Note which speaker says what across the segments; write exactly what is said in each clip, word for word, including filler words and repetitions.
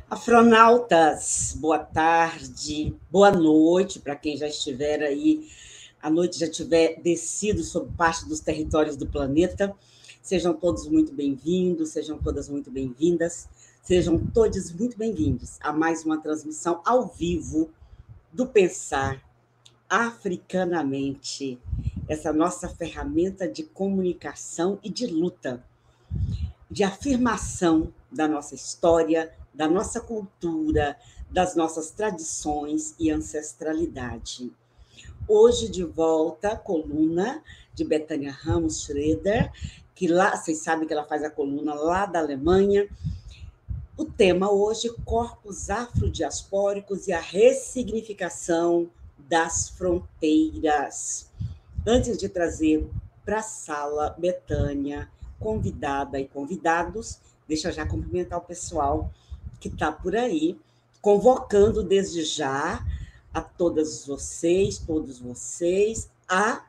Speaker 1: Afronautas, boa tarde, boa noite para quem já estiver aí, a noite já tiver descido sobre parte dos territórios do planeta. Sejam todos muito bem-vindos, sejam todas muito bem-vindas, sejam todos muito bem-vindos a mais uma transmissão ao vivo do Pensar Africanamente, essa nossa ferramenta de comunicação e de luta, de afirmação da nossa história, da nossa cultura, das nossas tradições e ancestralidade. Hoje, de volta, a coluna de Betânia Ramos Schroeder, que lá, vocês sabem que ela faz a coluna lá da Alemanha. O tema hoje, corpos afrodiaspóricos e a ressignificação das fronteiras. Antes de trazer para a sala, Betânia, convidada e convidados, deixa eu já cumprimentar o pessoal que está por aí, convocando desde já a todas vocês, todos vocês, a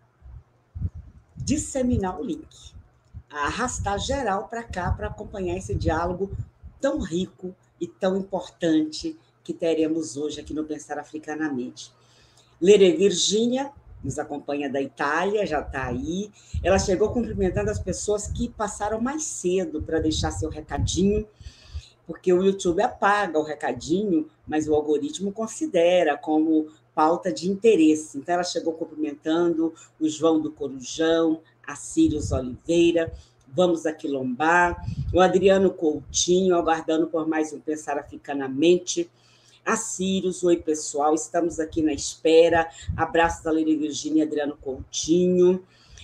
Speaker 1: disseminar o link, a arrastar geral para cá para acompanhar esse diálogo tão rico e tão importante que teremos hoje aqui no Pensar Africanamente. Lere Virgínia nos acompanha da Itália, já está aí. Ela chegou cumprimentando as pessoas que passaram mais cedo para deixar seu recadinho, porque o YouTube apaga o recadinho, mas o algoritmo considera como pauta de interesse. Então, ela chegou cumprimentando o João do Corujão, a Círios Oliveira, vamos aquilombar, o Adriano Coutinho, aguardando por mais um Pensar Africanamente. A Círios, oi pessoal, estamos aqui na espera. Abraço da Leila Virgínia e Adriano Coutinho.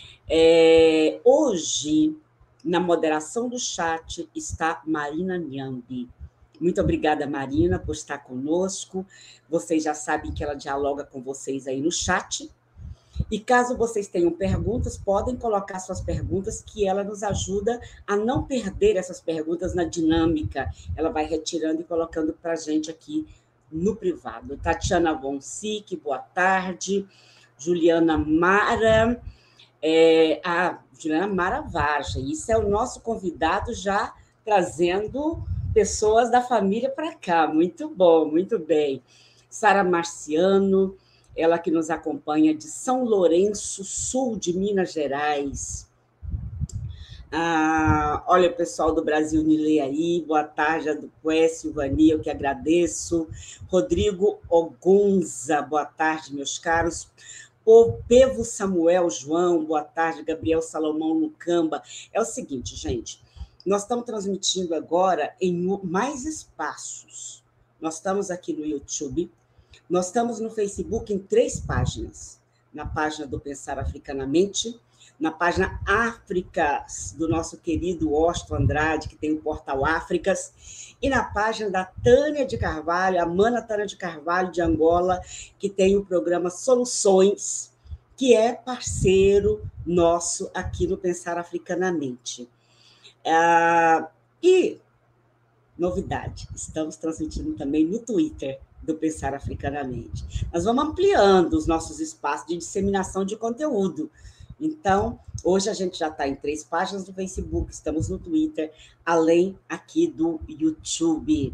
Speaker 1: É, hoje, na moderação do chat, está Marina Nhambi. Muito obrigada, Marina, por estar conosco. Vocês já sabem que ela dialoga com vocês aí no chat. E caso vocês tenham perguntas, podem colocar suas perguntas, que ela nos ajuda a não perder essas perguntas na dinâmica. Ela vai retirando e colocando para a gente aqui no privado. Tatiana Von Sick, boa tarde. Juliana Mara, é, a Juliana Mara Varja, isso é o nosso convidado já trazendo pessoas da família para cá. Muito bom, muito bem. Sara Marciano, ela que nos acompanha de São Lourenço, sul de Minas Gerais. Ah, olha o pessoal do Brasil Nilei aí, boa tarde, do Quest, Silvania, eu que agradeço. Rodrigo Ogunza, boa tarde, meus caros. O Pevo Samuel João, boa tarde. Gabriel Salomão Lucamba. É o seguinte, gente, nós estamos transmitindo agora em mais espaços. Nós estamos aqui no YouTube, nós estamos no Facebook em três páginas. Na página do Pensar Africanamente, na página Áfricas, do nosso querido Osto Andrade, que tem o portal Áfricas, e na página da Tânia de Carvalho, a Mana Tânia de Carvalho, de Angola, que tem o programa Soluções, que é parceiro nosso aqui no Pensar Africanamente. Ah, e, novidade, estamos transmitindo também no Twitter do Pensar Africanamente. Nós vamos ampliando os nossos espaços de disseminação de conteúdo. Então, hoje a gente já está em três páginas do Facebook, estamos no Twitter, além aqui do YouTube.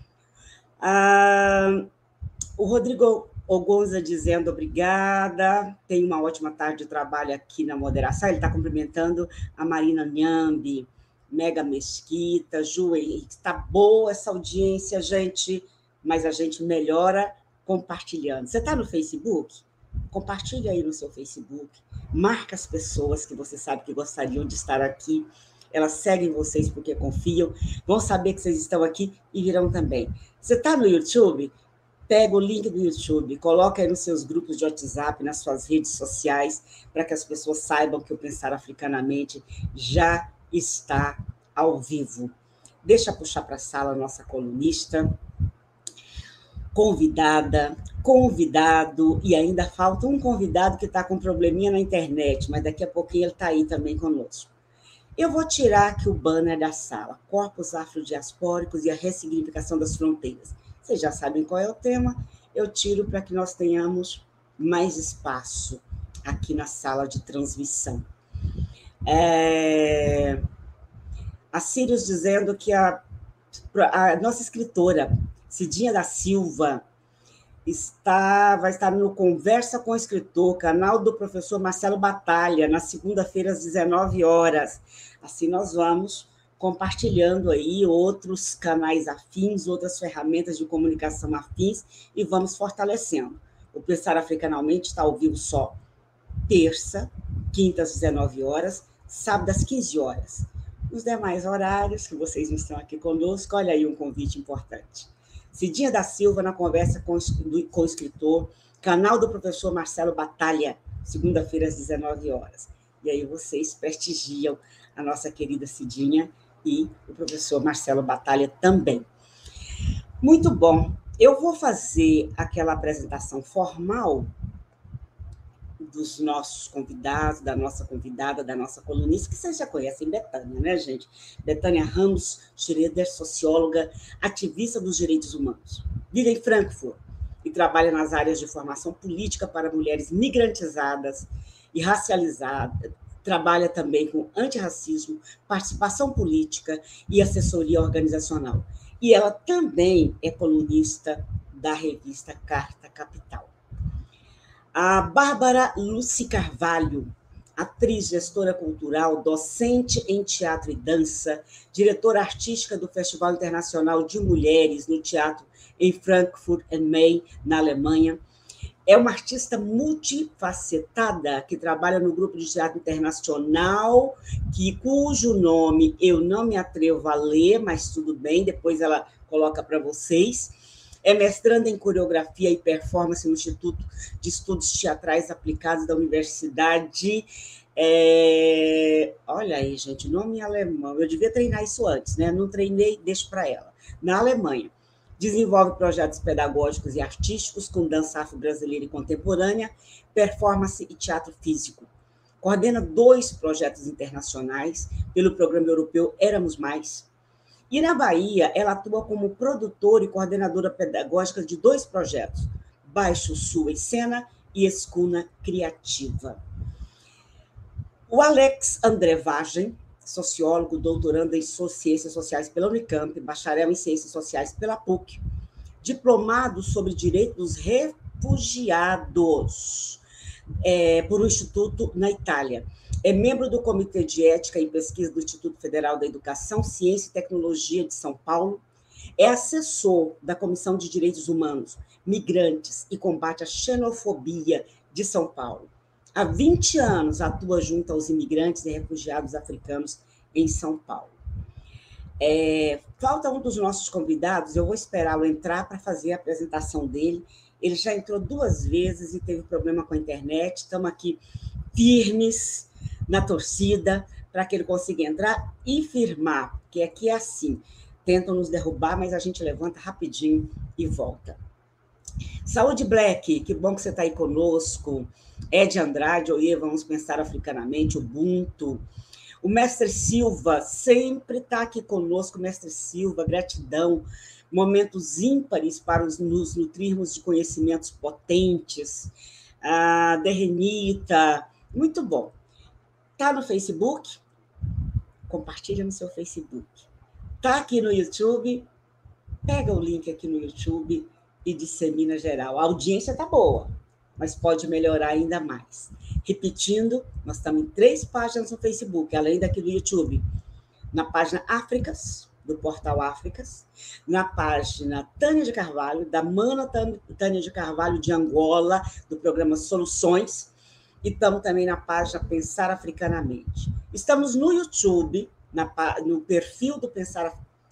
Speaker 1: Ah, o Rodrigo Ogonza dizendo obrigada, tem uma ótima tarde de trabalho aqui na moderação, ele está cumprimentando a Marina Nhambi, Mega Mesquita, Ju Henrique, está boa essa audiência, gente, mas a gente melhora compartilhando. Você está no Facebook? Compartilhe aí no seu Facebook, marca as pessoas que você sabe que gostariam de estar aqui, elas seguem vocês porque confiam, vão saber que vocês estão aqui e virão também. Você está no YouTube? Pega o link do YouTube, coloca aí nos seus grupos de WhatsApp, nas suas redes sociais, para que as pessoas saibam que o Pensar Africanamente já está ao vivo. Deixa eu puxar para a sala a nossa colunista, convidada, convidado, e ainda falta um convidado que está com um probleminha na internet, mas daqui a pouquinho ele está aí também conosco. Eu vou tirar aqui o banner da sala, Corpos Afrodiaspóricos e a Ressignificação das Fronteiras. Vocês já sabem qual é o tema, eu tiro para que nós tenhamos mais espaço aqui na sala de transmissão. É... A Círios dizendo que a A nossa escritora, Cidinha da Silva, está, vai estar no Conversa com o Escritor, canal do professor Marcelo Batalha, na segunda-feira, às dezenove horas. Assim, nós vamos compartilhando aí outros canais afins, outras ferramentas de comunicação afins, e vamos fortalecendo. O Pensar Africanamente está ao vivo só terça, quinta, às dezenove horas, sábado, às quinze horas. Os demais horários que vocês não estão aqui conosco, olha aí um convite importante. Cidinha da Silva na Conversa com o Escritor, canal do professor Marcelo Batalha, segunda-feira às dezenove horas. E aí vocês prestigiam a nossa querida Cidinha e o professor Marcelo Batalha também. Muito bom. Eu vou fazer aquela apresentação formal dos nossos convidados, da nossa convidada, da nossa colunista, que vocês já conhecem, Betânia, né, gente? Betânia Ramos Schroeder, socióloga, ativista dos direitos humanos. Vive em Frankfurt e trabalha nas áreas de formação política para mulheres migrantizadas e racializadas. Trabalha também com antirracismo, participação política e assessoria organizacional. E ela também é colunista da revista Carta Capital. A Bárbara Lucy Carvalho, atriz, gestora cultural, docente em teatro e dança, diretora artística do Festival Internacional de Mulheres no Teatro em Frankfurt am Main, na Alemanha. É uma artista multifacetada que trabalha no grupo de teatro internacional, que, cujo nome eu não me atrevo a ler, mas tudo bem, depois ela coloca para vocês. É mestranda em coreografia e performance no Instituto de Estudos Teatrais Aplicados da Universidade. É... Olha aí, gente, nome alemão. Eu devia treinar isso antes, né? Não treinei, deixo para ela. Na Alemanha. Desenvolve projetos pedagógicos e artísticos com dança afro-brasileira e contemporânea, performance e teatro físico. Coordena dois projetos internacionais pelo programa europeu Éramos Mais. E na Bahia, ela atua como produtora e coordenadora pedagógica de dois projetos, Baixo Sul em Cena e Escuna Criativa. O Alex André Vagem, sociólogo, doutorando em Ciências Sociais pela Unicamp, bacharel em Ciências Sociais pela P U C, diplomado sobre Direito dos Refugiados é, por um instituto na Itália. É membro do Comitê de Ética e Pesquisa do Instituto Federal da Educação, Ciência e Tecnologia de São Paulo. É assessor da Comissão de Direitos Humanos, Migrantes e Combate à Xenofobia de São Paulo. Há vinte anos atua junto aos imigrantes e refugiados africanos em São Paulo. É, falta um dos nossos convidados, eu vou esperá-lo entrar para fazer a apresentação dele. Ele já entrou duas vezes e teve problema com a internet. Estamos aqui firmes na torcida para que ele consiga entrar e firmar, porque aqui é assim, tentam nos derrubar, mas a gente levanta rapidinho e volta. Saúde Black, que bom que você está aí conosco. Ed Andrade, oiê, vamos pensar africanamente, Ubuntu. O Mestre Silva sempre está aqui conosco, Mestre Silva, gratidão. Momentos ímpares para nos nutrirmos de conhecimentos potentes. A Derrenita, muito bom. Está no Facebook? Compartilha no seu Facebook. Está aqui no YouTube? Pega o link aqui no YouTube e dissemina geral. A audiência está boa, mas pode melhorar ainda mais. Repetindo, nós estamos em três páginas no Facebook, além daqui do YouTube. Na página Áfricas, do portal Áfricas, na página Tânia de Carvalho, da Mana Tânia de Carvalho de Angola, do programa Soluções, e estamos também na página Pensar Africanamente. Estamos no YouTube, na, no perfil do Pensar...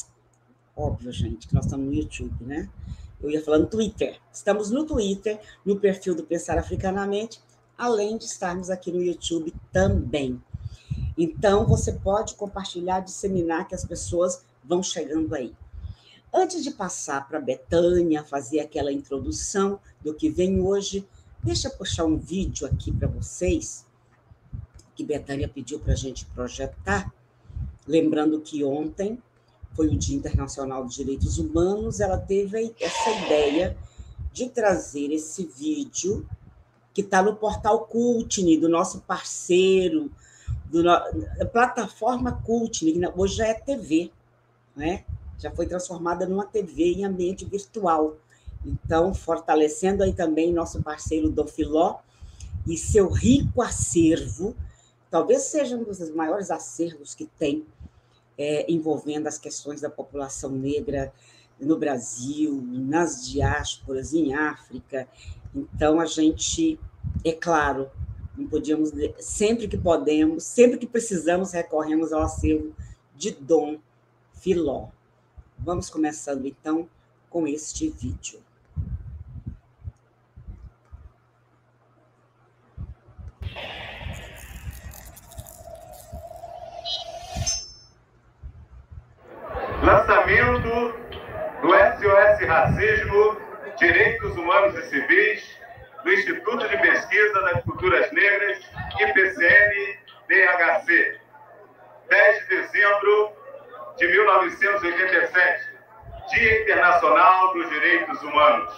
Speaker 1: Óbvio, gente, que nós estamos no YouTube, né? Eu ia falar no Twitter. Estamos no Twitter, no perfil do Pensar Africanamente, além de estarmos aqui no YouTube também. Então, você pode compartilhar, disseminar, que as pessoas vão chegando aí. Antes de passar para a Betânia, fazer aquela introdução do que vem hoje, deixa eu puxar um vídeo aqui para vocês, que Betânia pediu para a gente projetar. Lembrando que ontem foi o Dia Internacional dos Direitos Humanos, ela teve essa ideia de trazer esse vídeo, que está no portal Cultne, do nosso parceiro, do, da plataforma Cultne, que hoje já é T V, né? já foi transformada numa T V em ambiente virtual. Então, fortalecendo aí também nosso parceiro Dom Filó e seu rico acervo, talvez seja um dos maiores acervos que tem, é, envolvendo as questões da população negra no Brasil, nas diásporas, em África. Então, a gente, é claro, não podíamos, sempre que podemos, sempre que precisamos, recorremos ao acervo de Dom Filó. Vamos começando, então, com este vídeo.
Speaker 2: Lançamento do S O S Racismo, Direitos Humanos e Civis, do Instituto de Pesquisa das Culturas Negras, I P C N D H C, dez de dezembro de mil novecentos e oitenta e sete, Dia Internacional dos Direitos Humanos.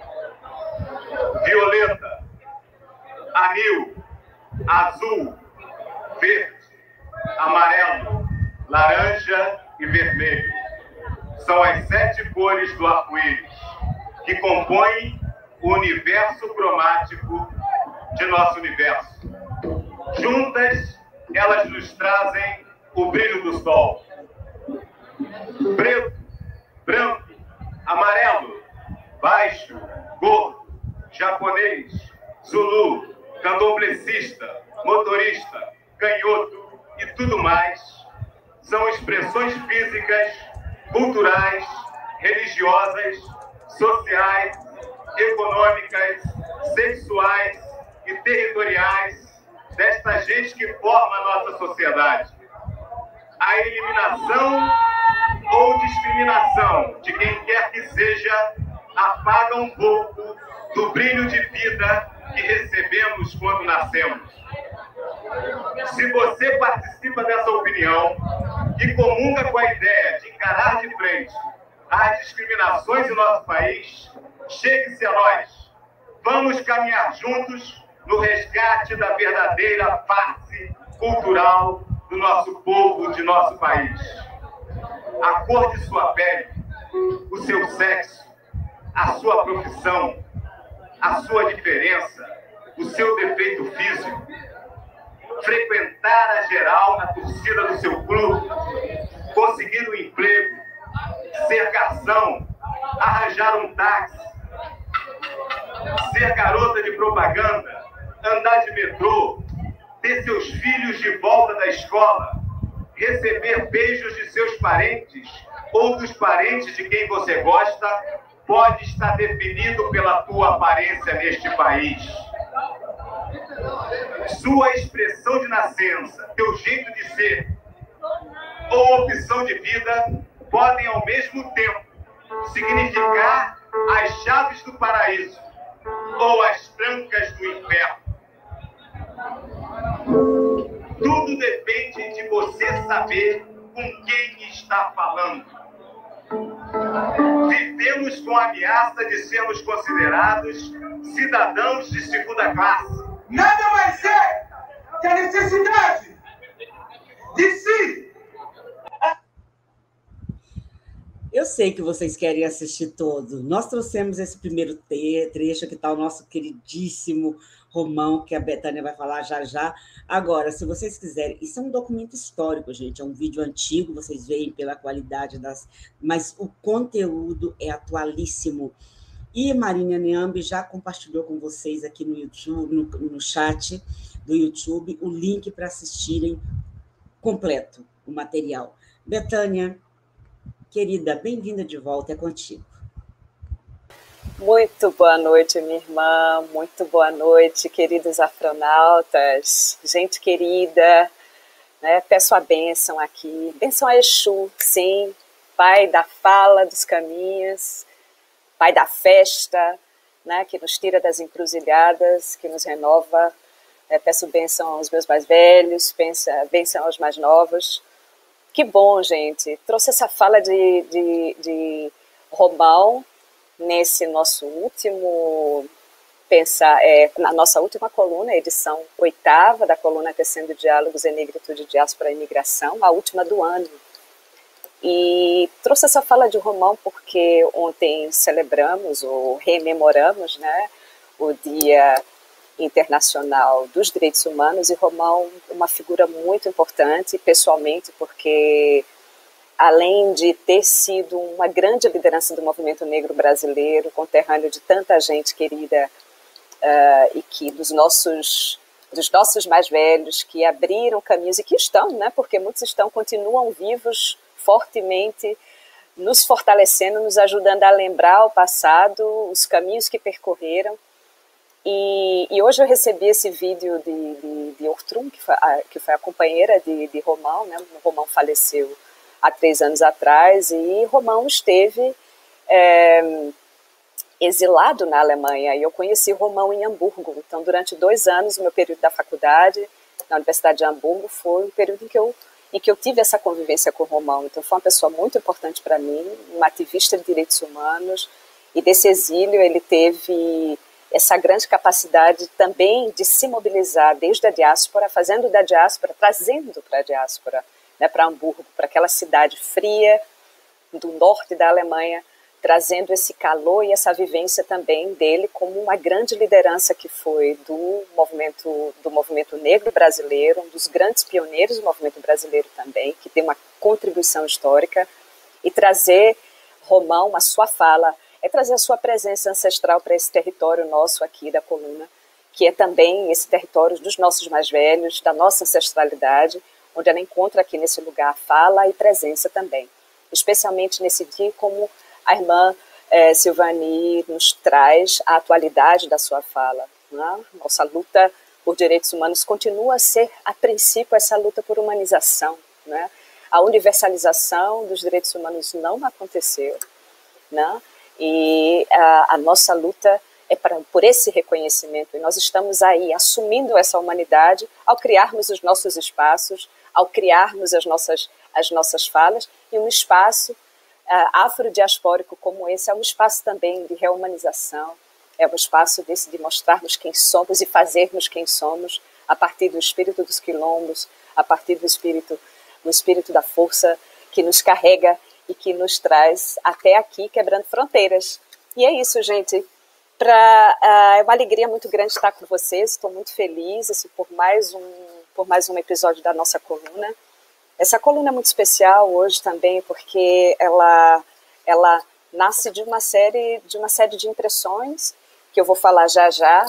Speaker 2: Violeta, anil, azul, verde, amarelo, laranja e vermelho. São as sete cores do arco-íris que compõem o universo cromático de nosso universo. Juntas, elas nos trazem o brilho do sol. Preto, branco, amarelo, baixo, gordo, japonês, zulu, candomblessista, motorista, canhoto e tudo mais são expressões físicas, culturais, religiosas, sociais, econômicas, sexuais e territoriais desta gente que forma a nossa sociedade. A eliminação ou discriminação de quem quer que seja apaga um pouco do brilho de vida que recebemos quando nascemos. Se você participa dessa opinião e comunga com a ideia de encarar de frente as discriminações em nosso país, chegue-se a nós. Vamos caminhar juntos no resgate da verdadeira face cultural do nosso povo, de nosso país. A cor de sua pele, o seu sexo, a sua profissão, a sua diferença, o seu defeito físico, frequentar a geral na torcida do seu clube, conseguir um emprego, ser garçom, arranjar um táxi, ser garota de propaganda, andar de metrô, ter seus filhos de volta da escola, receber beijos de seus parentes ou dos parentes de quem você gosta, pode estar definido pela tua aparência neste país. Sua expressão de nascença, teu jeito de ser ou opção de vida podem ao mesmo tempo significar as chaves do paraíso ou as trancas do inferno. Tudo depende de você saber com quem está falando. Vivemos com a ameaça de sermos considerados cidadãos de segunda classe.
Speaker 3: Nada mais é que a necessidade de si.
Speaker 1: Eu sei que vocês querem assistir todo. Nós trouxemos esse primeiro trecho, que está o nosso queridíssimo Romão, que a Betânia vai falar já já. Agora, se vocês quiserem, isso é um documento histórico, gente, é um vídeo antigo, vocês veem pela qualidade das... Mas o conteúdo é atualíssimo. E Marina Niambi já compartilhou com vocês aqui no YouTube, no, no chat do YouTube, o link para assistirem completo o material. Betânia, querida, bem-vinda de volta, é contigo.
Speaker 4: Muito boa noite, minha irmã, muito boa noite, queridos afronautas, gente querida, né? Peço a bênção aqui, bênção a Exu, sim, pai da fala dos caminhos, pai da festa, né? Que nos tira das encruzilhadas, que nos renova. É, peço bênção aos meus mais velhos, bênção aos mais novos. Que bom, gente, trouxe essa fala de, de, de Romão, nesse nosso último pensar, é, na nossa última coluna, edição oitava da coluna Tecendo Diálogos em Negritude, Diáspora e Imigração, a última do ano. E trouxe essa fala de Romão porque ontem celebramos ou rememoramos, né, o Dia Internacional dos Direitos Humanos, e Romão é uma figura muito importante, pessoalmente, porque além de ter sido uma grande liderança do movimento negro brasileiro, conterrâneo de tanta gente querida, uh, e que dos nossos, dos nossos mais velhos, que abriram caminhos, e que estão, né, porque muitos estão, continuam vivos, fortemente, nos fortalecendo, nos ajudando a lembrar o passado, os caminhos que percorreram. E, e hoje eu recebi esse vídeo de, de, de Ortrum, que foi a, que foi a companheira de, de Romão, né? O Romão faleceu há três anos atrás, e Romão esteve é, exilado na Alemanha, e eu conheci Romão em Hamburgo. Então, durante dois anos, o meu período da faculdade, na Universidade de Hamburgo, foi um período em que eu em que eu tive essa convivência com o Romão. Então, foi uma pessoa muito importante para mim, uma ativista de direitos humanos, e desse exílio ele teve essa grande capacidade também de se mobilizar desde a diáspora, fazendo da diáspora, trazendo para a diáspora, né, para Hamburgo, para aquela cidade fria do norte da Alemanha, trazendo esse calor e essa vivência também dele como uma grande liderança que foi do movimento, do movimento negro brasileiro, um dos grandes pioneiros do movimento brasileiro também, que tem uma contribuição histórica, e trazer Romão, a sua fala, é trazer a sua presença ancestral para esse território nosso aqui da coluna, que é também esse território dos nossos mais velhos, da nossa ancestralidade, onde ela encontra aqui nesse lugar fala e presença também, especialmente nesse dia como a irmã eh, Silvani nos traz a atualidade da sua fala. Né? Nossa luta por direitos humanos continua a ser, a princípio, essa luta por humanização. Né? A universalização dos direitos humanos não aconteceu. Né? E a, a nossa luta é pra, por esse reconhecimento. E nós estamos aí assumindo essa humanidade ao criarmos os nossos espaços, ao criarmos as nossas, as nossas falas, e um espaço Uh, afrodiaspórico como esse é um espaço também de reumanização, é um espaço desse de mostrarmos quem somos e fazermos quem somos a partir do espírito dos quilombos, a partir do espírito, do espírito da força que nos carrega e que nos traz até aqui, quebrando fronteiras. E é isso, gente. Pra, uh, é uma alegria muito grande estar com vocês, estou muito feliz assim, por, mais um, por mais um episódio da nossa coluna. Essa coluna é muito especial hoje também porque ela, ela nasce de uma, série, de uma série de impressões, que eu vou falar já já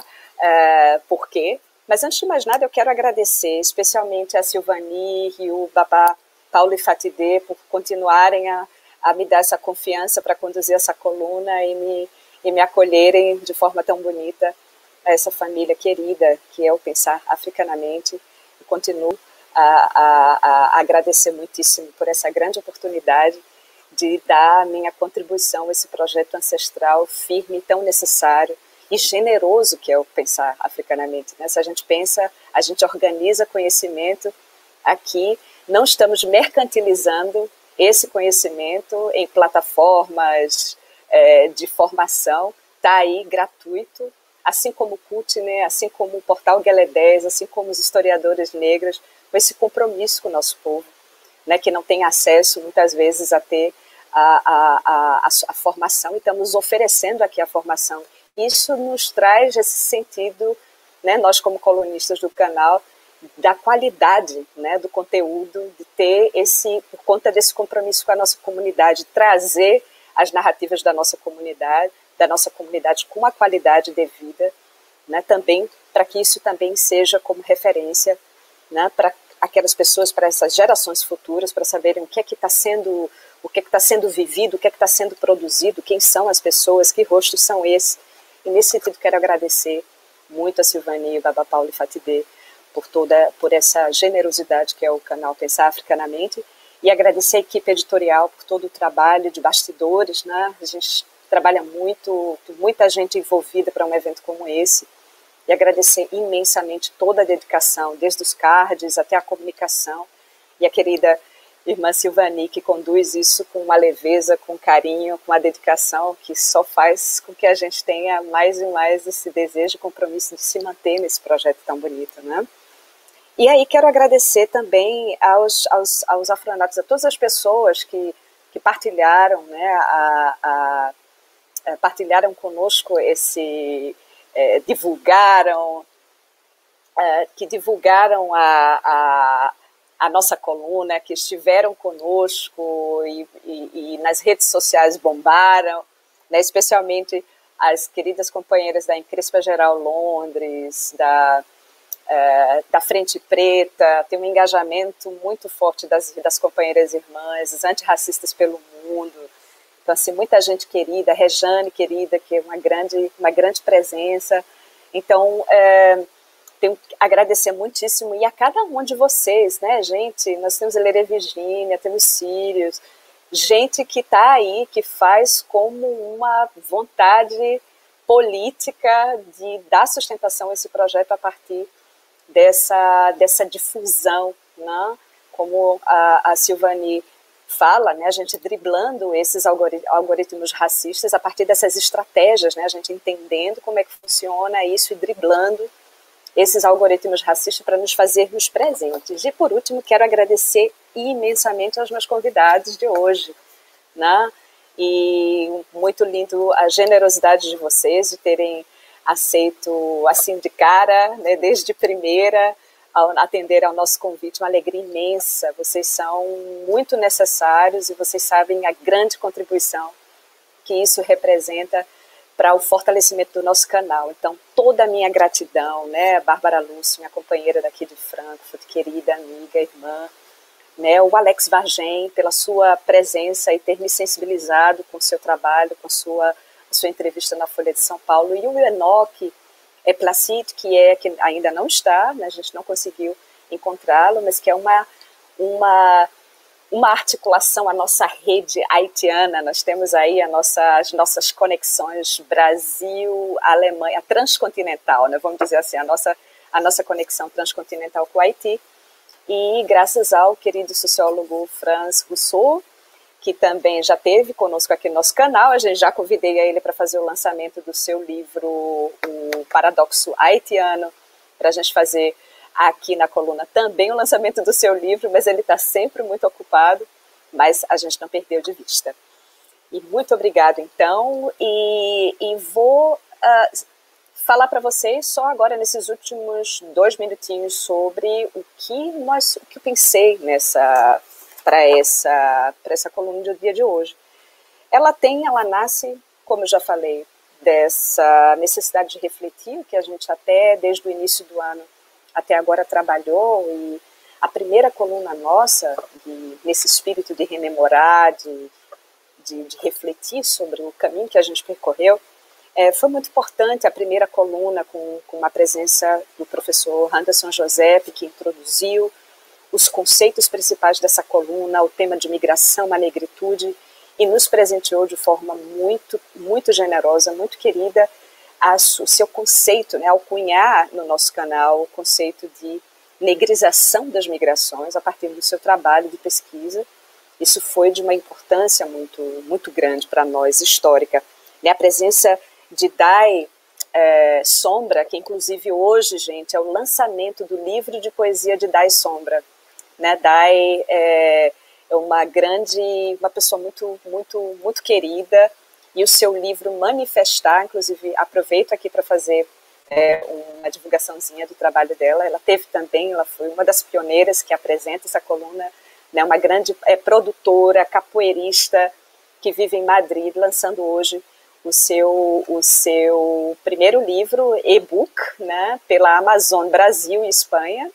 Speaker 4: é, por quê. Mas antes de mais nada eu quero agradecer especialmente a Silvani e o Babá Paulo e Fatide por continuarem a, a me dar essa confiança para conduzir essa coluna e me, e me acolherem de forma tão bonita a essa família querida que é o Pensar Africanamente. E continuo A, a, a agradecer muitíssimo por essa grande oportunidade de dar a minha contribuição a esse projeto ancestral firme, tão necessário e generoso que é o Pensar Africanamente. Né? Se a gente pensa, a gente organiza conhecimento aqui, não estamos mercantilizando esse conhecimento em plataformas é, de formação, está aí gratuito, assim como o C U T, né? Assim como o Portal Guelé dez, assim como os historiadores negros, com esse compromisso com o nosso povo, né, que não tem acesso muitas vezes a ter a, a, a, a formação, e estamos oferecendo aqui a formação. Isso nos traz esse sentido, né, nós como colunistas do canal, da qualidade, né, do conteúdo, de ter esse, por conta desse compromisso com a nossa comunidade, trazer as narrativas da nossa comunidade, da nossa comunidade com a qualidade devida, né, também para que isso também seja como referência, né, para aquelas pessoas, para essas gerações futuras, para saberem o que é que está sendo, o que é que está sendo vivido, o que é que está sendo produzido, quem são as pessoas, que rostos são esses. E nesse sentido quero agradecer muito a Silvani, Babá Paulo e Fatide por toda, por essa generosidade que é o canal Pensar Africanamente, e agradecer a equipe editorial por todo o trabalho de bastidores, né? A gente trabalha muito, muita gente envolvida para um evento como esse. E agradecer imensamente toda a dedicação, desde os cards até a comunicação, e a querida irmã Silvani, que conduz isso com uma leveza, com carinho, com uma dedicação que só faz com que a gente tenha mais e mais esse desejo e compromisso de se manter nesse projeto tão bonito, né? E aí quero agradecer também aos, aos, aos afronautas, a todas as pessoas que que partilharam, né, a, a, a, partilharam conosco esse, é, divulgaram, é, que divulgaram a, a, a nossa coluna, que estiveram conosco e, e, e nas redes sociais bombaram, né, especialmente as queridas companheiras da Encrespa Geral Londres, da, é, da Frente Preta, tem um engajamento muito forte das, das companheiras irmãs, os antirracistas pelo mundo. Então, assim, muita gente querida, a Rejane querida, que é uma grande, uma grande presença. Então, é, tenho que agradecer muitíssimo, e a cada um de vocês, né, gente? Nós temos a Lerê Virgínia, temos Sírios, gente que está aí, que faz como uma vontade política de dar sustentação a esse projeto a partir dessa, dessa difusão, né? Como a, a Silvani fala, né? A gente driblando esses algoritmos racistas a partir dessas estratégias, né? A gente entendendo como é que funciona isso e driblando esses algoritmos racistas para nos fazermos presentes. E, por último, quero agradecer imensamente aos meus convidados de hoje, né? E muito lindo a generosidade de vocês, de terem aceito assim de cara, né, desde primeira, ao atender ao nosso convite, uma alegria imensa. Vocês são muito necessários e vocês sabem a grande contribuição que isso representa para o fortalecimento do nosso canal. Então, toda a minha gratidão, né, Bárbara Lúcia, minha companheira daqui de Frankfurt, querida amiga, irmã, né, o Alex Vargem, pela sua presença e ter me sensibilizado com o seu trabalho, com sua, a sua entrevista na Folha de São Paulo, e o Enoque é, Placide, que, é, que ainda não está, né, a gente não conseguiu encontrá-lo, mas que é uma, uma, uma articulação, a nossa rede haitiana. Nós temos aí a nossa, as nossas conexões Brasil, Alemanha, transcontinental, né, vamos dizer assim, a nossa, a nossa conexão transcontinental com o Haiti. E graças ao querido sociólogo Franz Rousseau, que também já esteve conosco aqui no nosso canal, a gente já convidei a ele para fazer o lançamento do seu livro, O Paradoxo Haitiano, para a gente fazer aqui na coluna também o lançamento do seu livro, mas ele está sempre muito ocupado, mas a gente não perdeu de vista. E muito obrigado, então, e, e vou uh, falar para vocês só agora, nesses últimos dois minutinhos, sobre o que, nós, o que eu pensei nessa, para essa, para essa coluna do dia de hoje. Ela tem, ela nasce, como eu já falei, dessa necessidade de refletir, que a gente até desde o início do ano até agora trabalhou, e a primeira coluna nossa, de, nesse espírito de rememorar, de, de, de refletir sobre o caminho que a gente percorreu, É, foi muito importante a primeira coluna com, com a presença do professor Anderson Josep, que introduziu os conceitos principais dessa coluna, o tema de migração à negritude, e nos presenteou de forma muito, muito generosa, muito querida, a, o seu conceito, né, ao cunhar no nosso canal o conceito de negrização das migrações a partir do seu trabalho de pesquisa. Isso foi de uma importância muito, muito grande para nós, histórica. Né, a presença de Dai é, Sombra, que inclusive hoje, gente, é o lançamento do livro de poesia de Dai Sombra. Né? Dai é, é uma grande, uma pessoa muito, muito, muito querida, e o seu livro Manifestar, inclusive aproveito aqui para fazer é, uma divulgaçãozinha do trabalho dela. Ela teve também, ela foi uma das pioneiras que apresenta essa coluna, né? Uma grande é, produtora, capoeirista, que vive em Madrid, lançando hoje o seu, o seu primeiro livro, e-book, né, pela Amazon Brasil e Espanha.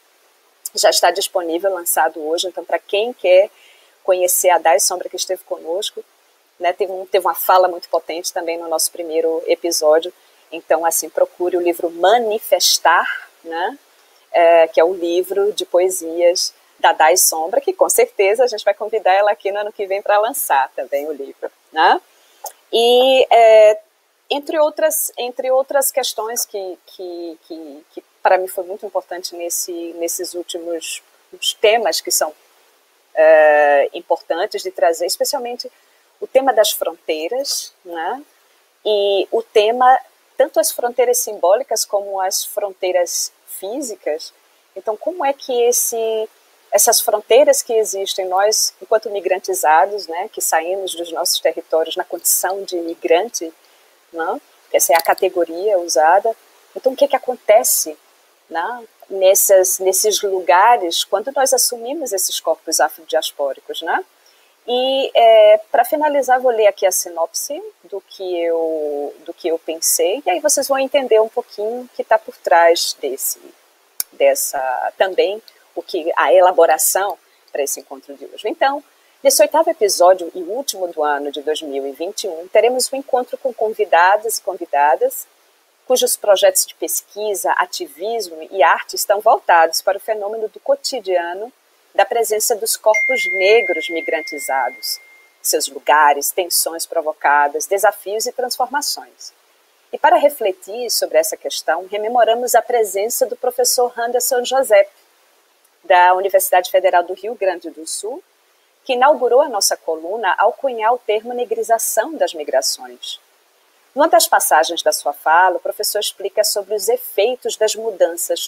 Speaker 4: Já está disponível, lançado hoje. Então, para quem quer conhecer a Dai Sombra, que esteve conosco, né, teve, um, teve uma fala muito potente também no nosso primeiro episódio. Então, assim, procure o livro Manifestar, né, é, que é o livro de poesias da Dai Sombra, que com certeza a gente vai convidar ela aqui no ano que vem para lançar também o livro, né? E, é, entre, outras, entre outras questões que, que, que, que para mim foi muito importante nesse, nesses últimos temas que são é, importantes de trazer, especialmente o tema das fronteiras, né? E o tema, tanto as fronteiras simbólicas como as fronteiras físicas. Então, como é que esse, essas fronteiras que existem, nós, enquanto migrantizados, né, que saímos dos nossos territórios na condição de imigrante, né, essa é a categoria usada. Então, o que, que acontece, né, nessas, nesses lugares quando nós assumimos esses corpos afrodiaspóricos, né? E, é, para finalizar, vou ler aqui a sinopse do que eu, do que eu pensei, e aí vocês vão entender um pouquinho o que está por trás desse, dessa, também, o que, a elaboração para esse encontro de hoje. Então, nesse oitavo episódio e último do ano de dois mil e vinte e um, teremos um encontro com convidados e convidadas cujos projetos de pesquisa, ativismo e arte estão voltados para o fenômeno do cotidiano da presença dos corpos negros migrantizados, seus lugares, tensões provocadas, desafios e transformações. E para refletir sobre essa questão, rememoramos a presença do professor Anderson Josep, da Universidade Federal do Rio Grande do Sul, que inaugurou a nossa coluna ao cunhar o termo negrização das migrações. Numa das passagens da sua fala, o professor explica sobre os efeitos das mudanças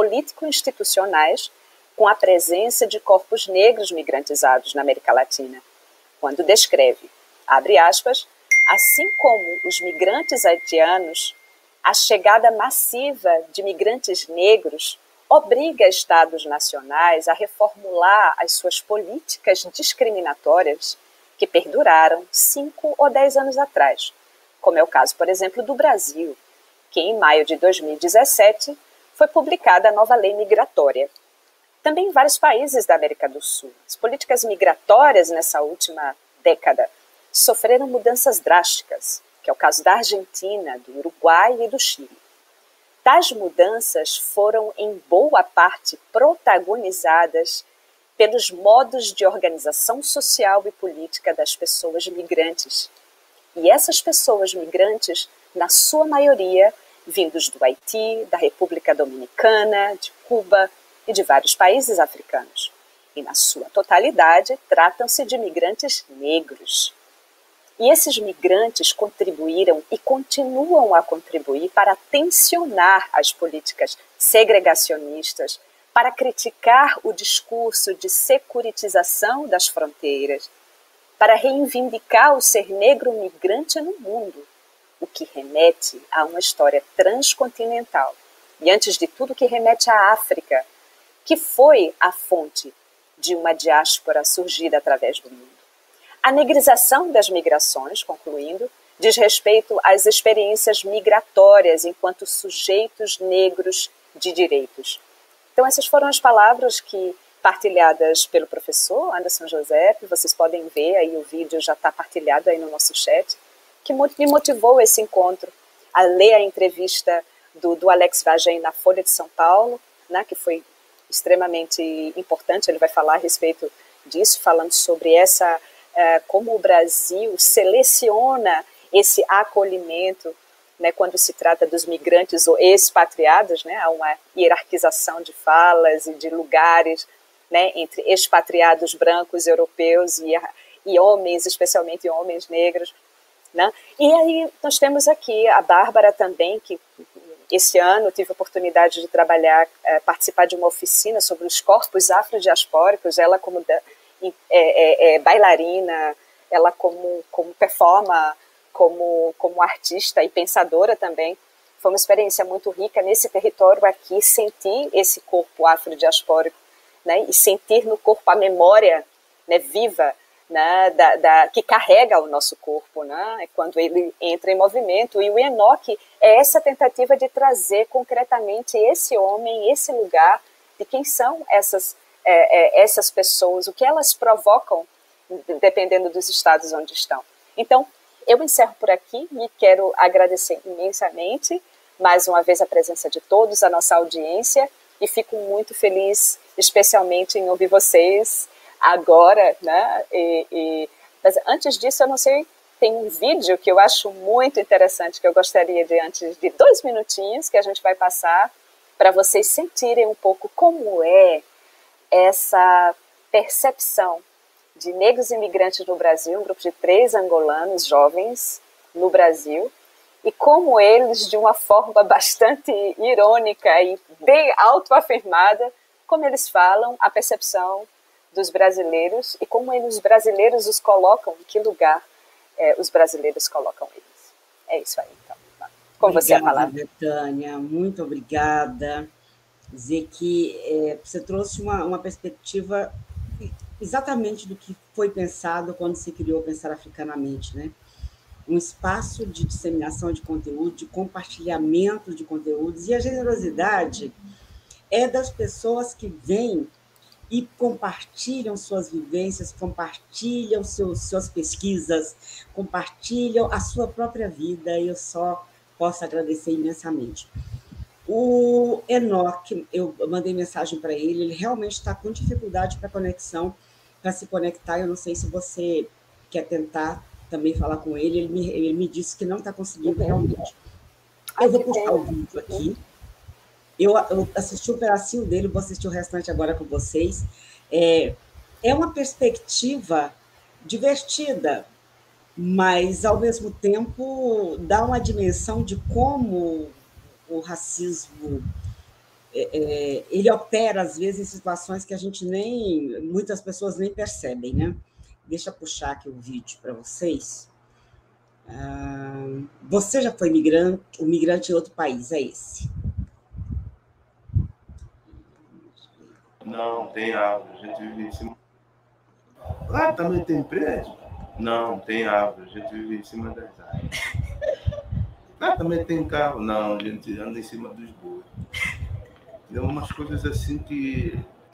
Speaker 4: político-institucionais com a presença de corpos negros migrantizados na América Latina, quando descreve, abre aspas, assim como os migrantes haitianos, a chegada massiva de migrantes negros obriga estados nacionais a reformular as suas políticas discriminatórias que perduraram cinco ou dez anos atrás, como é o caso, por exemplo, do Brasil, que em maio de dois mil e dezessete foi publicada a nova lei migratória. Também em vários países da América do Sul, as políticas migratórias nessa última década sofreram mudanças drásticas, que é o caso da Argentina, do Uruguai e do Chile. Tais mudanças foram, em boa parte, protagonizadas pelos modos de organização social e política das pessoas migrantes. E essas pessoas migrantes, na sua maioria, vindos do Haiti, da República Dominicana, de Cuba e de vários países africanos. E, na sua totalidade, tratam-se de migrantes negros. E esses migrantes contribuíram e continuam a contribuir para tensionar as políticas segregacionistas, para criticar o discurso de securitização das fronteiras, para reivindicar o ser negro migrante no mundo, o que remete a uma história transcontinental. E, antes de tudo, que remete à África, que foi a fonte de uma diáspora surgida através do mundo. A negrização das migrações, concluindo, diz respeito às experiências migratórias enquanto sujeitos negros de direitos. Então, essas foram as palavras que, partilhadas pelo professor Anderson Josep, vocês podem ver, aí o vídeo já está partilhado aí no nosso chat, que me motivou esse encontro, a ler a entrevista do, do Alex Vagem na Folha de São Paulo, né, que foi extremamente importante, ele vai falar a respeito disso, falando sobre essa, uh, como o Brasil seleciona esse acolhimento, né, quando se trata dos migrantes ou expatriados, né, há uma hierarquização de falas e de lugares, né, entre expatriados brancos europeus e, e homens, especialmente homens negros, né? E aí nós temos aqui a Bárbara também, que esse ano tive a oportunidade de trabalhar, é, participar de uma oficina sobre os corpos afrodiaspóricos, ela como da, é, é, é, bailarina, ela como, como performer, como, como artista e pensadora também. Foi uma experiência muito rica nesse território aqui, sentir esse corpo afrodiaspórico, né, e sentir no corpo a memória, né, viva, né, da, da, que carrega o nosso corpo, né, quando ele entra em movimento. E o Enoque é essa tentativa de trazer concretamente esse homem, esse lugar, de quem são essas, é, é, essas pessoas, o que elas provocam, dependendo dos estados onde estão. Então, eu encerro por aqui e quero agradecer imensamente, mais uma vez, a presença de todos, a nossa audiência, e fico muito feliz, especialmente em ouvir vocês agora, né? E, e, mas antes disso, eu não sei, tem um vídeo que eu acho muito interessante, que eu gostaria de, antes de dois minutinhos, que a gente vai passar, para vocês sentirem um pouco como é essa percepção de negros imigrantes no Brasil, um grupo de três angolanos jovens no Brasil, e como eles, de uma forma bastante irônica e bem autoafirmada, como eles falam, a percepção dos brasileiros e como os brasileiros os colocam, em que lugar é, os brasileiros colocam eles. É isso aí, então. Com
Speaker 1: obrigada,
Speaker 4: você a palavra.
Speaker 1: Betânia, muito obrigada. Dizer que é, você trouxe uma, uma perspectiva exatamente do que foi pensado quando se criou Pensar Africanamente, né? Um espaço de disseminação de conteúdo, de compartilhamento de conteúdos, e a generosidade é das pessoas que vêm e compartilham suas vivências, compartilham seus, suas pesquisas, compartilham a sua própria vida, e eu só posso agradecer imensamente. O Enoque, eu mandei mensagem para ele, ele realmente está com dificuldade para conexão, para se conectar. Eu não sei se você quer tentar também falar com ele, ele me, ele me disse que não está conseguindo realmente. Eu vou puxar o vídeo aqui. Eu, eu assisti um pedacinho dele, vou assistir o restante agora com vocês. É, é uma perspectiva divertida, mas, ao mesmo tempo, dá uma dimensão de como o racismo é, é, ele opera, às vezes, em situações que a gente nem, muitas pessoas nem percebem, né? Deixa eu puxar aqui o vídeo para vocês. Ah, você já foi migrante, um migrante em outro país, é esse?
Speaker 5: Não, tem árvore, a gente vive em cima. Lá também tem prédio? Não, tem árvore, a gente vive em cima das árvores. Lá também tem carro? Não, a gente anda em cima dos bois. É umas coisas assim que...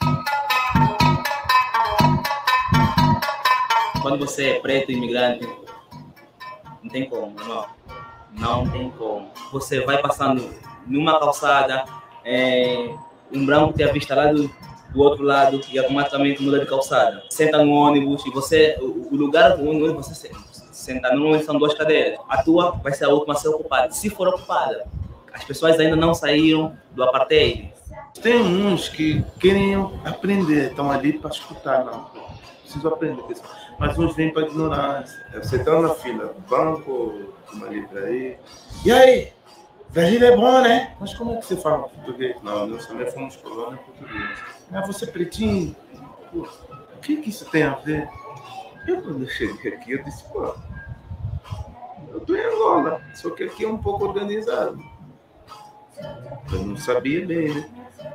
Speaker 6: Quando você é preto imigrante, não tem como, não. Não tem como. Você vai passando numa calçada, é, um branco te avista lá do, do outro lado e automaticamente muda de calçada. Senta no ônibus e você, o, o lugar onde você senta no ônibus são duas cadeiras. A tua vai ser a última a ser ocupada. Se for ocupada, as pessoas ainda não saíram do apartheid.
Speaker 5: Tem uns que querem aprender, estão ali para escutar, não. Preciso aprender. Mas uns vêm para ignorância. Você está na fila do banco, uma livraria. E aí? Brasília é bom, né? Mas como é que você fala português? Não, nós também fomos colônia portuguesa. Mas você é pretinho? Pô, o que, que isso tem a ver? Eu, quando eu cheguei aqui, eu disse, pô, eu estou em Angola, só que aqui é um pouco organizado. Eu não sabia bem, né?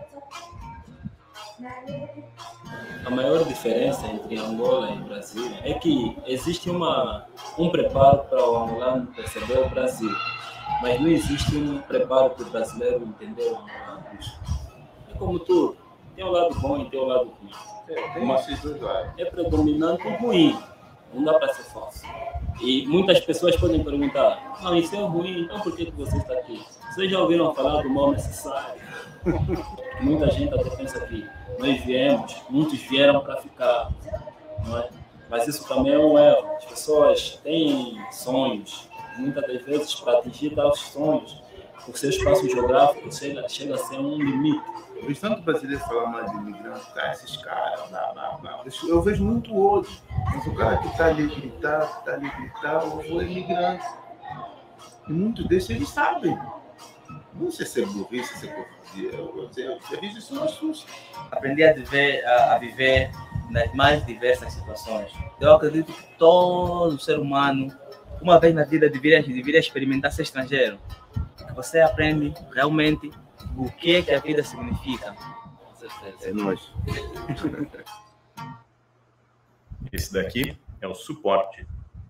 Speaker 7: A maior diferença entre Angola e Brasil é que existe uma, um preparo para o angolano perceber o Brasil, mas não existe um preparo para o brasileiro entender o angolano. É como tudo, tem o lado bom e tem o lado ruim.
Speaker 5: É, tem uma, esses dois lados.
Speaker 7: É predominante o ruim, não dá para ser falso. E muitas pessoas podem perguntar, não, isso é ruim, então por que que você está aqui? Vocês já ouviram falar do mal necessário? Muita gente até pensa que nós viemos, muitos vieram para ficar, não é? Mas isso também é um erro. As pessoas têm sonhos, muitas das vezes para atingir tais sonhos, o seu espaço geográfico chega, chega a ser um limite.
Speaker 5: Eu vejo tanto brasileiro falar mais de imigrantes, tá, esses caras, blá, blá, blá. Eu vejo muito hoje, mas o cara que está ali gritar, que está ali gritar, eu vou imigrante. E muitos desses eles sabem. Não sei se é burrice, se é covardia, eu vejo isso no SUS.
Speaker 6: Aprendi a viver, a, a viver nas mais diversas situações. Eu acredito que todo ser humano, uma vez na vida, deveria, deveria experimentar ser estrangeiro. Que você aprende realmente o que é que a vida significa. Com certeza.
Speaker 5: É nóis.
Speaker 8: Esse daqui é o suporte.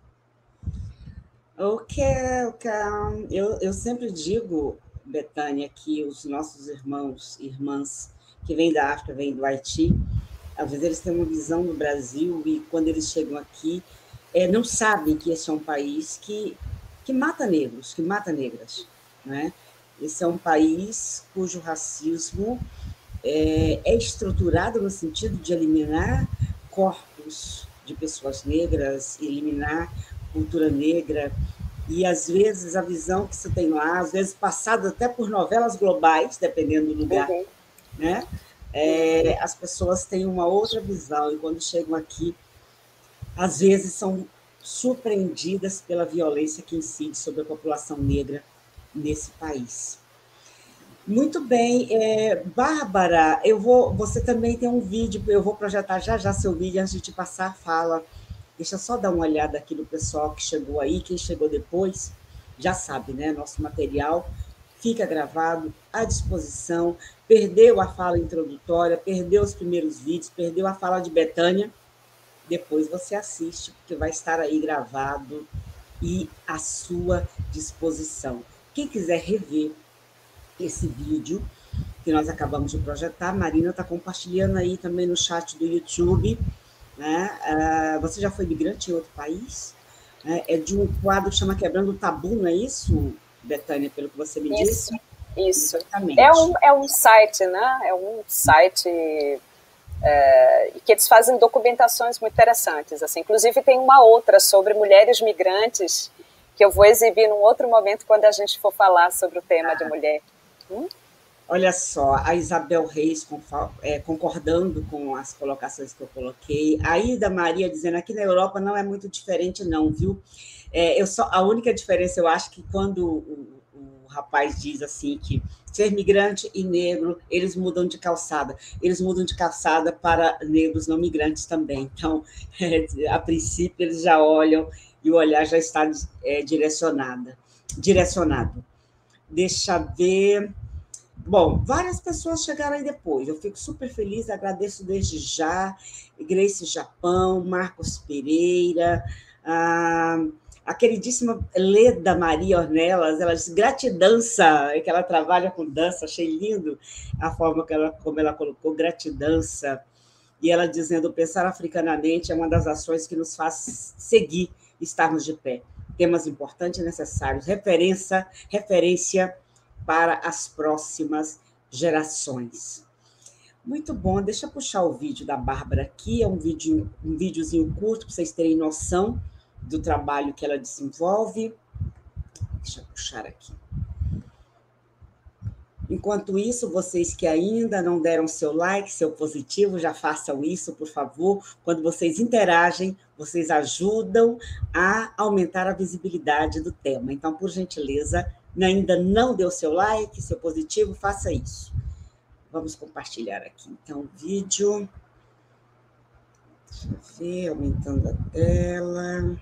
Speaker 1: Ok, ok. Eu, eu sempre digo, Betânia, que os nossos irmãos e irmãs que vêm da África, vêm do Haiti, às vezes eles têm uma visão do Brasil e quando eles chegam aqui, é, não sabem que esse é um país que, que mata negros, que mata negras, né? Esse é um país cujo racismo é, é estruturado no sentido de eliminar corpos de pessoas negras, eliminar cultura negra, e às vezes a visão que se tem lá, às vezes passada até por novelas globais, dependendo do lugar, uhum. né? É, as pessoas têm uma outra visão, e quando chegam aqui, às vezes são surpreendidas pela violência que incide sobre a população negra nesse país. Muito bem. É, Bárbara, eu vou, você também tem um vídeo, eu vou projetar já já seu vídeo antes de te passar a fala. Deixa eu só dar uma olhada aqui no pessoal que chegou aí, quem chegou depois, já sabe, né? Nosso material fica gravado à disposição. Perdeu a fala introdutória, perdeu os primeiros vídeos, perdeu a fala de Betânia, depois você assiste, porque vai estar aí gravado e à sua disposição. Quem quiser rever esse vídeo que nós acabamos de projetar, a Marina está compartilhando aí também no chat do YouTube, né? Uh, você já foi migrante em outro país? Né? É de um quadro que chama Quebrando o Tabu, não é isso, Betânia, pelo que você me
Speaker 4: isso,
Speaker 1: disse?
Speaker 4: Isso,
Speaker 1: Exatamente.
Speaker 4: É um, é um site, né? É um site é, que eles fazem documentações muito interessantes. Assim. Inclusive tem uma outra sobre mulheres migrantes que eu vou exibir num outro momento quando a gente for falar sobre o tema ah. de mulher. Hum?
Speaker 1: Olha só, a Isabel Reis é, concordando com as colocações que eu coloquei. A Ida Maria dizendo aqui na Europa não é muito diferente, não, viu? É, eu só, a única diferença, eu acho que quando o, o rapaz diz assim que ser migrante e negro, eles mudam de calçada. Eles mudam de calçada para negros não migrantes também. Então, é, a princípio, eles já olham e o olhar já está é, direcionado. direcionado. Deixa eu ver... Bom, várias pessoas chegaram aí depois. Eu fico super feliz, agradeço desde já. Grace Japão, Marcos Pereira, a, a queridíssima Leda Maria Ornelas, ela disse gratidança, que ela trabalha com dança, achei lindo a forma que ela, como ela colocou, gratidança. E ela dizendo, pensar africanamente é uma das ações que nos faz seguir, estarmos de pé. Temas importantes e necessários, referência, referência para as próximas gerações. Muito bom, deixa eu puxar o vídeo da Bárbara aqui, é um, vídeo, um videozinho curto, para vocês terem noção do trabalho que ela desenvolve. Deixa eu puxar aqui. Enquanto isso, vocês que ainda não deram seu like, seu positivo, já façam isso, por favor. Quando vocês interagem, vocês ajudam a aumentar a visibilidade do tema. Então, por gentileza, ainda não deu seu like, seu positivo, faça isso. Vamos compartilhar aqui, então, o vídeo. Deixa eu ver, aumentando a tela.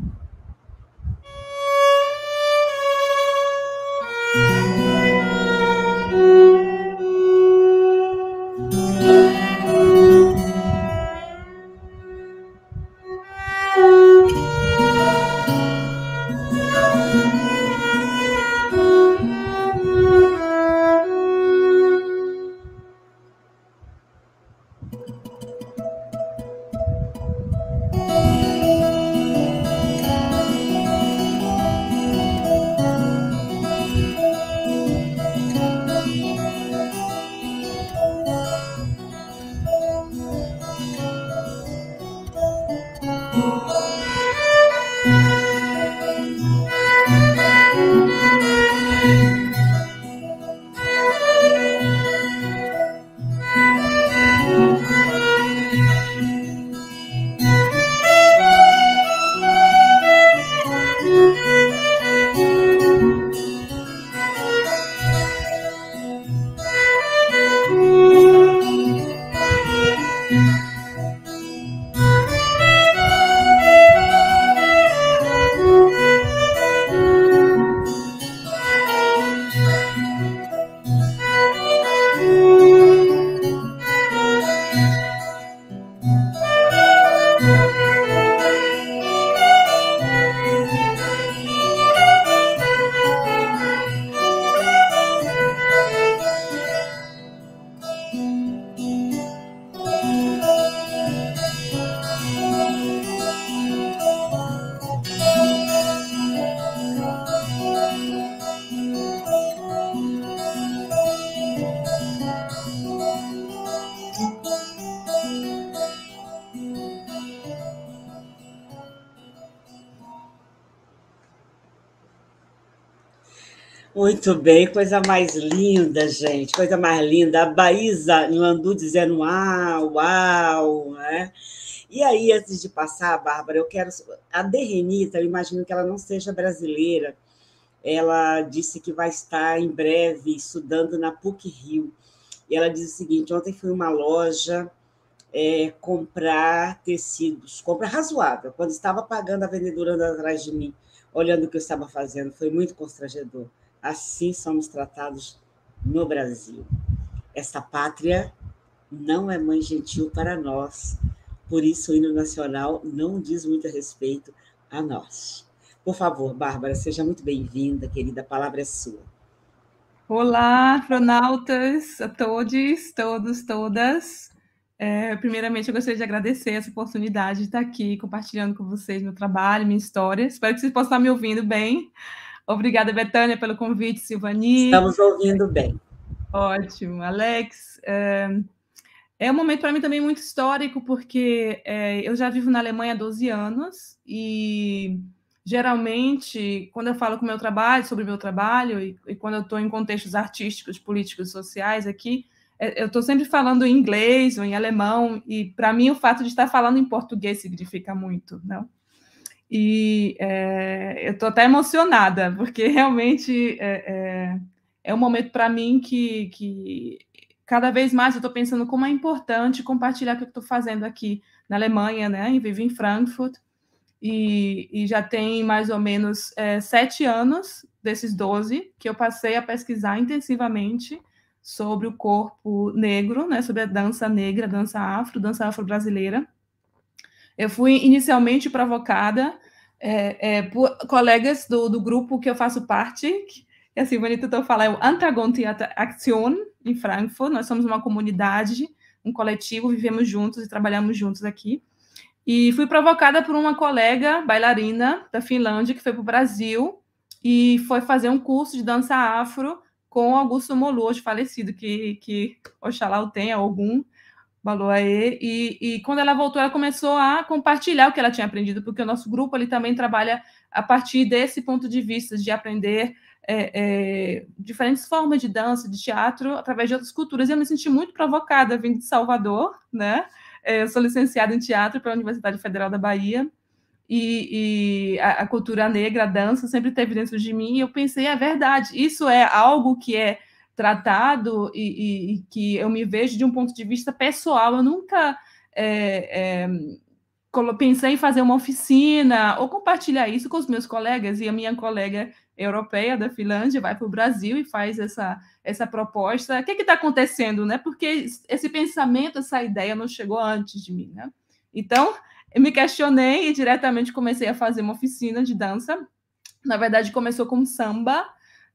Speaker 1: Muito bem, coisa mais linda, gente, coisa mais linda. A Baísa Landu dizendo uau, uau, né? E aí, antes de passar, Bárbara, eu quero... A Derrenita, eu imagino que ela não seja brasileira, ela disse que vai estar em breve estudando na PUC-Rio. E ela diz o seguinte: ontem fui a uma loja é, comprar tecidos, compra razoável, quando estava pagando, a vendedora andando atrás de mim, olhando o que eu estava fazendo. Foi muito constrangedor. Assim somos tratados no Brasil. Essa pátria não é mãe gentil para nós. Por isso, o hino nacional não diz muito a respeito a nós. Por favor, Bárbara, seja muito bem-vinda, querida. A palavra é sua.
Speaker 9: Olá, afronautas, a todos, todos, todas. É, primeiramente, eu gostaria de agradecer essa oportunidade de estar aqui compartilhando com vocês meu trabalho, minha história. Espero que vocês possam estar me ouvindo bem. Obrigada, Betânia, pelo convite, Silvani.
Speaker 1: Estamos ouvindo bem.
Speaker 9: Ótimo. Alex, é, é um momento para mim também muito histórico, porque é, eu já vivo na Alemanha há doze anos e, geralmente, quando eu falo com o meu trabalho, sobre o meu trabalho, e, e quando eu estou em contextos artísticos, políticos, sociais aqui, é, eu estou sempre falando em inglês ou em alemão, e, para mim, o fato de estar falando em português significa muito, não? E é, eu estou até emocionada, porque realmente é, é, é um momento para mim que, que cada vez mais eu estou pensando como é importante compartilhar o que eu estou fazendo aqui na Alemanha, né? Eu vivo em Frankfurt, e, e já tem mais ou menos é, sete anos desses doze que eu passei a pesquisar intensivamente sobre o corpo negro, né? Sobre a dança negra, dança afro, dança afro-brasileira. Eu fui inicialmente provocada é, é, por colegas do, do grupo que eu faço parte, que, assim, bonito eu falar, é o Antagon Theater Action, em Frankfurt. Nós somos uma comunidade, um coletivo, vivemos juntos e trabalhamos juntos aqui. E fui provocada por uma colega bailarina da Finlândia, que foi para o Brasil e foi fazer um curso de dança afro com Augusto Molu, hoje falecido, que, que oxalá o tenha, algum, Baloaê, e, e quando ela voltou, ela começou a compartilhar o que ela tinha aprendido, porque o nosso grupo ele também trabalha a partir desse ponto de vista, de aprender é, é, diferentes formas de dança, de teatro, através de outras culturas. E eu me senti muito provocada, vindo de Salvador, né? Eu sou licenciada em teatro pela Universidade Federal da Bahia, e, e a, a cultura negra, a dança, sempre esteve dentro de mim, e eu pensei, é verdade, isso é algo que é tratado e, e, e que eu me vejo de um ponto de vista pessoal. Eu nunca é, é, pensei em fazer uma oficina ou compartilhar isso com os meus colegas, e a minha colega europeia da Finlândia vai para o Brasil e faz essa, essa proposta. O que está acontecendo, né? Porque esse pensamento, essa ideia não chegou antes de mim, né? Então, eu me questionei e diretamente comecei a fazer uma oficina de dança. Na verdade, começou com samba.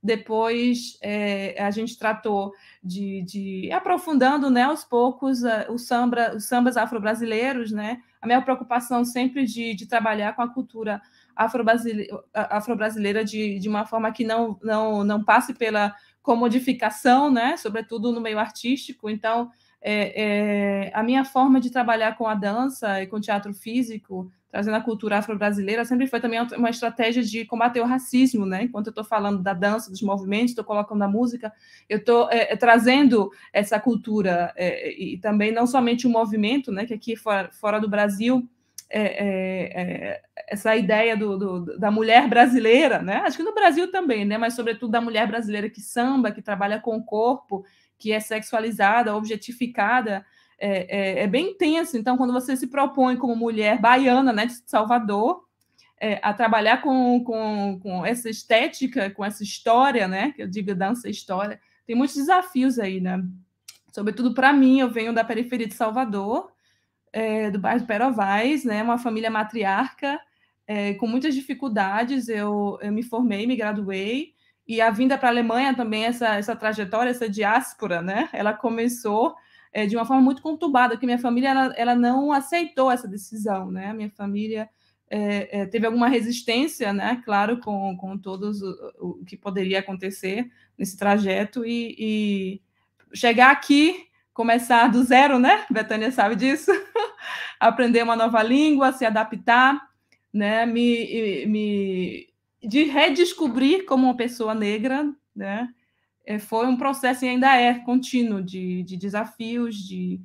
Speaker 9: Depois, é, a gente tratou de, de aprofundando, né, aos poucos, uh, o samba, os sambas afro-brasileiros, né? A minha preocupação sempre de, de trabalhar com a cultura afro-brasileira, afro-brasileira de, de uma forma que não, não, não passe pela comodificação, né? Sobretudo no meio artístico. Então, é, é, a minha forma de trabalhar com a dança e com o teatro físico, trazendo a cultura afro-brasileira, sempre foi também uma estratégia de combater o racismo, né? Enquanto eu estou falando da dança, dos movimentos, estou colocando a música, eu estou é, trazendo essa cultura, é, e também não somente o movimento, né? Que aqui fora, fora do Brasil, é, é, é, essa ideia do, do, da mulher brasileira, né? Acho que no Brasil também, né? Mas sobretudo da mulher brasileira que samba, que trabalha com o corpo, que é sexualizada, objetificada, É, é, é bem intenso. Então, quando você se propõe como mulher baiana, né, de Salvador, é, a trabalhar com, com, com essa estética, com essa história, né, que eu digo dança e história, tem muitos desafios aí, né? Sobretudo para mim, eu venho da periferia de Salvador, é, do bairro Perovais, né, uma família matriarca, é, com muitas dificuldades. Eu, eu me formei, me graduei, e a vinda para a Alemanha também, essa, essa trajetória, essa diáspora, né, ela começou É, de uma forma muito conturbada, que minha família ela, ela não aceitou essa decisão, né? Minha família é, é, teve alguma resistência, né? Claro, com, com todos o, o que poderia acontecer nesse trajeto, e, e chegar aqui, começar do zero, né? Betânia sabe disso, aprender uma nova língua, se adaptar, né? Me, me de redescobrir como uma pessoa negra, né? Foi um processo, e ainda é contínuo, de, de desafios, de,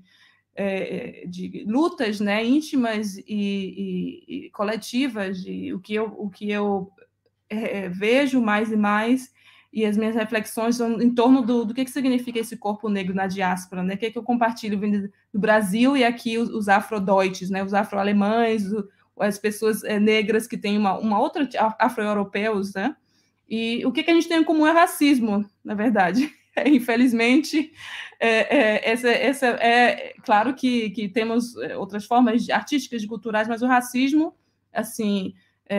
Speaker 9: é, de lutas, né, íntimas e, e, e coletivas, de o que eu, o que eu é, vejo mais e mais, e as minhas reflexões são em torno do, do que, que significa esse corpo negro na diáspora, né? O que, que eu compartilho vindo do Brasil e aqui os, os afrodeutsches, né? Os afro-alemães, as pessoas é, negras que têm uma, uma outra, afro-europeus, né? E o que, que a gente tem em comum é racismo, na verdade. É, infelizmente, é, é, essa, essa é claro que, que temos outras formas artísticas e culturais, mas o racismo, assim,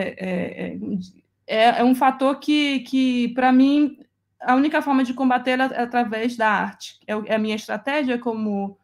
Speaker 9: é, é, é, é um fator que, que para mim, a única forma de combater é através da arte. É a minha estratégia, como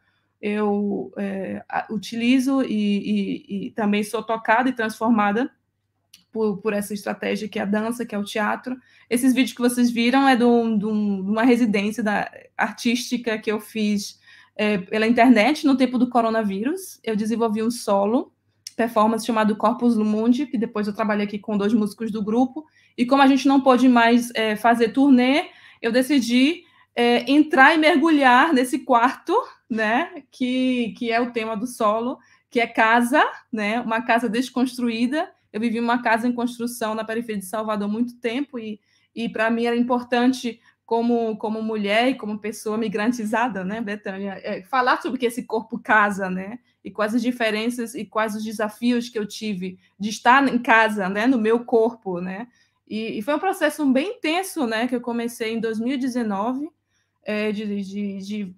Speaker 9: eu é, utilizo e, e, e também sou tocada e transformada Por, por essa estratégia que é a dança, que é o teatro. Esses vídeos que vocês viram é de, um, de, um, de uma residência da, artística que eu fiz é, pela internet no tempo do coronavírus. Eu desenvolvi um solo, performance chamado Corpus Lumundi, que depois eu trabalhei aqui com dois músicos do grupo, e como a gente não pôde mais é, fazer turnê, eu decidi é, entrar e mergulhar nesse quarto, né, que, que é o tema do solo, que é casa, né, uma casa desconstruída. Eu vivi uma casa em construção na periferia de Salvador há muito tempo e, e para mim era importante, como, como mulher e como pessoa migrantizada, né, Betânia, é, falar sobre que esse corpo casa, né, e quais as diferenças e quais os desafios que eu tive de estar em casa, né, no meu corpo, né, e, e foi um processo bem intenso, né, que eu comecei em dois mil e dezenove, é, de, de, de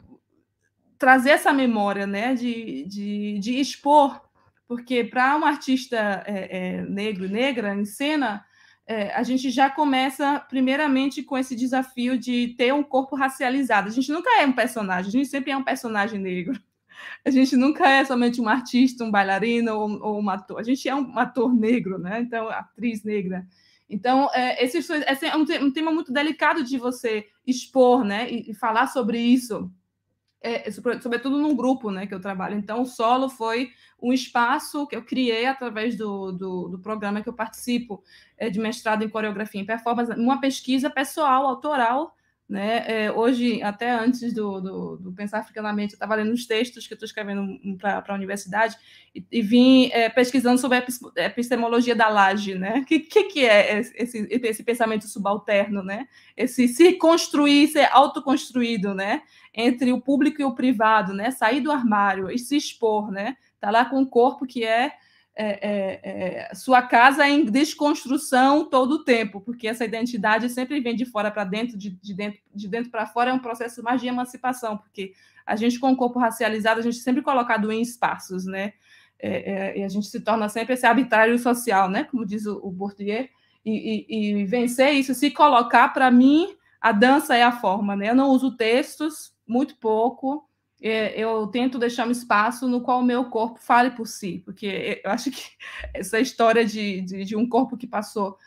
Speaker 9: trazer essa memória, né, de, de, de expor. Porque para um artista é, é, negro e negra em cena, é, a gente já começa, primeiramente, com esse desafio de ter um corpo racializado. A gente nunca é um personagem, a gente sempre é um personagem negro. A gente nunca é somente um artista, um bailarino ou, ou um ator. A gente é um ator negro, né? Então, atriz negra. Então, é, esse, esse é um tema muito delicado de você expor, né? E, e falar sobre isso. É, sobretudo num grupo, né, que eu trabalho. Então, o solo foi um espaço que eu criei através do, do, do programa que eu participo, é, de mestrado em coreografia e performance, uma pesquisa pessoal, autoral, né? É, hoje, até antes do, do, do Pensar Africanamente, eu estava lendo os textos que eu estou escrevendo para a universidade e, e vim é, pesquisando sobre a epistemologia da laje, né? O que, que, que é esse, esse pensamento subalterno, né? Esse se construir, ser autoconstruído, né? Entre o público e o privado, né? Sair do armário e se expor, né? Tá lá com um corpo que é, é, é, é sua casa em desconstrução todo o tempo, porque essa identidade sempre vem de fora para dentro, de, de dentro, de dentro para fora, é um processo mais de emancipação, porque a gente com o corpo racializado, a gente é sempre colocado em espaços, né? É, é, e a gente se torna sempre esse arbitrário social, né? Como diz o, o Bourdieu, e, e, e vencer isso, se colocar, para mim, a dança é a forma, né? Eu não uso textos, muito pouco, eu tento deixar um espaço no qual o meu corpo fale por si, porque eu acho que essa história de, de, de um corpo que passou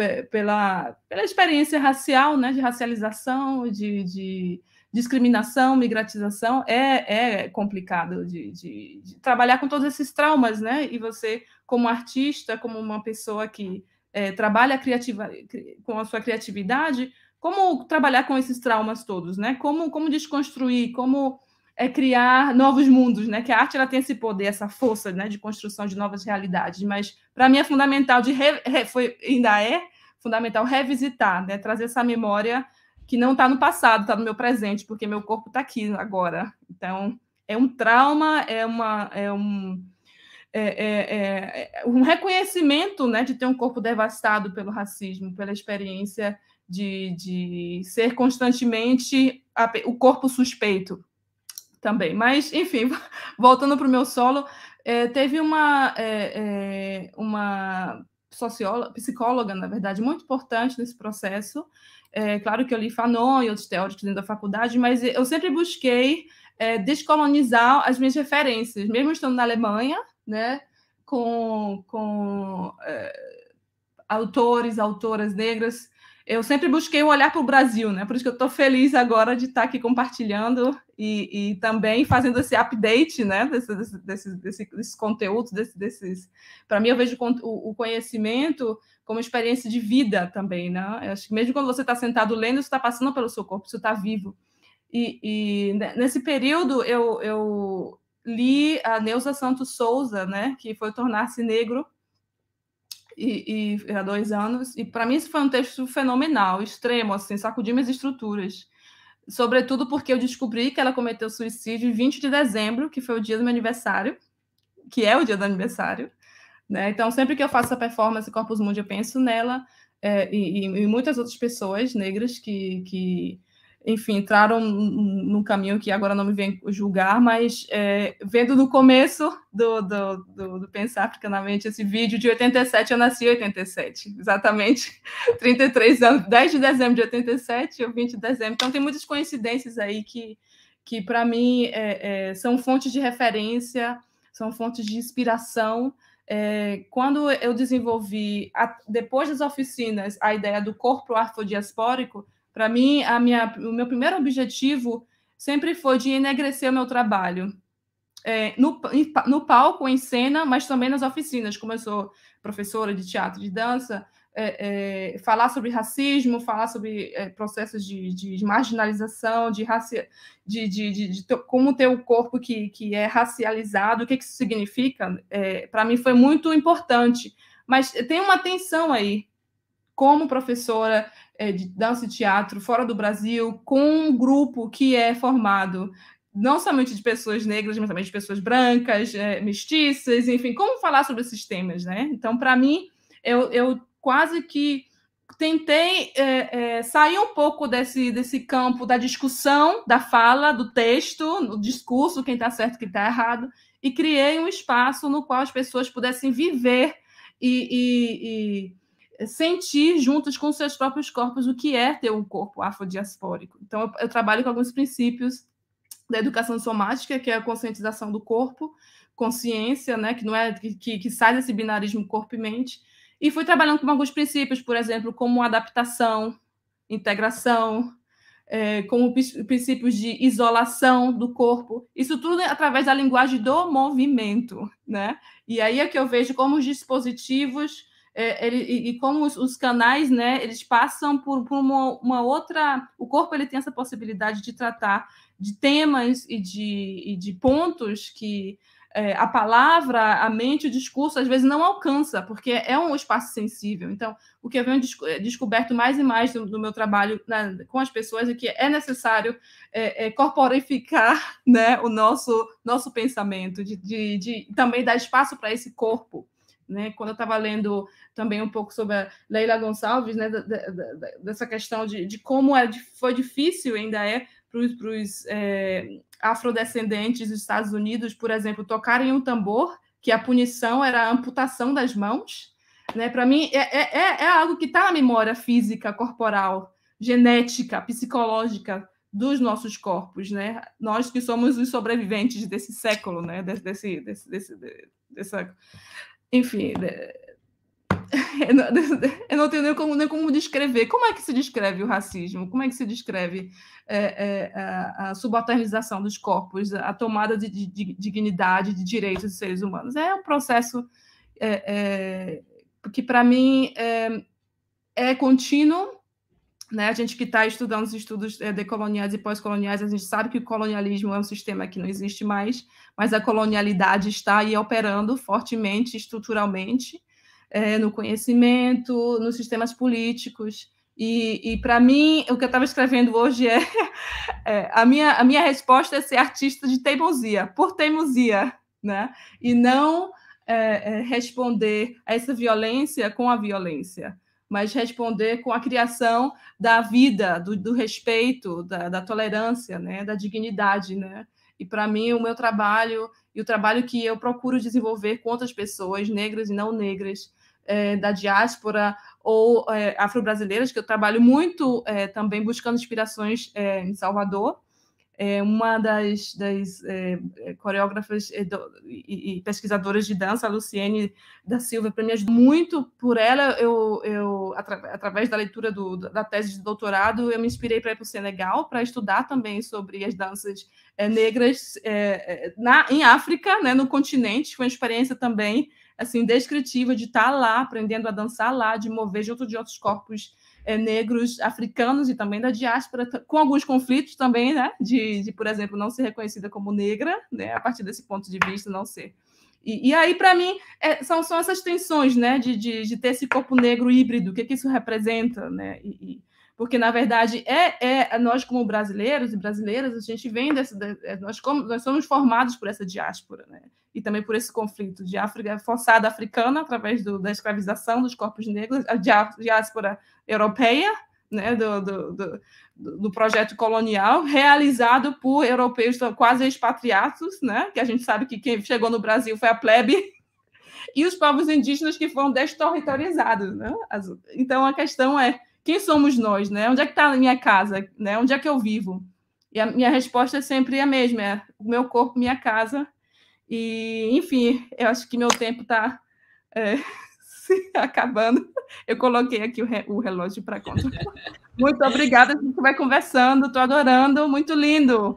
Speaker 9: pela, pela experiência racial, né, de racialização, de, de discriminação, migratização, é, é complicado de, de, de trabalhar com todos esses traumas, né? E você, como artista, como uma pessoa que é, trabalha criativa, com a sua criatividade, como trabalhar com esses traumas todos, né? Como, como desconstruir, como é, criar novos mundos, né? Que a arte ela tem esse poder, essa força, né? De construção de novas realidades. Mas para mim é fundamental de re, re, foi, ainda é fundamental revisitar, né? Trazer essa memória que não está no passado, está no meu presente, porque meu corpo está aqui agora. Então é um trauma, é uma é um É, é, é um reconhecimento, né, de ter um corpo devastado pelo racismo, pela experiência de, de ser constantemente a, o corpo suspeito também. Mas, enfim, voltando para o meu solo, é, teve uma, é, é, uma socióloga, psicóloga, na verdade, muito importante nesse processo. É, claro que eu li Fanon e outros teóricos dentro da faculdade, mas eu sempre busquei é, descolonizar as minhas referências, mesmo estando na Alemanha, né, com, com é, autores, autoras negras, eu sempre busquei um olhar para o Brasil, né? Por isso que eu estou feliz agora de estar aqui compartilhando e, e também fazendo esse update, né, desses, desses, desses, desses conteúdos, desses, desses... Para mim, eu vejo o, o conhecimento como experiência de vida também, né? Eu acho que mesmo quando você está sentado lendo, você está passando pelo seu corpo, você está vivo. E, e nesse período, eu... eu li a Neuza Santos Souza, né, que foi Tornar-se Negro, e, e há dois anos, e para mim isso foi um texto fenomenal, extremo, assim, sacudiu minhas estruturas, sobretudo porque eu descobri que ela cometeu suicídio em vinte de dezembro, que foi o dia do meu aniversário, que é o dia do aniversário, né? Então, sempre que eu faço a performance Corpus Mundi, eu penso nela, é, e, e muitas outras pessoas negras que, que enfim, entraram num caminho que agora não me vem julgar, mas é, vendo no começo do, do, do, do Pensar Africanamente, esse vídeo de oitenta e sete, eu nasci em oitenta e sete, exatamente, trinta e três anos, dez de dezembro de oitenta e sete, eu vinte de dezembro, então tem muitas coincidências aí que, que para mim, é, é, são fontes de referência, são fontes de inspiração. É, quando eu desenvolvi, a, depois das oficinas, a ideia do corpo afrodiaspórico, para mim, a minha, o meu primeiro objetivo sempre foi de enegrecer o meu trabalho. É, no, no palco, em cena, mas também nas oficinas, como eu sou professora de teatro e de dança, é, é, falar sobre racismo, falar sobre é, processos de, de marginalização, de, raci, de, de, de, de como ter o corpo que, que é racializado, o que, que isso significa, é, para mim foi muito importante. Mas tem uma tensão aí, como professora é, de dança e teatro fora do Brasil, com um grupo que é formado não somente de pessoas negras, mas também de pessoas brancas, é, mestiças, enfim, como falar sobre esses temas, né? Então, para mim, eu, eu quase que tentei é, é, sair um pouco desse, desse campo da discussão, da fala, do texto, no discurso, quem está certo, quem está errado, e criei um espaço no qual as pessoas pudessem viver e, e, e sentir juntas com seus próprios corpos o que é ter um corpo afrodiaspórico. Então, eu, eu trabalho com alguns princípios da educação somática, que é a conscientização do corpo, consciência, né, que não é que, que sai desse binarismo corpo e mente, e fui trabalhando com alguns princípios, por exemplo, como adaptação, integração, é, como princípios de isolação do corpo, isso tudo através da linguagem do movimento, né? E aí é que eu vejo como os dispositivos é, ele, e, e como os, os canais, né, eles passam por, por uma, uma outra... O corpo ele tem essa possibilidade de tratar de temas e de, e de pontos que é, a palavra, a mente, o discurso, às vezes não alcança, porque é um espaço sensível. Então, o que eu venho desco descoberto mais e mais no, no meu trabalho na, com as pessoas é que é necessário é, é, corporificar, né, o nosso, nosso pensamento, de, de, de também dar espaço para esse corpo. Né? Quando eu estava lendo também um pouco sobre a Leila Gonçalves, né, da, da, da, dessa questão de, de como é, foi difícil, ainda é, para os é, afrodescendentes dos Estados Unidos, por exemplo, tocarem um tambor, que a punição era a amputação das mãos. Né? Para mim, é, é, é algo que está na memória física, corporal, genética, psicológica dos nossos corpos. Né? Nós que somos os sobreviventes desse século, né? desse, desse, desse, dessa... Enfim... Eu não tenho nem como, nem como descrever. Como é que se descreve o racismo? Como é que se descreve é, é, a, a subalternização dos corpos, a tomada de, de, de dignidade, de direitos dos seres humanos? É um processo é, é, que, para mim, é, é contínuo. Né? A gente que está estudando os estudos decoloniais e pós-coloniais, a gente sabe que o colonialismo é um sistema que não existe mais, mas a colonialidade está aí operando fortemente, estruturalmente, É, no conhecimento, nos sistemas políticos. E, e para mim, o que eu estava escrevendo hoje é, é a, minha, a minha resposta é ser artista de teimosia, por teimosia, né? E não é, é, responder a essa violência com a violência, mas responder com a criação da vida, do, do respeito, da, da tolerância, né? Da dignidade. Né? E, para mim, o meu trabalho e o trabalho que eu procuro desenvolver com outras pessoas, negras e não negras, É, da diáspora ou é, afro-brasileiras, que eu trabalho muito é, também buscando inspirações é, em Salvador. É, uma das, das é, coreógrafas e, e, e pesquisadoras de dança, a Luciene da Silva, para mim ajudou muito. Por ela, eu, eu atra, através da leitura do, da tese de doutorado, eu me inspirei para ir para o Senegal, para estudar também sobre as danças é, negras é, na, em África, né, no continente. Foi uma experiência também assim, descritiva de estar lá, aprendendo a dançar lá, de mover junto de outros corpos é, negros, africanos e também da diáspora, com alguns conflitos também, né? De, de, por exemplo, não ser reconhecida como negra, né? A partir desse ponto de vista, não ser. E, e aí, para mim, é, são, são essas tensões, né, de, de, de ter esse corpo negro híbrido, o que, que isso representa, né? E, e, porque, na verdade, é, é nós, como brasileiros e brasileiras, a gente vem desse... Nós, como, nós somos formados por essa diáspora, né? E também por esse conflito de África forçada africana, através do, da escravização dos corpos negros, a diáspora europeia, né, do, do, do, do projeto colonial, realizado por europeus quase expatriados, né, que a gente sabe que quem chegou no Brasil foi a plebe, e os povos indígenas que foram desterritorializados. Né? Então, a questão é, quem somos nós? Né? Onde é que está a minha casa? Né? Onde é que eu vivo? E a minha resposta é sempre a mesma, é o meu corpo, minha casa. E, enfim, eu acho que meu tempo está... É, acabando, eu coloquei aqui o, re, o relógio para conta. Muito obrigada, a gente vai conversando, estou adorando, muito lindo.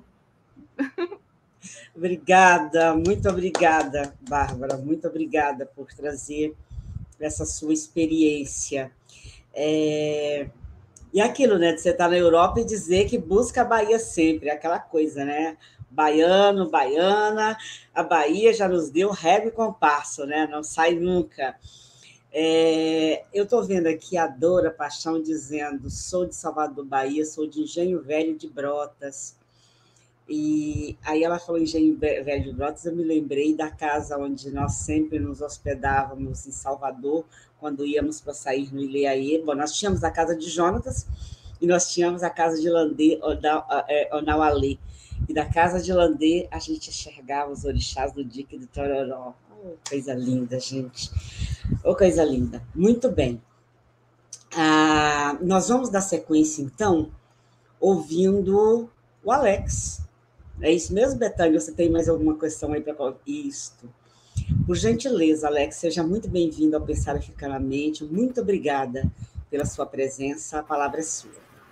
Speaker 1: Obrigada, muito obrigada, Bárbara, muito obrigada por trazer essa sua experiência. É... E aquilo, né, de você estar na Europa e dizer que busca a Bahia sempre, aquela coisa, né? Baiano, baiana, a Bahia já nos deu régua e compasso, né? Não sai nunca. É, eu estou vendo aqui a Dora Paixão dizendo: sou de Salvador, Bahia, sou de Engenho Velho de Brotas. E aí ela falou Engenho Velho de Brotas, eu me lembrei da casa onde nós sempre nos hospedávamos em Salvador, quando íamos para sair no Ileaê. Bom, nós tínhamos a casa de Jonatas e nós tínhamos a casa de Landê, Onaualê. E da casa de Landê a gente enxergava os orixás do Dique do Tororó. Oh, coisa linda, gente. Oh, coisa linda. Muito bem. Ah, nós vamos dar sequência, então, ouvindo o Alex. É isso mesmo, Betânia? Você tem mais alguma questão aí para colocar? Isto. Por gentileza, Alex, seja muito bem-vindo ao Pensar Africanamente. Muito obrigada pela sua presença. A palavra é sua.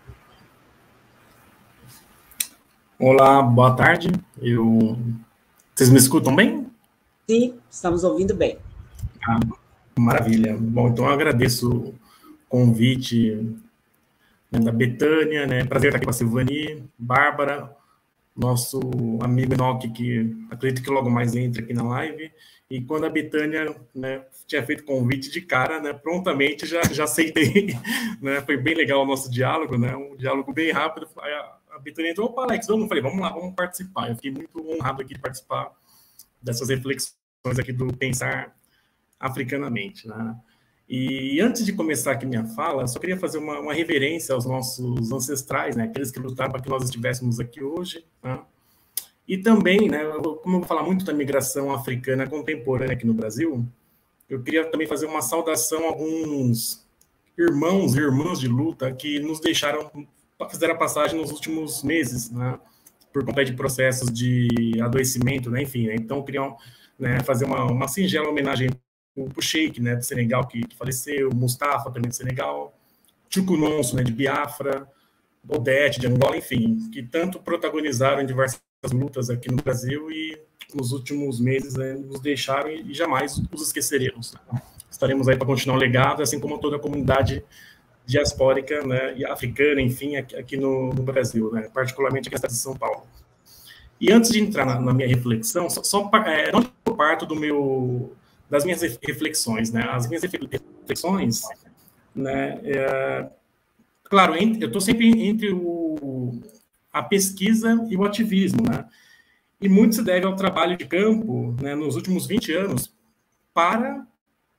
Speaker 10: Olá, boa tarde. Eu... Vocês me escutam bem?
Speaker 1: Sim, estamos ouvindo bem.
Speaker 10: Ah, maravilha. Bom, então eu agradeço o convite, né, da Betânia, né? Prazer estar aqui com a Silvani, Bárbara, nosso amigo Enoque, que acredito que logo mais entra aqui na live. E quando a Betânia, né, tinha feito convite de cara, né, prontamente já, já aceitei. Né? Foi bem legal o nosso diálogo, né? Um diálogo bem rápido. Aí a, a Betânia entrou: opa, Alex, vamos, falei, vamos lá, vamos participar. Eu fiquei muito honrado aqui de participar dessas reflexões aqui do Pensar Africanamente, né? E antes de começar aqui minha fala, só queria fazer uma, uma reverência aos nossos ancestrais, né? Aqueles que lutaram para que nós estivéssemos aqui hoje, né? E também, né, como eu vou falar muito da migração africana contemporânea aqui no Brasil, eu queria também fazer uma saudação a alguns irmãos e irmãs de luta que nos deixaram, fizeram a passagem nos últimos meses, né? Por conta de processos de adoecimento, né? Enfim, né? Então, queriam, né, fazer uma, uma singela homenagem ao Sheik, né, do Senegal, que, que faleceu, Mustafa, também do Senegal, Tchuku Nonso, né, de Biafra, Odete, de Angola, enfim, que tanto protagonizaram em diversas lutas aqui no Brasil e nos últimos meses, né, nos deixaram e jamais os esqueceremos. Né? Estaremos aí para continuar o legado, assim como toda a comunidade diaspórica, né, e africana, enfim, aqui, aqui no, no Brasil, né, particularmente aqui na cidade de São Paulo. E antes de entrar na, na minha reflexão, só, só é, onde eu parto do meu, das minhas reflexões, né, as minhas reflexões, né, é, claro, eu estou sempre entre o, a pesquisa e o ativismo, né, e muito se deve ao trabalho de campo, né, nos últimos vinte anos, para,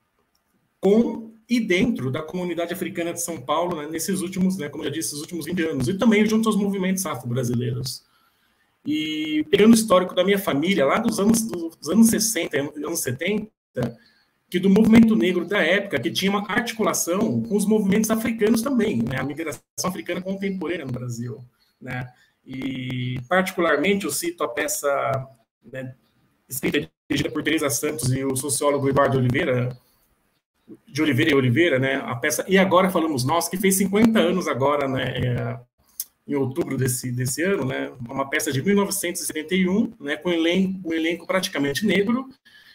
Speaker 10: com e dentro da comunidade africana de São Paulo, né, nesses últimos, né, como eu já disse, esses últimos vinte anos, e também junto aos movimentos afro-brasileiros. E pegando o histórico da minha família, lá dos anos, dos anos sessenta, anos setenta, que do movimento negro da época, que tinha uma articulação com os movimentos africanos também, né, a migração africana contemporânea no Brasil, né, e particularmente eu cito a peça, né, escrita e dirigida por Teresa Santos e o sociólogo Eduardo Oliveira, de Oliveira e Oliveira, né, a peça E Agora Falamos Nós, que fez cinquenta anos agora, né, é, em outubro desse, desse ano, né, uma peça de mil novecentos e setenta e um, né, com um elenco, um elenco praticamente negro,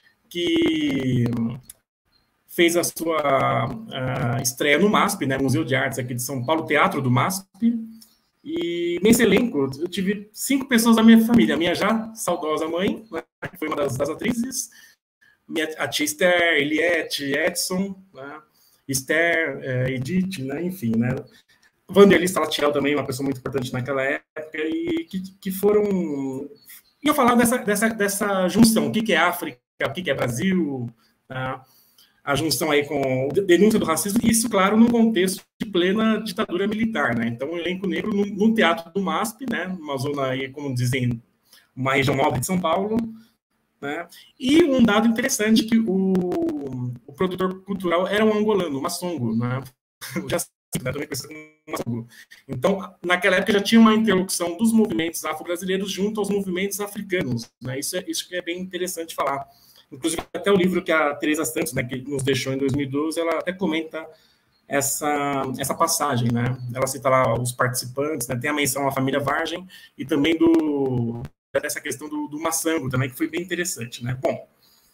Speaker 10: que fez a sua a estreia no MASP, né, Museu de Artes aqui de São Paulo, Teatro do MASP, e nesse elenco eu tive cinco pessoas da minha família, a minha já saudosa mãe, né, que foi uma das, das atrizes, minha, a tia Esther, Eliette, Edson, né? Esther, é, Edith, né? Enfim, né? Vanderlei Salatiel também, uma pessoa muito importante naquela época, e que, que foram... E eu falar dessa, dessa, dessa junção, o que, que é África, o que, que é Brasil, né? A junção aí com a denúncia do racismo, e isso, claro, num contexto de plena ditadura militar, né? Então, o elenco negro no, no Teatro do MASP, né? Uma zona aí, como dizem, uma região nobre de São Paulo, né? E um dado interessante, que o, o produtor cultural era um angolano, um maçongo, né? Já né? Também conhecido como maçongo. Então, naquela época já tinha uma interlocução dos movimentos afro-brasileiros junto aos movimentos africanos, né? Isso é, isso que é bem interessante falar. Inclusive, até o livro que a Teresa Santos, né, que nos deixou em dois mil e doze, ela até comenta essa, essa passagem, né? Ela cita lá os participantes, né? Tem a menção à família Vargem e também do, dessa questão do, do maçango também, que foi bem interessante, né? Bom,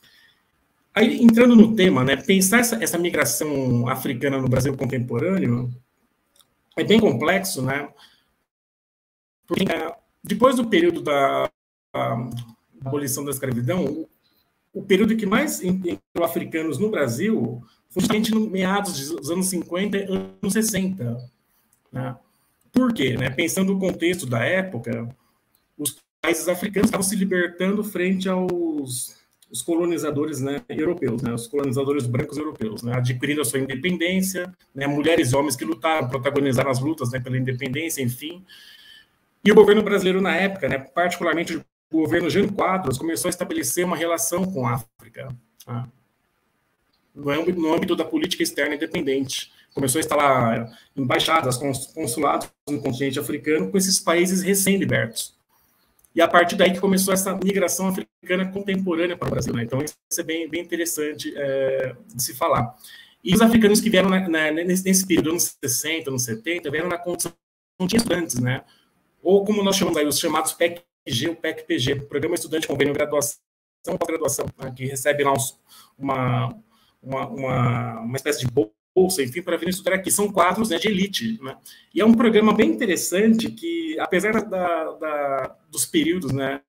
Speaker 10: aí entrando no tema, né? Pensar essa, essa migração africana no Brasil contemporâneo é bem complexo, né? Porque depois do período da, da abolição da escravidão, o período que mais entrou africanos no Brasil foi justamente no meados dos anos cinquenta e anos sessenta. Né? Por quê? Né? Pensando no contexto da época, os países africanos estavam se libertando frente aos os colonizadores, né, europeus, né, os colonizadores brancos europeus, né, adquirindo a sua independência, né, mulheres e homens que lutaram, protagonizaram as lutas, né, pela independência, enfim. E o governo brasileiro, na época, né, particularmente o governo Jânio Quadros, começou a estabelecer uma relação com a África, tá? no, âmbito, no âmbito da política externa independente. Começou a instalar embaixadas, consulados no continente africano com esses países recém-libertos. E a partir daí que começou essa migração africana contemporânea para o Brasil, né? Então, isso é bem, bem interessante é, de se falar. E os africanos que vieram na, na, nesse, nesse período, anos sessenta, anos setenta, vieram na condição de estudantes, né? Ou como nós chamamos aí, os chamados P E C G, o P E C P G, Programa Estudante Convênio Graduação e Pós-Graduação, né? Que recebe lá uns, uma, uma, uma, uma espécie de bolsa, enfim, para vir estudar aqui. São quadros, né, de elite, né? E é um programa bem interessante que, apesar da, da, dos períodos, né,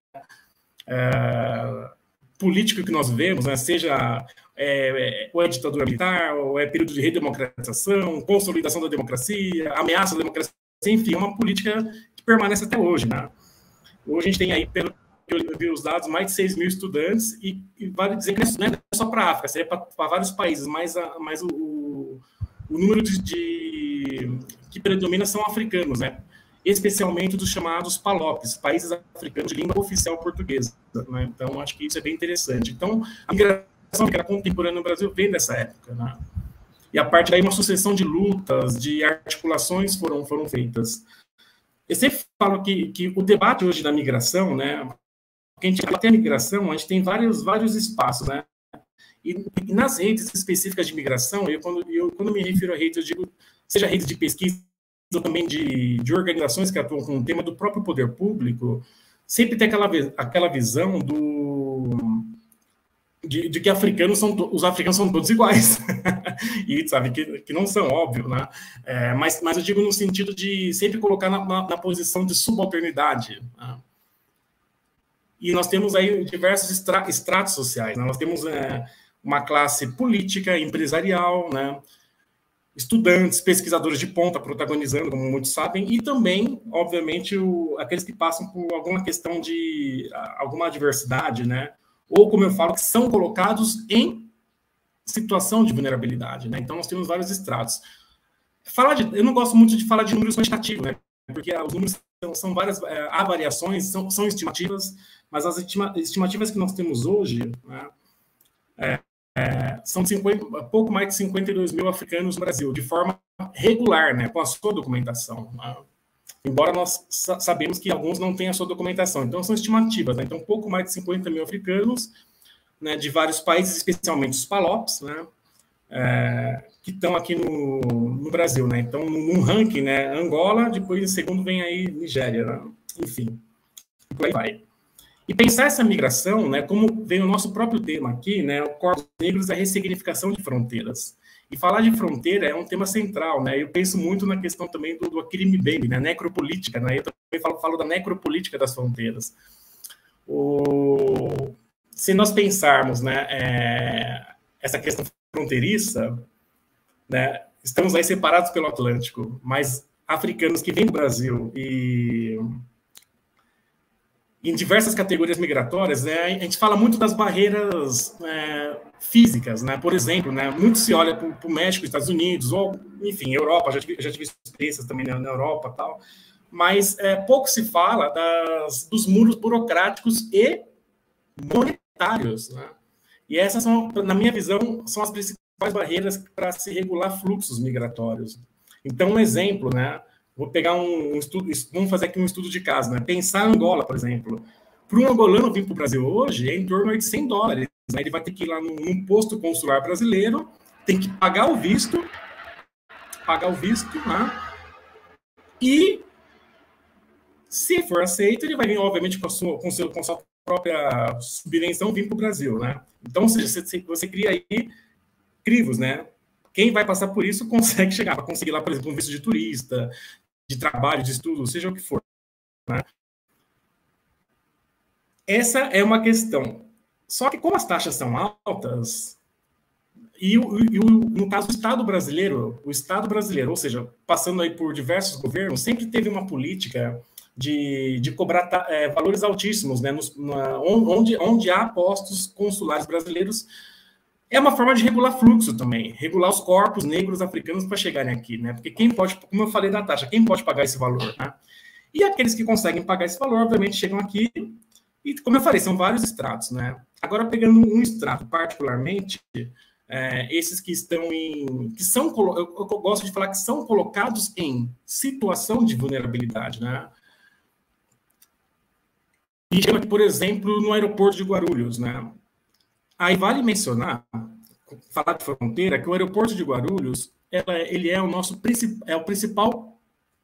Speaker 10: é, político que nós vemos, né, seja é, ou é ditadura militar, ou é período de redemocratização, consolidação da democracia, ameaça da democracia, enfim, é uma política que permanece até hoje, né? Hoje a gente tem aí, pelo que eu vi os dados, mais de seis mil estudantes, e, e vale dizer que não é só para a África, seria para vários países, mas, a, mas o, o, o número de, de que predomina são africanos, né? Especialmente dos chamados PALOPs, países africanos de língua oficial portuguesa, né? Então, acho que isso é bem interessante. Então, a migração contemporânea no Brasil vem dessa época, né? E a partir daí, uma sucessão de lutas, de articulações foram, foram feitas. Eu sempre falo que, que o debate hoje da migração, né? Porque a gente até a migração, a gente tem vários, vários espaços, né? E, e nas redes específicas de migração, eu quando, eu, quando me refiro a redes, eu digo, seja redes de pesquisa, ou também de, de organizações que atuam com o tema do próprio poder público, sempre tem aquela, aquela visão do, de, de que africanos são, os africanos são todos iguais. E sabe que, que não são, óbvio, né? É, mas, mas eu digo no sentido de sempre colocar na, na, na posição de subalternidade, né? E nós temos aí diversos estra, estratos sociais, né? Nós temos é, uma classe política, empresarial, né? Estudantes, pesquisadores de ponta protagonizando, como muitos sabem, e também, obviamente, o, aqueles que passam por alguma questão de alguma adversidade, né? Ou, como eu falo, que são colocados em situação de vulnerabilidade, né? Então, nós temos vários estratos. Falar de, eu não gosto muito de falar de números quantitativos, né? Porque os números são, são várias, é, há variações, são, são estimativas, mas as estima, estimativas que nós temos hoje, né, é, é, são cinquenta, pouco mais de cinquenta e dois mil africanos no Brasil, de forma regular, né, com a sua documentação. Né? Embora nós sa sabemos que alguns não têm a sua documentação, então são estimativas, né? Então pouco mais de cinquenta mil africanos, né, de vários países, especialmente os PALOPs, né, é, que estão aqui no, no Brasil, né? Então, num ranking, né, Angola, depois em segundo vem aí Nigéria, né? Enfim, por aí vai. E pensar essa migração, né, como vem o nosso próprio tema aqui, né, o Corpos Negros, a ressignificação de fronteiras. E falar de fronteira é um tema central, né? Eu penso muito na questão também do, do Achille Mbembe, né, necropolítica, né? Eu também falo, falo da necropolítica das fronteiras. O... se nós pensarmos, né, é, essa questão fronteiriça, né, estamos aí separados pelo Atlântico, mas africanos que vêm do Brasil e em diversas categorias migratórias, né, a gente fala muito das barreiras é, físicas, né? Por exemplo, né, muito se olha para o México, Estados Unidos, ou, enfim, Europa, já tive, já tive experiências também na, na Europa e tal, mas é, pouco se fala das, dos muros burocráticos e monetários, né? E essas são, na minha visão, são as principais barreiras para se regular fluxos migratórios. Então, um exemplo, né? Vou pegar um, um estudo, vamos fazer aqui um estudo de caso, né? Pensar Angola, por exemplo. Para um angolano vir para o Brasil hoje, é em torno de cem dólares. Né? Ele vai ter que ir lá num, num posto consular brasileiro, tem que pagar o visto, pagar o visto, né? E, se for aceito, ele vai vir, obviamente, com a sua, com seu, com a sua própria subvenção, vir para o Brasil, né? Então, ou seja, você, você cria aí crivos, né? Quem vai passar por isso consegue chegar, para conseguir lá, por exemplo, um visto de turista, de trabalho, de estudo, seja o que for. Né? Essa é uma questão. Só que como as taxas são altas, e, o, e o, no caso do Estado brasileiro, o Estado brasileiro, ou seja, passando aí por diversos governos, sempre teve uma política de, de cobrar é, valores altíssimos, né, nos, na, onde, onde há postos consulares brasileiros. É uma forma de regular fluxo também, regular os corpos negros africanos para chegarem aqui, né? Porque quem pode, como eu falei da taxa, quem pode pagar esse valor, né? E aqueles que conseguem pagar esse valor, obviamente, chegam aqui e, como eu falei, são vários estratos, né? Agora, pegando um extrato particularmente, é, esses que estão em... que são, eu, eu gosto de falar que são colocados em situação de vulnerabilidade, né? E chama aqui, por exemplo, no aeroporto de Guarulhos, né? Aí vale mencionar, falar de fronteira, que o aeroporto de Guarulhos, ela, ele é o nosso é o principal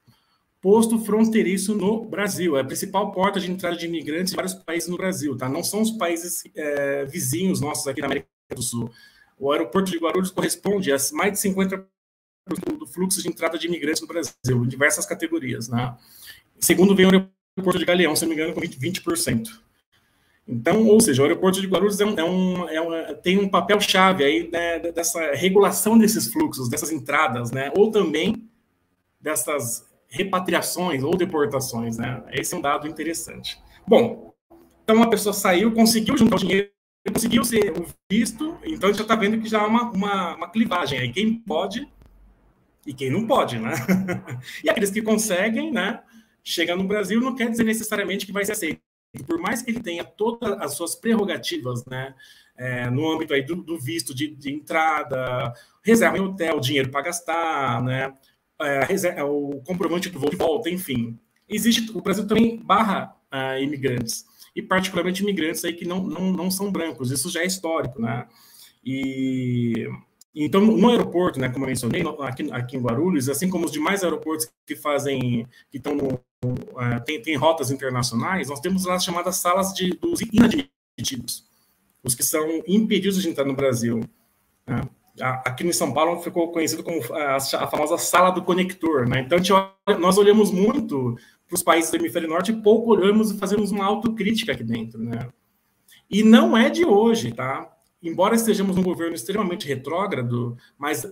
Speaker 10: posto fronteiriço no Brasil, é a principal porta de entrada de imigrantes de vários países no Brasil, tá? Não são os países é, vizinhos nossos aqui na América do Sul. O aeroporto de Guarulhos corresponde a mais de cinquenta por cento do fluxo de entrada de imigrantes no Brasil, em diversas categorias, né? Segundo vem o aeroporto de Galeão, se não me engano, com vinte por cento. Então, ou seja, o aeroporto de Guarulhos é um, é um, é um, tem um papel-chave aí, né, dessa regulação desses fluxos, dessas entradas, né, ou também dessas repatriações ou deportações, né? Esse é um dado interessante. Bom, então a pessoa saiu, conseguiu juntar o dinheiro, conseguiu ser o visto, então a gente já está vendo que já há uma, uma, uma clivagem aí, quem pode e quem não pode, né? E aqueles que conseguem, né, chega no Brasil, não quer dizer necessariamente que vai ser aceito. Por mais que ele tenha todas as suas prerrogativas, né, é, no âmbito aí do, do visto de, de entrada, reserva em hotel, dinheiro para gastar, né, é, reserva, o comprovante do voo de volta, enfim. Existe, o Brasil também barra uh, imigrantes, e particularmente imigrantes aí que não, não, não são brancos, isso já é histórico, né, e... Então, no aeroporto, né, como eu mencionei, aqui, aqui em Guarulhos, assim como os demais aeroportos que fazem, que estão no, uh, tem, tem rotas internacionais, nós temos lá as chamadas salas de, dos inadmitidos, os que são impedidos de entrar no Brasil. Né? Aqui no São Paulo ficou conhecido como a, a famosa sala do conector. Né? Então, a gente olha, nós olhamos muito para os países do hemisfério norte e pouco olhamos e fazemos uma autocrítica aqui dentro. Né? E não é de hoje, tá? Embora estejamos num governo extremamente retrógrado, mas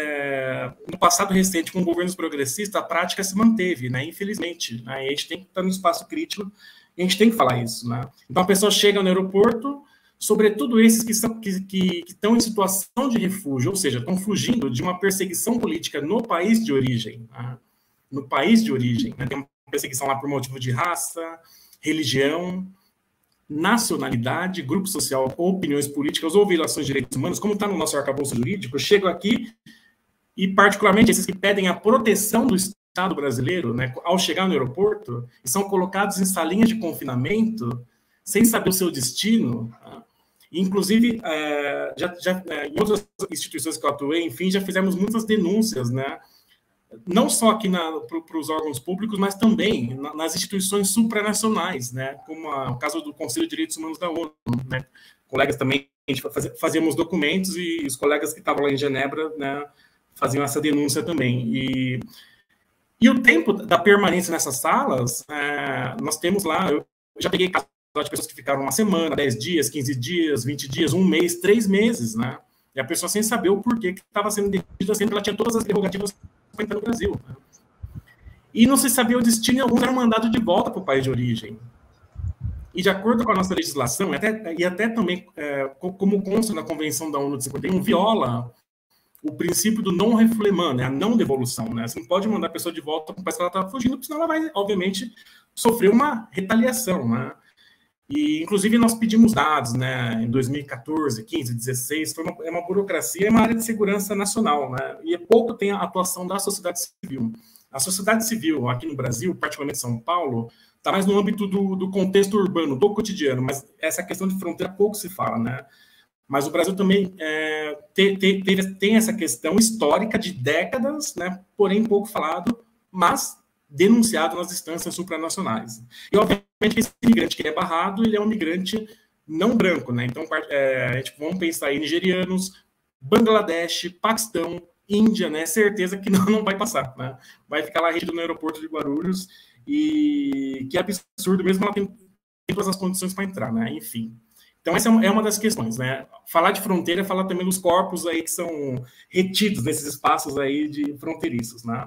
Speaker 10: é, no passado recente, com governos progressistas, a prática se manteve, né? Infelizmente. Né? A gente tem que estar no espaço crítico e a gente tem que falar isso. Né? Então, a pessoa chega no aeroporto, sobretudo esses que, são, que, que, que estão em situação de refúgio, ou seja, estão fugindo de uma perseguição política no país de origem. Né? No país de origem. Né? Tem uma perseguição lá por motivo de raça, religião, nacionalidade, grupo social, ou opiniões políticas ou violações de direitos humanos, como está no nosso arcabouço jurídico, chegam aqui e, particularmente, esses que pedem a proteção do Estado brasileiro, né, ao chegar no aeroporto, e são colocados em salinhas de confinamento, sem saber o seu destino. Tá? Inclusive, é, já, já, é, em outras instituições que eu atuei, enfim, já fizemos muitas denúncias, né, não só aqui para os órgãos públicos, mas também na, nas instituições supranacionais, né, como a, o caso do Conselho de Direitos Humanos da ONU. Né, colegas também, a gente fazia, fazíamos documentos e os colegas que estavam lá em Genebra, né, faziam essa denúncia também. E, e o tempo da permanência nessas salas, é, nós temos lá, eu já peguei casos de pessoas que ficaram uma semana, dez dias, quinze dias, vinte dias, um mês, três meses, né? E a pessoa sem saber o porquê que estava sendo detida, sendo que ela tinha todas as prerrogativas para entrar no Brasil. Né? E não se sabia o destino, e alguns eram mandados de volta para o país de origem. E de acordo com a nossa legislação, até, e até também, é, como consta na Convenção da ONU de cinquenta e um, viola o princípio do non-refoulement, né? A não devolução. Né? Você não pode mandar a pessoa de volta para o país que ela estava fugindo, porque senão ela vai, obviamente, sofrer uma retaliação. Né? E, inclusive, nós pedimos dados, né, em dois mil e quatorze, quinze, dezesseis, foi uma, é uma burocracia, é uma área de segurança nacional, né, e é pouco tem a atuação da sociedade civil. A sociedade civil, aqui no Brasil, particularmente em São Paulo, está mais no âmbito do, do contexto urbano, do cotidiano, mas essa questão de fronteira pouco se fala, né. Mas o Brasil também é, te, te, te, tem essa questão histórica de décadas, né, porém pouco falado, mas denunciado nas instâncias supranacionais. E, obviamente, esse imigrante que é barrado, ele é um migrante não branco, né? Então, é, a gente, vamos pensar aí, nigerianos, Bangladesh, Paquistão, Índia, né? Certeza que não, não vai passar, né? Vai ficar lá retido no aeroporto de Guarulhos, e que é absurdo, mesmo ela tem, tem todas as condições para entrar, né? Enfim. Então, essa é uma das questões, né? Falar de fronteira é falar também dos corpos aí que são retidos nesses espaços aí de fronteiriços, né?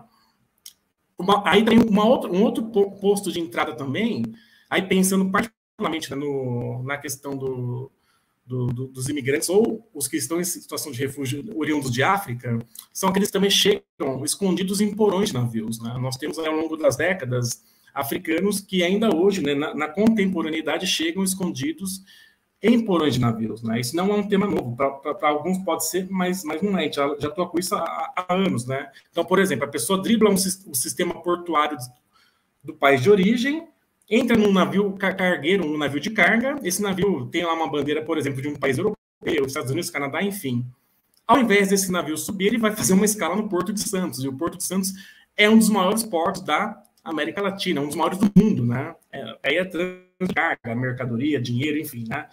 Speaker 10: Uma, aí tem uma outra, um outro posto de entrada também, aí pensando particularmente, né, no, na questão do, do, do, dos imigrantes, ou os que estão em situação de refúgio oriundos de África, são aqueles que também chegam escondidos em porões de navios. Né? Nós temos, ao longo das décadas, africanos que ainda hoje, né, na, na contemporaneidade, chegam escondidos em porões de navios. Né? Isso não é um tema novo, para alguns pode ser, mas, mas não é, a gente já, já atua com isso há, há anos. Né? Então, por exemplo, a pessoa dribla um, um sistema portuário do país de origem, entra num navio cargueiro, num navio de carga, esse navio tem lá uma bandeira, por exemplo, de um país europeu, Estados Unidos, Canadá, enfim. Ao invés desse navio subir, ele vai fazer uma escala no Porto de Santos, e o Porto de Santos é um dos maiores portos da América Latina, um dos maiores do mundo, né? Aí é carga, mercadoria, dinheiro, enfim, né?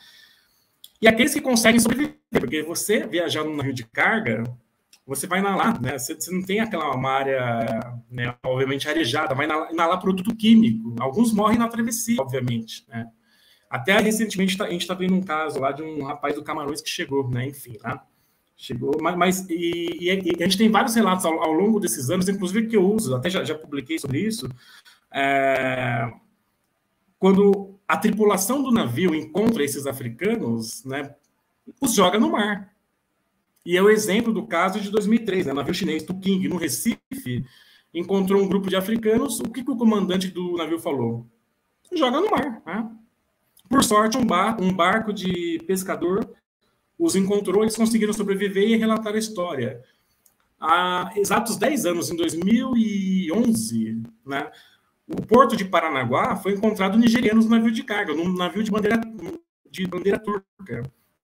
Speaker 10: E aqueles que conseguem sobreviver, porque você viajar num navio de carga, você vai inalar, né? Você, você não tem aquela uma área, né, obviamente, arejada, vai inalar, inalar produto químico. Alguns morrem na travessia, obviamente, né? Até recentemente a gente está vendo um caso lá de um rapaz do Camarões que chegou, né? Enfim, né? Chegou, mas, mas e, e a gente tem vários relatos ao, ao longo desses anos, inclusive que eu uso, até já, já publiquei sobre isso, é, quando a tripulação do navio encontra esses africanos, né, os joga no mar. E é o exemplo do caso de dois mil e três, né, o navio chinês Tuking, no Recife, encontrou um grupo de africanos, o que, que o comandante do navio falou? Joga no mar. Né? Por sorte, um, bar, um barco de pescador os encontrou, eles conseguiram sobreviver e relatar a história. Há exatos dez anos, em dois mil e onze, né, o porto de Paranaguá foi encontrado nigerianos no navio de carga, num navio de bandeira, de bandeira turca.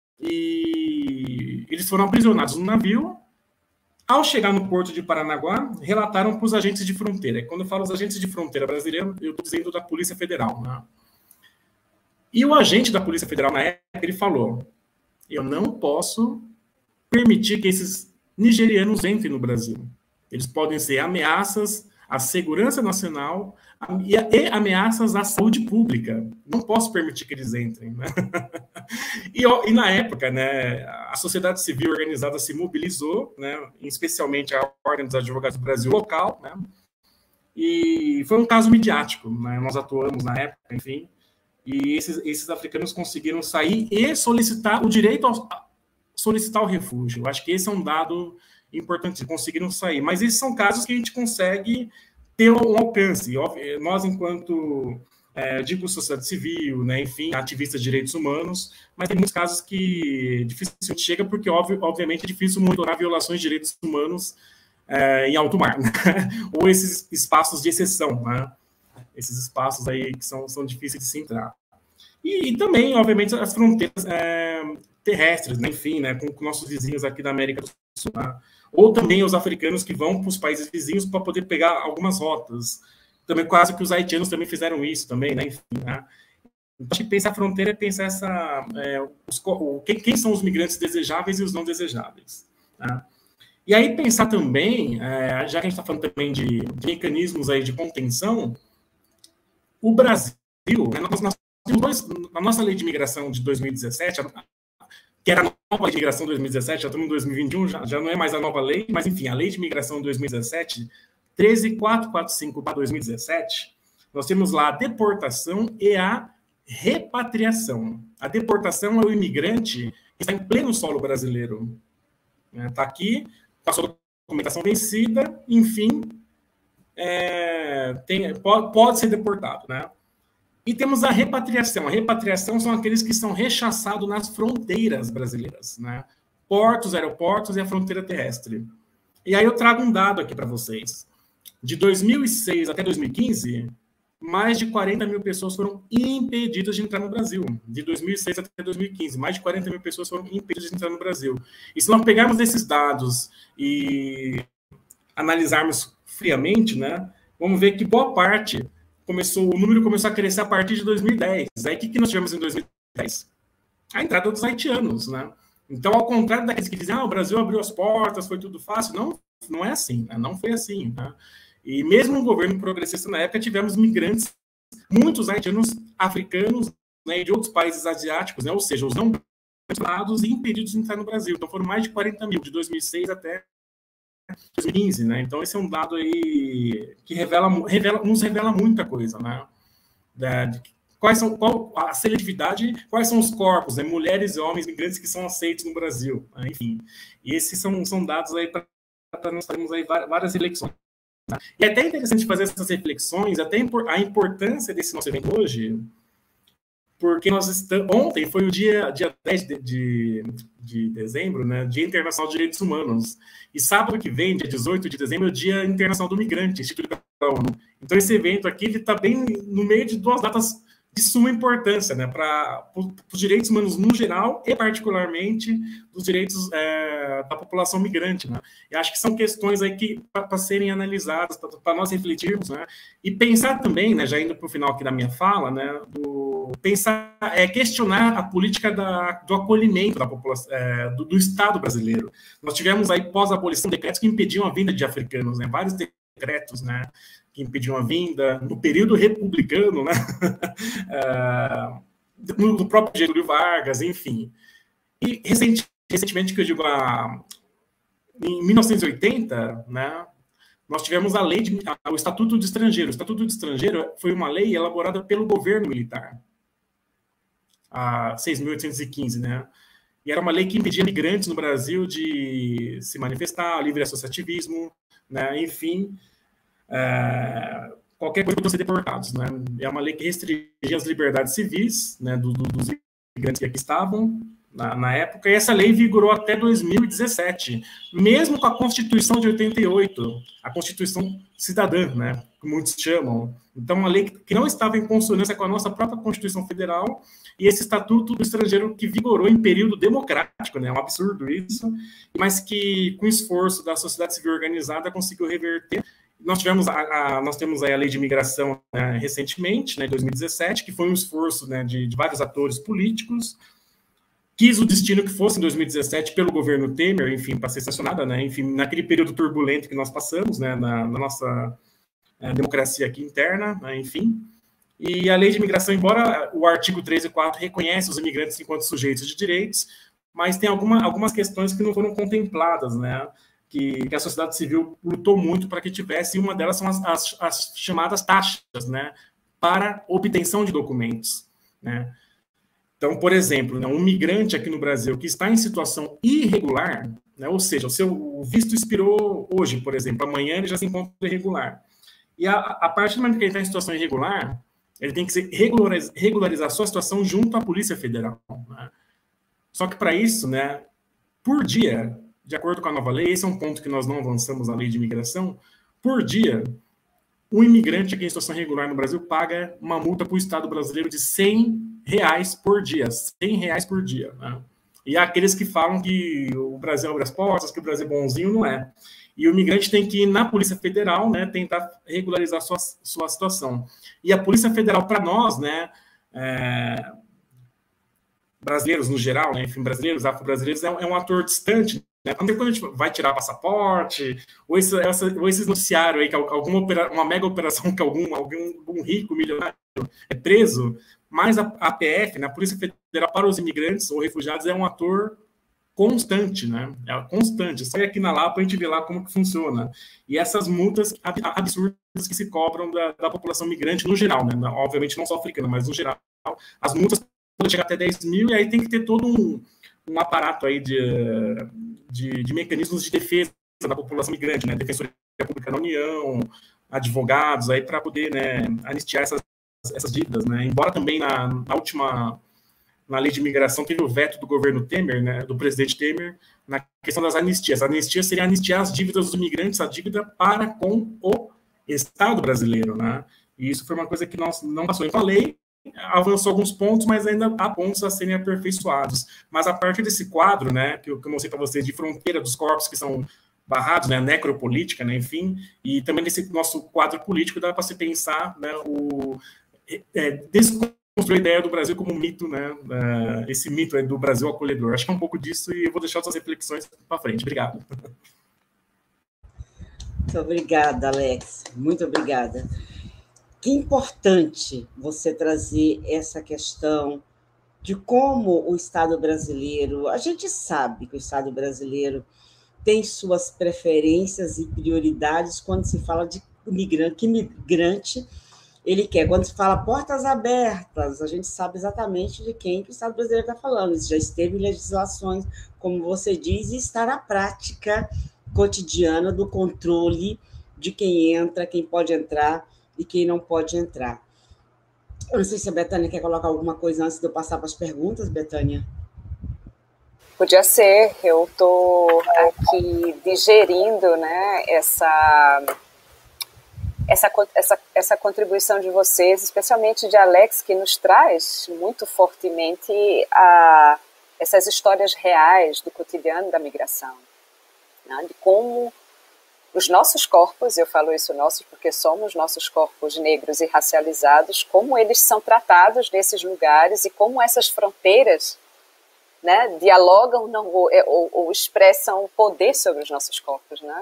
Speaker 10: E eles foram aprisionados no navio. Ao chegar no porto de Paranaguá, relataram para os agentes de fronteira. E quando eu falo os agentes de fronteira brasileiros, eu estou dizendo da Polícia Federal. Né? E o agente da Polícia Federal, na época, ele falou: eu não posso permitir que esses nigerianos entrem no Brasil. Eles podem ser ameaças à segurança nacional e ameaças à saúde pública. Não posso permitir que eles entrem. Né? E, e, na época, né, a sociedade civil organizada se mobilizou, né, especialmente a Ordem dos Advogados do Brasil local, né, e foi um caso midiático. Né, nós atuamos na época, enfim, e esses, esses africanos conseguiram sair e solicitar o direito a solicitar o refúgio. Eu acho que esse é um dado importante, conseguiram sair. Mas esses são casos que a gente consegue ter um alcance. Nós, enquanto, é, digo, sociedade civil, né, enfim, ativistas de direitos humanos, mas tem muitos casos que dificilmente chega, porque, óbvio, obviamente, é difícil monitorar violações de direitos humanos é, em alto mar, né? Ou esses espaços de exceção, né? Esses espaços aí que são, são difíceis de se entrar. E, e também, obviamente, as fronteiras é, terrestres, né? Enfim, né, com, com nossos vizinhos aqui da América do Sul, né? Ou também os africanos que vão para os países vizinhos para poder pegar algumas rotas. Também quase que os haitianos também fizeram isso também, né? Enfim, né? Então, acho que pensar a fronteira é pensar essa, é, os, o, quem, quem são os migrantes desejáveis e os não desejáveis. Né? E aí pensar também, é, já que a gente está falando também de, de mecanismos aí de contenção, o Brasil, né, nós, nós temos dois, a nossa lei de imigração de dois mil e dezessete, que era a nova lei de imigração de dois mil e dezessete, já estamos em dois mil e vinte e um, já, já não é mais a nova lei, mas enfim, a lei de imigração de dois mil e dezessete, treze mil quatrocentos e quarenta e cinco para dois mil e dezessete, nós temos lá a deportação e a repatriação. A deportação é o imigrante que está em pleno solo brasileiro. Está aqui, passou a documentação vencida, enfim, é, tem, pode, pode ser deportado, né? E temos a repatriação. A repatriação são aqueles que são rechaçados nas fronteiras brasileiras, né? Portos, aeroportos e a fronteira terrestre. E aí eu trago um dado aqui para vocês. De dois mil e seis até dois mil e quinze, mais de quarenta mil pessoas foram impedidas de entrar no Brasil. De dois mil e seis até dois mil e quinze, mais de quarenta mil pessoas foram impedidas de entrar no Brasil. E se nós pegarmos esses dados e analisarmos friamente, né, vamos ver que boa parte começou, o número começou a crescer a partir de dois mil e dez. Aí o que, que nós tivemos em dois mil e dez? A entrada dos haitianos, né? Então, ao contrário daqueles que dizem, ah, o Brasil abriu as portas, foi tudo fácil, não, não é assim, né? Não foi assim, né? E mesmo no governo progressista na época, tivemos migrantes, muitos haitianos africanos, né, e de outros países asiáticos, né, ou seja, os não brasileiros e impedidos de entrar no Brasil. Então foram mais de quarenta mil, de dois mil e seis até dois mil e quinze. Né? Então esse é um dado aí que revela, revela, nos revela muita coisa. Né? Da, de, quais são, qual a seletividade, quais são os corpos, né, mulheres e homens migrantes que são aceitos no Brasil. Né? Enfim, e esses são, são dados aí para nós termos aí várias eleições. E é até interessante fazer essas reflexões, até a importância desse nosso evento hoje, porque nós estamos, ontem foi o dia, dia dez de, de, de dezembro, né, Dia Internacional de Direitos Humanos, e sábado que vem, dia dezoito de dezembro, é o Dia Internacional do Migrante, instituído pela ONU. Então esse evento aqui está bem no meio de duas datas de suma importância, né, para os direitos humanos no geral e particularmente os direitos é, da população migrante, né? E acho que são questões aí que para serem analisadas, para nós refletirmos, né, e pensar também, né, já indo para o final aqui da minha fala, né, do, pensar, é, questionar a política da, do acolhimento da população, é, do, do Estado brasileiro. Nós tivemos aí pós-abolição decretos que impediam a vinda de africanos, né, vários decretos, né, que impediam a vinda, no período republicano, né? uh, no próprio Getúlio Vargas, enfim. E recenti, recentemente, que eu digo, a, em mil novecentos e oitenta, né, nós tivemos a lei, de, a, o Estatuto de Estrangeiro. O Estatuto de Estrangeiro foi uma lei elaborada pelo governo militar, a seis mil oitocentos e quinze, né? E era uma lei que impedia migrantes no Brasil de se manifestar, livre associativismo, né, enfim... É, qualquer coisa podiam ser deportados, né? É uma lei que restringia as liberdades civis, né, do, do, dos imigrantes que aqui estavam na, na época, e essa lei vigorou até dois mil e dezessete, mesmo com a Constituição de oitenta e oito, a Constituição Cidadã, né, que muitos chamam. Então, uma lei que não estava em consonância com a nossa própria Constituição Federal e esse Estatuto do Estrangeiro que vigorou em período democrático, né, é um absurdo isso, mas que, com esforço da sociedade civil organizada, conseguiu reverter. Nós tivemos a, a, nós temos aí a lei de imigração, né, recentemente, né, em dois mil e dezessete, que foi um esforço, né, de, de vários atores políticos, quis o destino que fosse em dois mil e dezessete pelo governo Temer, enfim, para ser sancionada, né, enfim, naquele período turbulento que nós passamos, né, na, na nossa é, democracia aqui interna, né, enfim. E a lei de imigração, embora o artigo treze e quatro reconhece os imigrantes enquanto sujeitos de direitos, mas tem alguma, algumas questões que não foram contempladas, né, Que, que a sociedade civil lutou muito para que tivesse, e uma delas são as, as, as chamadas taxas, né, para obtenção de documentos, né. Então, por exemplo, né, um migrante aqui no Brasil que está em situação irregular, né, ou seja, o seu visto expirou hoje, por exemplo, amanhã ele já se encontra irregular. E a, a partir do momento que ele está em situação irregular, ele tem que regularizar, regularizar a sua situação junto à Polícia Federal, né. Só que para isso, né, por dia, de acordo com a nova lei, esse é um ponto que nós não avançamos na lei de imigração, por dia, um imigrante aqui em situação irregular no Brasil paga uma multa para o Estado brasileiro de cem reais por dia, cem reais por dia, né? E há aqueles que falam que o Brasil abre as portas, que o Brasil é bonzinho, não é. E o imigrante tem que ir na Polícia Federal, né, tentar regularizar sua, sua situação. E a Polícia Federal, para nós, né, é, brasileiros no geral, né, enfim, brasileiros, afro-brasileiros, é, é um ator distante, né? Quando a gente vai tirar passaporte, ou esse, essa, ou esse noticiário aí, que alguma opera, uma mega operação que algum, algum, algum rico milionário é preso, mas a, a P F, né, a Polícia Federal para os Imigrantes ou Refugiados, é um ator constante, né? É constante. Sai aqui na Lapa, a gente vê lá como que funciona. E essas multas absurdas que se cobram da, da população migrante no geral, né? Obviamente não só africana, mas no geral. As multas podem chegar até dez mil e aí tem que ter todo um, um aparato aí de, de, de mecanismos de defesa da população migrante, né? Defensoria Pública da União, advogados aí para poder, né, anistiar essas, essas dívidas, né? Embora também na, na última na lei de imigração teve o veto do governo Temer, né, do presidente Temer, na questão das anistias. A anistia seria anistiar as dívidas dos imigrantes, a dívida para com o Estado brasileiro, né? E isso foi uma coisa que nós não passou. Então a lei avançou alguns pontos, mas ainda há pontos a serem aperfeiçoados. Mas a partir desse quadro, né, que eu, que eu mostrei para vocês, de fronteira dos corpos que são barrados, né, necropolítica, né, enfim, e também nesse nosso quadro político dá para se pensar, né, o é, desconstruir a ideia do Brasil como um mito, né, uh, esse mito aí do Brasil acolhedor. Acho que é um pouco disso e eu vou deixar suas reflexões para frente. Obrigado.
Speaker 1: Muito obrigada, Alex. Muito obrigada. Que importante você trazer essa questão de como o Estado brasileiro... A gente sabe que o Estado brasileiro tem suas preferências e prioridades quando se fala de migrante, que migrante ele quer. Quando se fala portas abertas, a gente sabe exatamente de quem que o Estado brasileiro está falando. Isso já esteve em legislações, como você diz, e está na prática cotidiana do controle de quem entra, quem pode entrar e quem não pode entrar. Eu não sei se a Bethânia quer colocar alguma coisa antes de eu passar para as perguntas, Bethânia.
Speaker 4: Podia ser, eu estou aqui digerindo, né, essa, essa, essa, essa contribuição de vocês, especialmente de Alex, que nos traz muito fortemente a, essas histórias reais do cotidiano da migração, né, de como os nossos corpos, eu falo isso nossos porque somos nossos corpos negros e racializados, como eles são tratados nesses lugares e como essas fronteiras, né, dialogam não, ou, ou, ou expressam poder sobre os nossos corpos, né?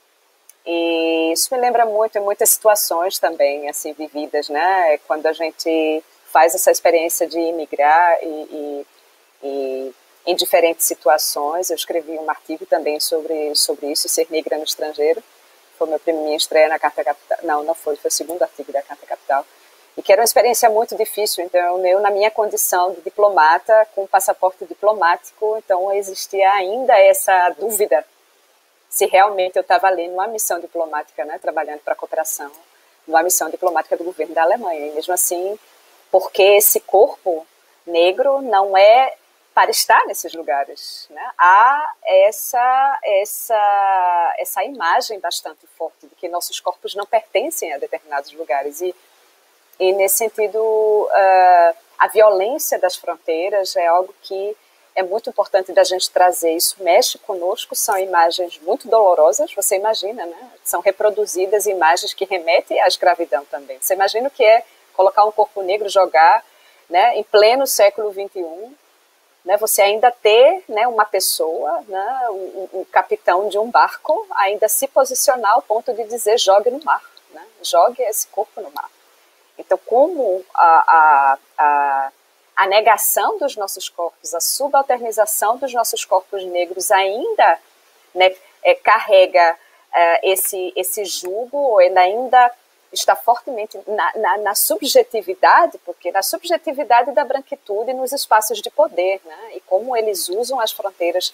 Speaker 4: E isso me lembra muito em muitas situações também, assim, vividas, né? Quando a gente faz essa experiência de imigrar e, e, e em diferentes situações. Eu escrevi um artigo também sobre, sobre isso, ser negra no estrangeiro. Foi minha minha estreia na Carta Capital. Não, não foi, foi o segundo artigo da Carta Capital. E que era uma experiência muito difícil, então eu, na minha condição de diplomata, com passaporte diplomático, então existia ainda essa dúvida se realmente eu estava ali numa missão diplomática, né, trabalhando para a cooperação, numa missão diplomática do governo da Alemanha, e mesmo assim, porque esse corpo negro não é para estar nesses lugares, né? Há essa, essa, essa imagem bastante forte de que nossos corpos não pertencem a determinados lugares, e E, nesse sentido, uh, a violência das fronteiras é algo que é muito importante da gente trazer. Isso mexe conosco, são imagens muito dolorosas, você imagina, né? São reproduzidas imagens que remetem à escravidão também. Você imagina o que é colocar um corpo negro, jogar, né, em pleno século vinte e um, né, você ainda ter, né, uma pessoa, né, um, um capitão de um barco, ainda se posicionar ao ponto de dizer jogue no mar, né? Jogue esse corpo no mar. Então, como a, a, a, a negação dos nossos corpos, a subalternização dos nossos corpos negros ainda, né, é, carrega é, esse, esse jugo, ou ele ainda está fortemente na, na, na subjetividade, porque na subjetividade da branquitude nos espaços de poder, né, e como eles usam as fronteiras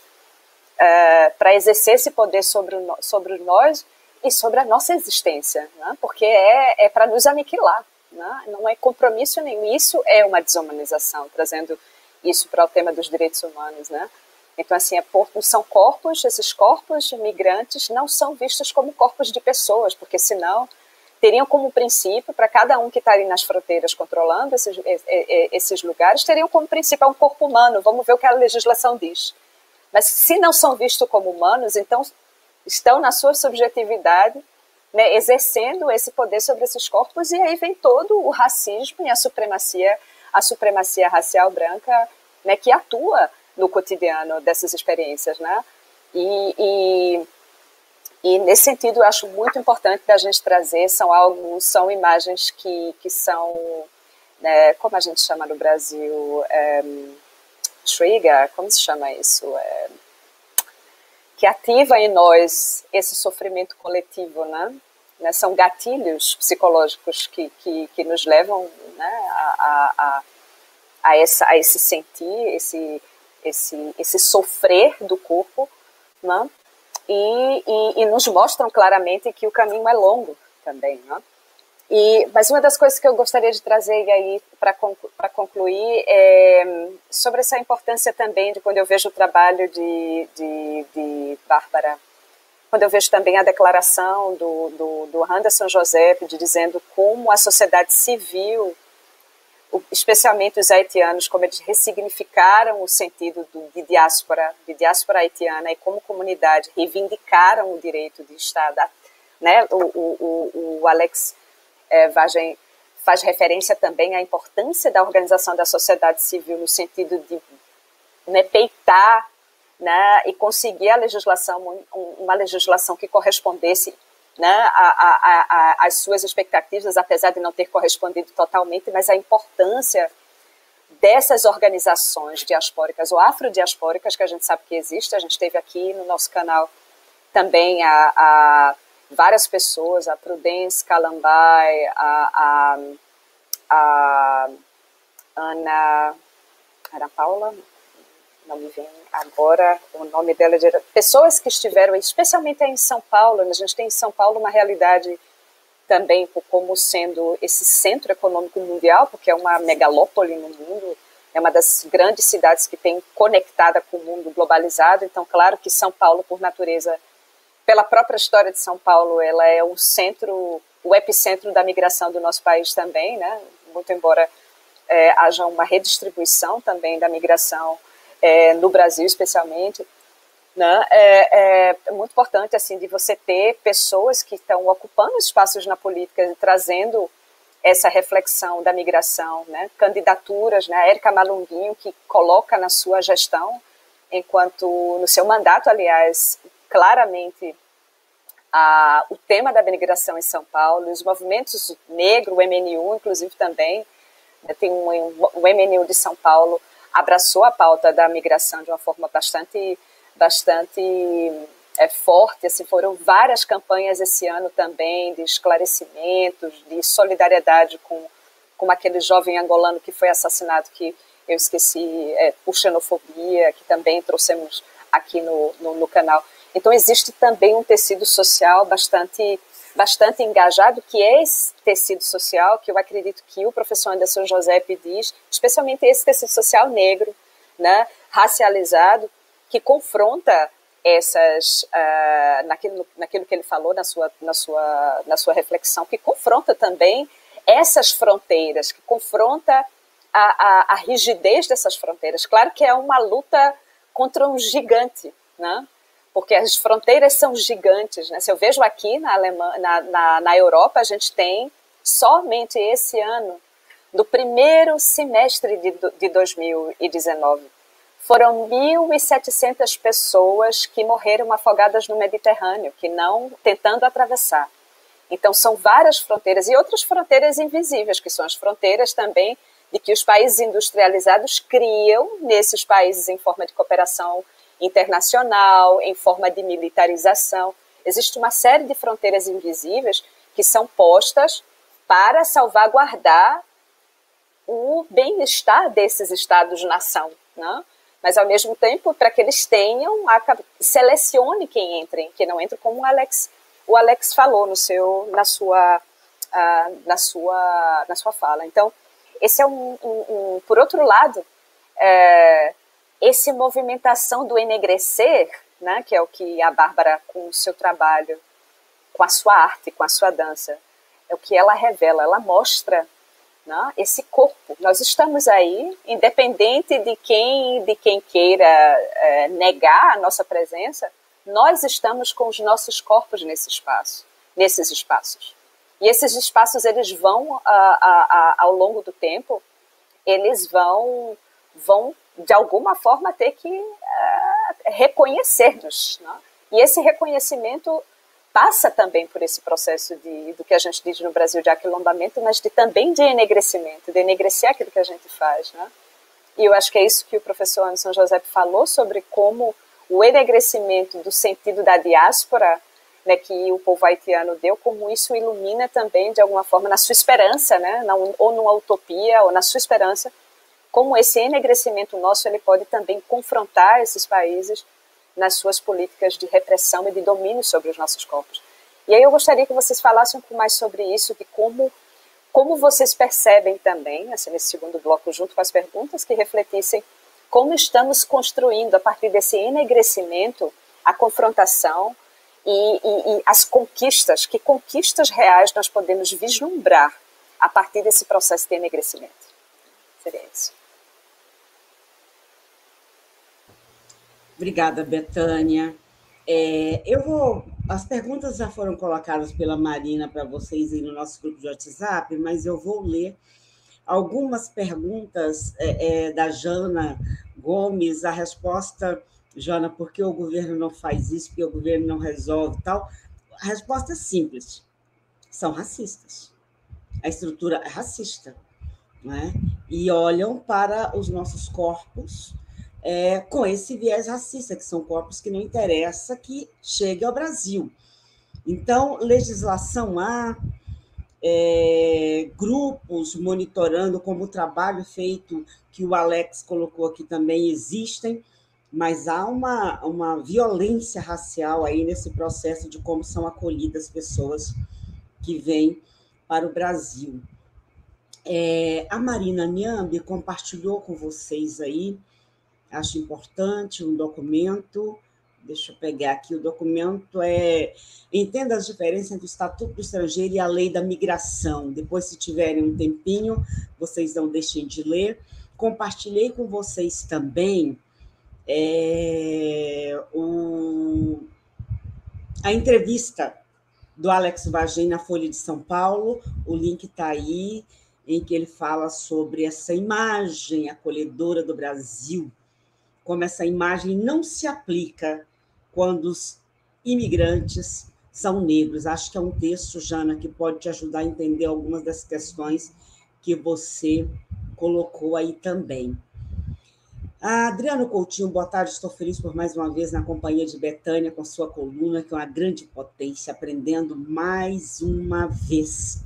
Speaker 4: é, para exercer esse poder sobre, o, sobre nós e sobre a nossa existência, né, porque é, é para nos aniquilar. Não, não é compromisso nenhum. Isso é uma desumanização, trazendo isso para o tema dos direitos humanos, né? Então, assim, é, são corpos, esses corpos migrantes não são vistos como corpos de pessoas, porque senão teriam como princípio, para cada um que está ali nas fronteiras controlando esses, esses lugares, teriam como princípio um corpo humano. Vamos ver o que a legislação diz. Mas se não são vistos como humanos, então estão na sua subjetividade, né, exercendo esse poder sobre esses corpos, e aí vem todo o racismo e a supremacia, a supremacia racial branca, né, que atua no cotidiano dessas experiências, né? E, e, e nesse sentido eu acho muito importante da gente trazer, são algo, são imagens que, que são é, como a gente chama no Brasil, é, trigger, como se chama isso? É, que ativa em nós esse sofrimento coletivo, né? Né, são gatilhos psicológicos que, que, que nos levam, né, a, a, a, essa, a esse sentir, esse, esse, esse sofrer do corpo, né, e, e, e nos mostram claramente que o caminho é longo também. Né? E, mas uma das coisas que eu gostaria de trazer aí para conclu, para concluir é sobre essa importância também de quando eu vejo o trabalho de, de, de Bárbara, quando eu vejo também a declaração do, do, do Anderson Joseph, de dizendo como a sociedade civil, especialmente os haitianos, como eles ressignificaram o sentido do, de diáspora, de diáspora haitiana, e como comunidade reivindicaram o direito de estar, né? O, o, o Alex é, Vagem faz referência também à importância da organização da sociedade civil no sentido de, né, peitar, né, e conseguir a legislação, uma legislação que correspondesse, né, às suas expectativas, apesar de não ter correspondido totalmente, mas a importância dessas organizações diaspóricas ou afrodiaspóricas, que a gente sabe que existe. A gente teve aqui no nosso canal também a, a várias pessoas, a Prudence Calambai, a, a, a Ana, Ana Paula, não me vem agora o nome dela, de pessoas que estiveram, especialmente aí em São Paulo. A gente tem em São Paulo uma realidade também como sendo esse centro econômico mundial, porque é uma megalópole no mundo, é uma das grandes cidades que tem conectada com o mundo globalizado. Então, claro que São Paulo, por natureza, pela própria história de São Paulo, ela é o centro, o epicentro da migração do nosso país também, né? Muito embora é, haja uma redistribuição também da migração É, no Brasil especialmente, né, é, é muito importante assim, de você ter pessoas que estão ocupando espaços na política, trazendo essa reflexão da migração, né, candidaturas, né, a Érica Malunguinho, que coloca na sua gestão, enquanto no seu mandato, aliás, claramente a, o tema da migração em São Paulo, os movimentos negros, o M N U, inclusive também, né, tem um, o M N U de São Paulo, abraçou a pauta da migração de uma forma bastante, bastante é, forte. Assim, foram várias campanhas esse ano também de esclarecimentos, de solidariedade com, com aquele jovem angolano que foi assassinado, que eu esqueci, é, por xenofobia, que também trouxemos aqui no, no, no canal. Então existe também um tecido social bastante, bastante engajado, que é esse tecido social que eu acredito que o professor Anderson Joseph diz, especialmente esse tecido social negro, né, racializado, que confronta essas, uh, naquilo, naquilo que ele falou na sua, na, sua, na sua reflexão, que confronta também essas fronteiras, que confronta a, a, a rigidez dessas fronteiras. Claro que é uma luta contra um gigante, né? Porque as fronteiras são gigantes, né? Se eu vejo aqui na, Alemanha, na, na, na Europa, a gente tem somente esse ano, no primeiro semestre de, de dois mil e dezenove, foram mil e setecentas pessoas que morreram afogadas no Mediterrâneo, que não tentando atravessar. Então são várias fronteiras e outras fronteiras invisíveis, que são as fronteiras também de que os países industrializados criam nesses países em forma de cooperação internacional, em forma de militarização. Existe uma série de fronteiras invisíveis que são postas para salvaguardar o bem-estar desses estados-nação, né? Mas, ao mesmo tempo, para que eles tenham, a, selecione quem entre, que não entre, como o Alex, o Alex falou no seu, na, sua, uh, na, sua, na sua fala. Então, esse é um, um, um por outro lado, é, essa movimentação do enegrecer, né, que é o que a Bárbara, com o seu trabalho, com a sua arte, com a sua dança, é o que ela revela, ela mostra, né, esse corpo. Nós estamos aí, independente de quem, de quem queira é, negar a nossa presença, nós estamos com os nossos corpos nesse espaço, nesses espaços. E esses espaços, eles vão, a, a, a, ao longo do tempo, eles vão, vão de alguma forma, ter que uh, reconhecer-nos. Né? E esse reconhecimento passa também por esse processo de, do que a gente diz no Brasil de aquilombamento, mas de, também de enegrecimento, de enegrecer aquilo que a gente faz, né? E eu acho que é isso que o professor Anderson José falou sobre como o enegrecimento do sentido da diáspora, né, que o povo haitiano deu, como isso ilumina também, de alguma forma, na sua esperança, né, na, ou numa utopia, ou na sua esperança, como esse enegrecimento nosso ele pode também confrontar esses países nas suas políticas de repressão e de domínio sobre os nossos corpos. E aí eu gostaria que vocês falassem um pouco mais sobre isso, de como, como vocês percebem também, assim, nesse segundo bloco, junto com as perguntas, que refletissem como estamos construindo, a partir desse enegrecimento, a confrontação e, e, e as conquistas, que conquistas reais nós podemos vislumbrar a partir desse processo de enegrecimento. Seria isso.
Speaker 1: Obrigada, Betânia. É, eu vou. As perguntas já foram colocadas pela Marina para vocês aí no nosso grupo de WhatsApp, mas eu vou ler algumas perguntas é, é, da Jana Gomes. A resposta, Jana, por que o governo não faz isso, por que o governo não resolve tal? A resposta é simples: são racistas. A estrutura é racista, né? E olham para os nossos corpos É, com esse viés racista, que são corpos que não interessa que chegue ao Brasil. Então, legislação há, é, grupos monitorando, como o trabalho feito que o Alex colocou aqui também existem, mas há uma, uma violência racial aí nesse processo de como são acolhidas pessoas que vêm para o Brasil. É, a Marina Niambi compartilhou com vocês aí, acho importante, um documento, deixa eu pegar aqui, o documento é Entenda as diferenças entre o Estatuto do Estrangeiro e a Lei da Migração. Depois, se tiverem um tempinho, vocês não deixem de ler. Compartilhei com vocês também é, o, a entrevista do Alex Wagem na Folha de São Paulo, o link está aí, em que ele fala sobre essa imagem acolhedora do Brasil, como essa imagem não se aplica quando os imigrantes são negros. Acho que é um texto, Jana, que pode te ajudar a entender algumas das questões que você colocou aí também. A Adriano Coutinho, boa tarde, estou feliz por mais uma vez na companhia de Betânia, com sua coluna, que é uma grande potência, aprendendo mais uma vez.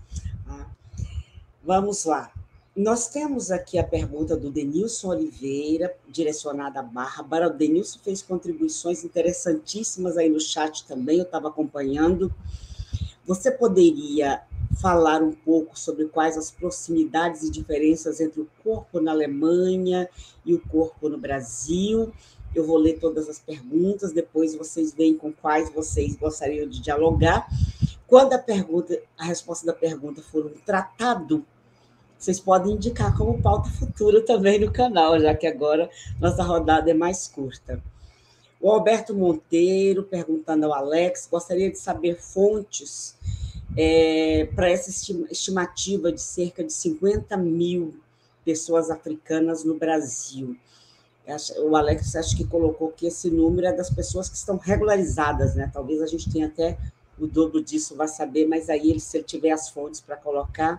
Speaker 1: Vamos lá. Nós temos aqui a pergunta do Denilson Oliveira, direcionada à Bárbara. O Denilson fez contribuições interessantíssimas aí no chat também, eu estava acompanhando. Você poderia falar um pouco sobre quais as proximidades e diferenças entre o corpo na Alemanha e o corpo no Brasil? Eu vou ler todas as perguntas, depois vocês veem com quais vocês gostariam de dialogar. Quando a pergunta, a resposta da pergunta for um tratado, vocês podem indicar como pauta futura também no canal, já que agora nossa rodada é mais curta. O Alberto Monteiro, perguntando ao Alex, gostaria de saber fontes é, para essa estimativa de cerca de cinquenta mil pessoas africanas no Brasil. O Alex acho que colocou que esse número é das pessoas que estão regularizadas, né? Talvez a gente tenha até o dobro disso, vai saber, mas aí ele, se ele tiver as fontes para colocar.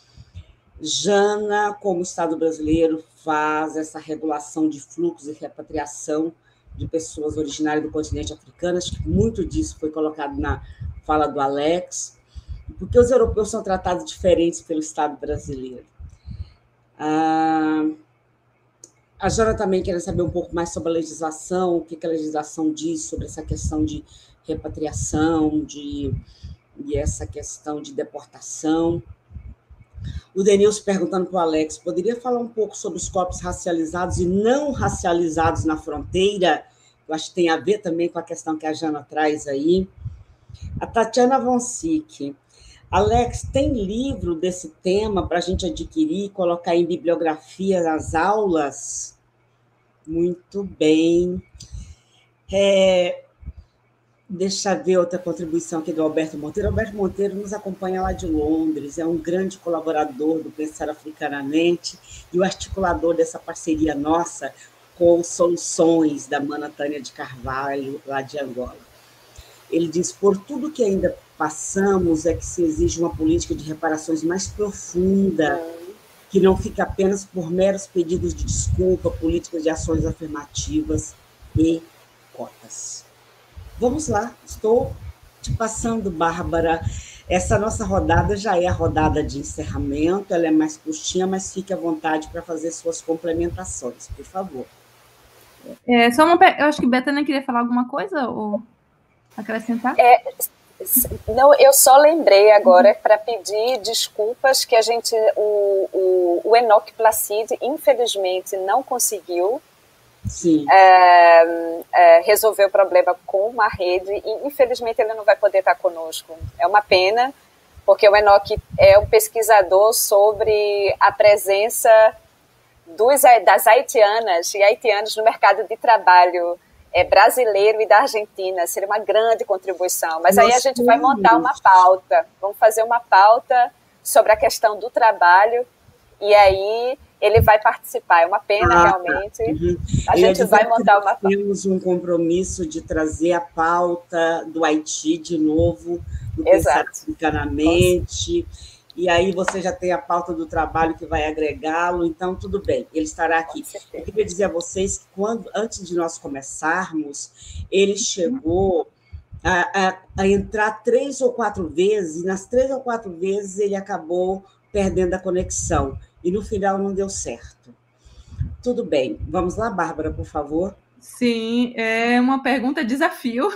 Speaker 1: Jana, como o Estado brasileiro faz essa regulação de fluxos e repatriação de pessoas originárias do continente africano? Acho que muito disso foi colocado na fala do Alex. Porque os europeus são tratados diferentes pelo Estado brasileiro. Ah, a Jana também quer saber um pouco mais sobre a legislação, o que a legislação diz sobre essa questão de repatriação, de, e essa questão de deportação. O Denilson perguntando para o Alex, poderia falar um pouco sobre os corpos racializados e não racializados na fronteira? Eu acho que tem a ver também com a questão que a Jana traz aí. A Tatiana Vonsic. Alex, tem livro desse tema para a gente adquirir e colocar em bibliografia nas aulas? Muito bem. É... Deixa eu ver outra contribuição aqui do Alberto Monteiro. Alberto Monteiro nos acompanha lá de Londres, é um grande colaborador do Pensar Africanamente e o articulador dessa parceria nossa com Soluções, da Mana Tânia de Carvalho, lá de Angola. Ele diz, por tudo que ainda passamos, é que se exige uma política de reparações mais profunda, que não fica apenas por meros pedidos de desculpa, políticas de ações afirmativas e cotas. Vamos lá, estou te passando, Bárbara. Essa nossa rodada já é a rodada de encerramento, ela é mais curtinha, mas fique à vontade para fazer suas complementações, por favor.
Speaker 9: É, só uma, eu acho que Bethânia queria falar alguma coisa ou acrescentar?
Speaker 4: É, não, eu só lembrei agora uhum. para pedir desculpas que a gente, o, o, o Enoch Placide, infelizmente, não conseguiu
Speaker 1: Sim.
Speaker 4: É, é, resolver o problema com uma rede e, infelizmente, ele não vai poder estar conosco. É uma pena, porque o Enoch é um pesquisador sobre a presença dos, das haitianas e haitianos no mercado de trabalho é, brasileiro e da Argentina. Seria uma grande contribuição. Mas Nossa, aí a gente vai montar uma pauta. Vamos fazer uma pauta sobre a questão do trabalho e aí ele vai participar. É uma pena, ah, realmente. Uhum. A gente vai montar uma pauta.
Speaker 1: Temos um compromisso de trazer a pauta do Haiti de novo, do Pensar Africanamente. E aí você já tem a pauta do trabalho que vai agregá-lo, então tudo bem, ele estará aqui. Eu queria dizer a vocês que quando, antes de nós começarmos, ele chegou a, a, a entrar três ou quatro vezes, e nas três ou quatro vezes ele acabou perdendo a conexão, e no final não deu certo. Tudo bem, vamos lá, Bárbara, por favor.
Speaker 9: Sim, é uma pergunta desafio.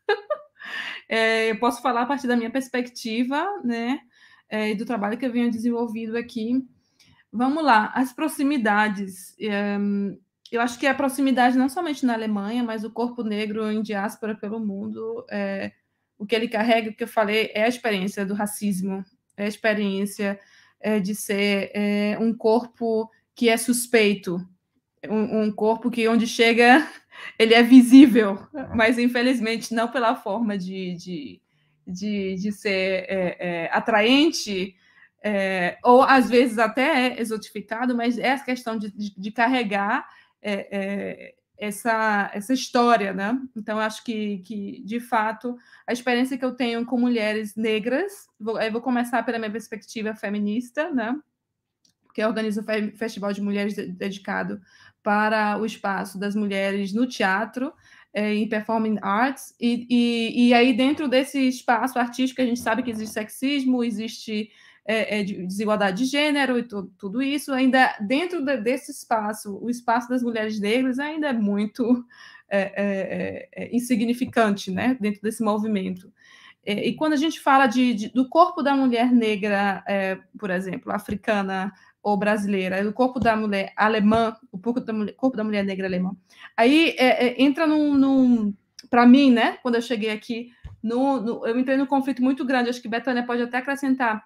Speaker 9: É, eu posso falar a partir da minha perspectiva, né? É, do trabalho que eu venho desenvolvido aqui. Vamos lá, as proximidades. É, eu acho que a proximidade não somente na Alemanha, mas o corpo negro em diáspora pelo mundo, é, o que ele carrega, o que eu falei, é a experiência do racismo, é a experiência é, de ser é, um corpo que é suspeito, um, um corpo que onde chega ele é visível, mas infelizmente não pela forma de... de De, de ser é, é, atraente, é, ou às vezes até é exotificado, mas é a questão de, de, de carregar é, é, essa, essa história, né? Então, acho que, que, de fato, a experiência que eu tenho com mulheres negras, vou, eu vou começar pela minha perspectiva feminista, né? Que organiza o Festival de Mulheres dedicado para o espaço das mulheres no teatro, em performing arts, e, e, e aí dentro desse espaço artístico a gente sabe que existe sexismo, existe é, é, desigualdade de gênero e tudo, tudo isso, ainda dentro de, desse espaço, o espaço das mulheres negras ainda é muito é, é, é, insignificante, né, dentro desse movimento. É, e quando a gente fala de, de, do corpo da mulher negra, é, por exemplo, africana ou brasileira, o corpo da mulher alemã, o corpo da mulher, corpo da mulher negra alemã. Aí é, é, entra num... num para mim, né, quando eu cheguei aqui, no, no, eu entrei num conflito muito grande, acho que Bethânia pode até acrescentar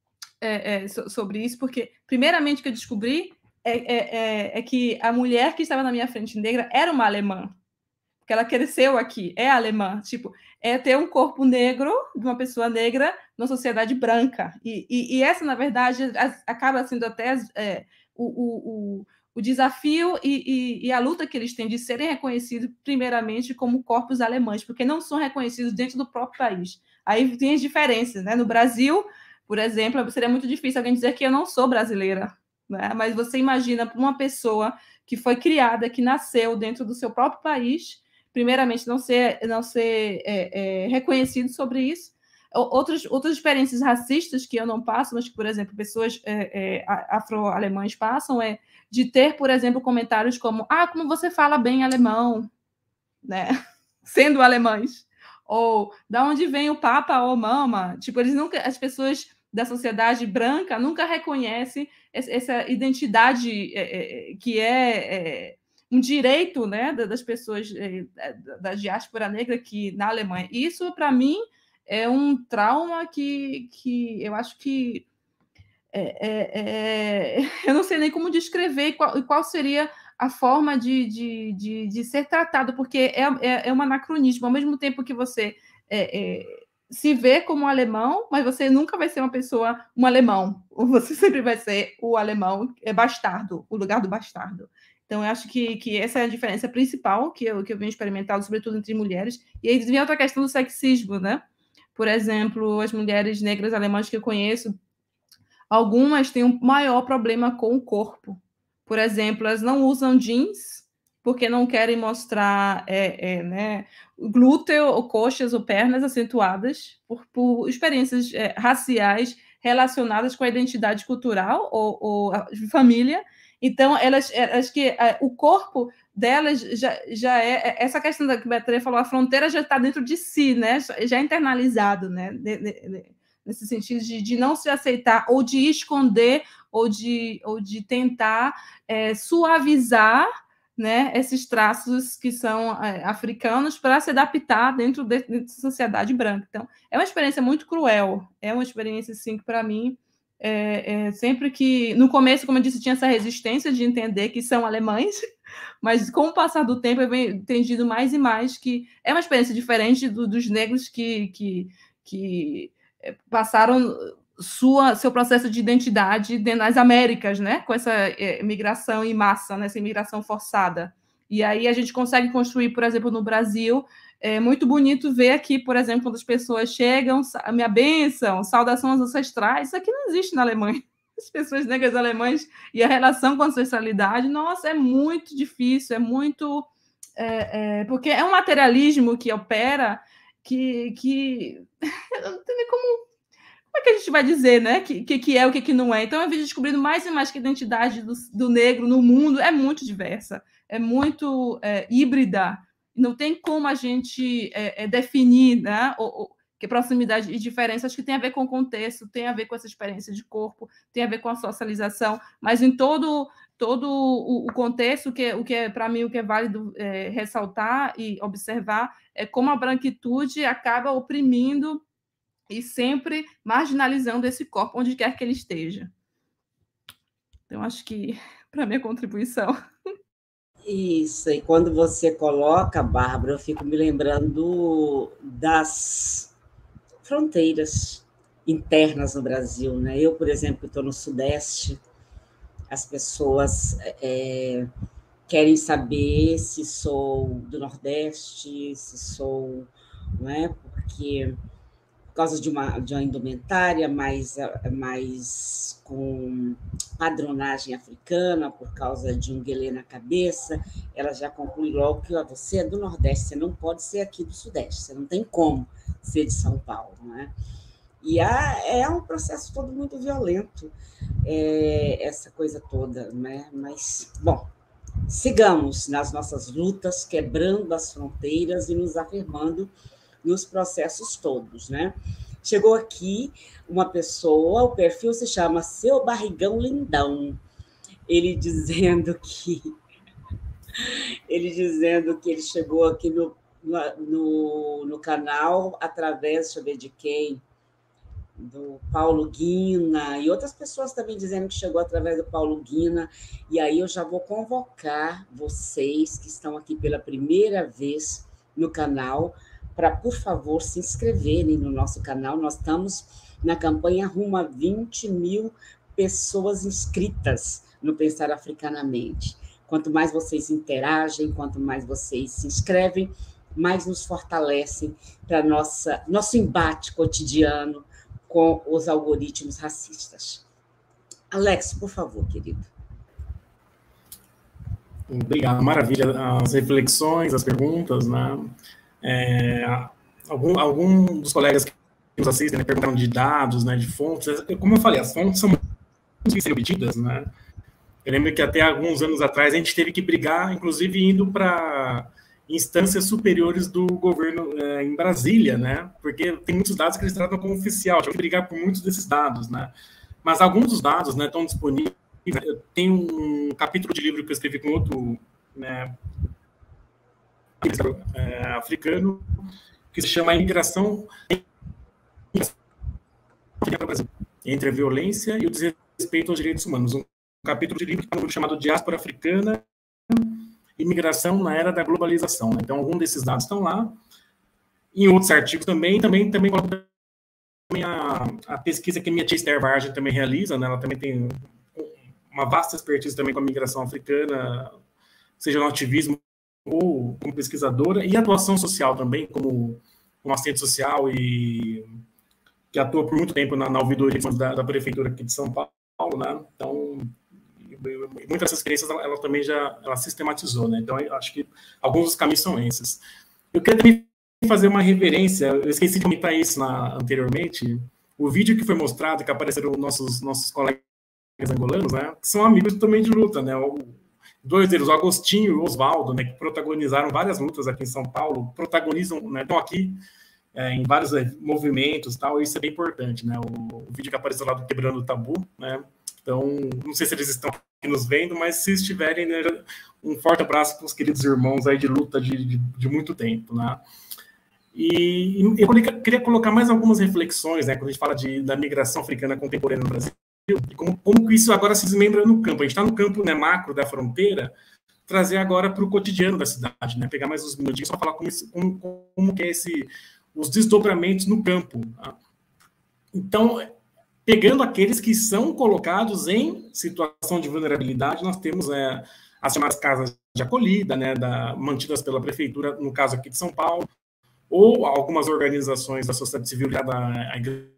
Speaker 9: é, é, so, sobre isso, porque, primeiramente, que eu descobri é, é, é, é que a mulher que estava na minha frente negra era uma alemã, porque ela cresceu aqui, é alemã, tipo, é ter um corpo negro, de uma pessoa negra, numa sociedade branca. E, e, e essa, na verdade, acaba sendo até é, o, o, o desafio e, e, e a luta que eles têm de serem reconhecidos, primeiramente, como corpos alemães, porque não são reconhecidos dentro do próprio país. Aí tem as diferenças, né? No Brasil, por exemplo, seria muito difícil alguém dizer que eu não sou brasileira, né? Mas você imagina uma pessoa que foi criada, que nasceu dentro do seu próprio país, primeiramente, não ser, não ser é, é, reconhecido sobre isso. Outras, outras experiências racistas que eu não passo, mas que, por exemplo, pessoas é, é, afro-alemãs passam, é de ter, por exemplo, comentários como ah, como você fala bem alemão, né? Sendo alemães. Ou da onde vem o Papa ou Mama? Tipo, eles nunca, as pessoas da sociedade branca nunca reconhecem essa identidade é, é, que é... é um direito, né, das pessoas da diáspora negra aqui na Alemanha. Isso, para mim, é um trauma que, que eu acho que é, é, é, eu não sei nem como descrever qual, qual seria a forma de, de, de, de ser tratado, porque é, é, é um anacronismo. Ao mesmo tempo que você é, é, se vê como um alemão, mas você nunca vai ser uma pessoa, um alemão. Você sempre vai ser o alemão, é bastardo, o lugar do bastardo. Então, eu acho que, que essa é a diferença principal que eu, que eu venho experimentando, sobretudo entre mulheres. E aí vem outra questão do sexismo, né? Por exemplo, as mulheres negras alemãs que eu conheço, algumas têm um maior problema com o corpo. Por exemplo, elas não usam jeans porque não querem mostrar é, é, né, glúteo, ou coxas ou pernas acentuadas por, por experiências é, raciais relacionadas com a identidade cultural ou, ou a família. Então, elas, elas que é, o corpo delas já, já é... Essa questão da que a Beatriz falou, a fronteira já está dentro de si, né? Já é internalizado, né? De, de, de, nesse sentido de, de não se aceitar ou de esconder ou de, ou de tentar é, suavizar, né, esses traços que são é, africanos para se adaptar dentro da de, de sociedade branca. Então, é uma experiência muito cruel, é uma experiência, assim, que para mim, é, é, sempre que... No começo, como eu disse, tinha essa resistência de entender que são alemães, mas com o passar do tempo eu venho entendido mais e mais que é uma experiência diferente do, dos negros que, que, que passaram... Sua, seu processo de identidade nas Américas, né? Com essa é, migração em massa, né? Essa imigração forçada. E aí a gente consegue construir, por exemplo, no Brasil, é muito bonito ver aqui, por exemplo, quando as pessoas chegam, a minha bênção, saudação aos ancestrais, isso aqui não existe na Alemanha. As pessoas negras alemãs e a relação com a ancestralidade, nossa, é muito difícil, é muito... É, é, porque é um materialismo que opera que... que eu não tenho nem como... Como é que a gente vai dizer, né? Que, que, que é o que, que não é? Então, eu venho descobrindo mais e mais que a identidade do, do negro no mundo é muito diversa, é muito é, híbrida. Não tem como a gente é, é, definir, né? O, o, que proximidade e diferença, acho que tem a ver com o contexto, tem a ver com essa experiência de corpo, tem a ver com a socialização, mas em todo, todo o, o contexto, que, o que é, para mim, o que é válido é, ressaltar e observar é como a branquitude acaba oprimindo e sempre marginalizando esse corpo onde quer que ele esteja. Então, acho que, para minha contribuição...
Speaker 1: Isso, e quando você coloca, Bárbara, eu fico me lembrando das fronteiras internas no Brasil, né? Eu, por exemplo, estou no Sudeste, as pessoas é, querem saber se sou do Nordeste, se sou... Não é? Porque... por causa de uma, de uma indumentária mais, mais com padronagem africana, por causa de um guelê na cabeça, ela já conclui logo que ó, você é do Nordeste, você não pode ser aqui do Sudeste, você não tem como ser de São Paulo. Não é? E há, é um processo todo muito violento, é, essa coisa toda. Né? Mas, bom, sigamos nas nossas lutas, quebrando as fronteiras e nos afirmando nos processos todos, né? Chegou aqui uma pessoa, o perfil se chama Seu Barrigão Lindão, ele dizendo que ele dizendo que ele chegou aqui no, no, no canal através, deixa eu ver de quem, do Paulo Guina, e outras pessoas também dizendo que chegou através do Paulo Guina, e aí eu já vou convocar vocês que estão aqui pela primeira vez no canal, para, por favor, se inscreverem no nosso canal. Nós estamos na campanha rumo a vinte mil pessoas inscritas no Pensar Africanamente. Quanto mais vocês interagem, quanto mais vocês se inscrevem, mais nos fortalecem para nossa nosso embate cotidiano com os algoritmos racistas. Alex, por favor, querido.
Speaker 10: Obrigado, maravilha. As reflexões, as perguntas, né? É, algum, algum dos colegas que nos assistem, né, perguntaram de dados, né, de fontes. Como eu falei, as fontes são muito difíceis obtidas, né? Eu lembro que até alguns anos atrás a gente teve que brigar, inclusive indo para instâncias superiores do governo é, em Brasília, né? Porque tem muitos dados que eles tratam como oficial, tive que brigar por muitos desses dados, né? Mas alguns dos dados, né, estão disponíveis. Eu tenho um capítulo de livro que eu escrevi com outro, né, É, africano, que se chama Imigração entre a Violência e o Desrespeito aos Direitos Humanos. Um capítulo de livro chamado Diáspora Africana, Imigração na Era da Globalização. Então, alguns desses dados estão lá. Em outros artigos também, também, também a, a pesquisa que a minha tia Esther Vargem também realiza, né? Ela também tem uma vasta expertise também com a migração africana seja no ativismo ou como pesquisadora, e atuação social também, como, como assistente social, e que atua por muito tempo na, na ouvidoria da, da prefeitura aqui de São Paulo, né? Então, muitas dessas experiências ela, ela também já ela sistematizou, né? Então, eu acho que alguns dos caminhos são esses. Eu queria também fazer uma reverência, eu esqueci de comentar isso na, anteriormente, o vídeo que foi mostrado, que apareceram nossos, nossos colegas angolanos, né? Que são amigos também de luta, né? O, dois deles, o Agostinho e o Oswaldo, né? Que protagonizaram várias lutas aqui em São Paulo, protagonizam, né? Estão aqui é, em vários é, movimentos e tal, e isso é bem importante, né? O, o vídeo que apareceu lá do Quebrando o Tabu, né? Então, não sei se eles estão aqui nos vendo, mas se estiverem, né, um forte abraço para os queridos irmãos aí de luta de, de, de muito tempo, né? E eu queria colocar mais algumas reflexões, né, quando a gente fala de, da migração africana contemporânea no Brasil, e como, como isso agora se desmembra no campo. A gente está no campo, né, macro da fronteira, trazer agora para o cotidiano da cidade, né, pegar mais uns minutinhos para falar como, isso, como, como que é esse, os desdobramentos no campo. Tá? Então, pegando aqueles que são colocados em situação de vulnerabilidade, nós temos é, as chamadas casas de acolhida, né, da, mantidas pela prefeitura, no caso aqui de São Paulo, ou algumas organizações da sociedade civil ligadas à igreja.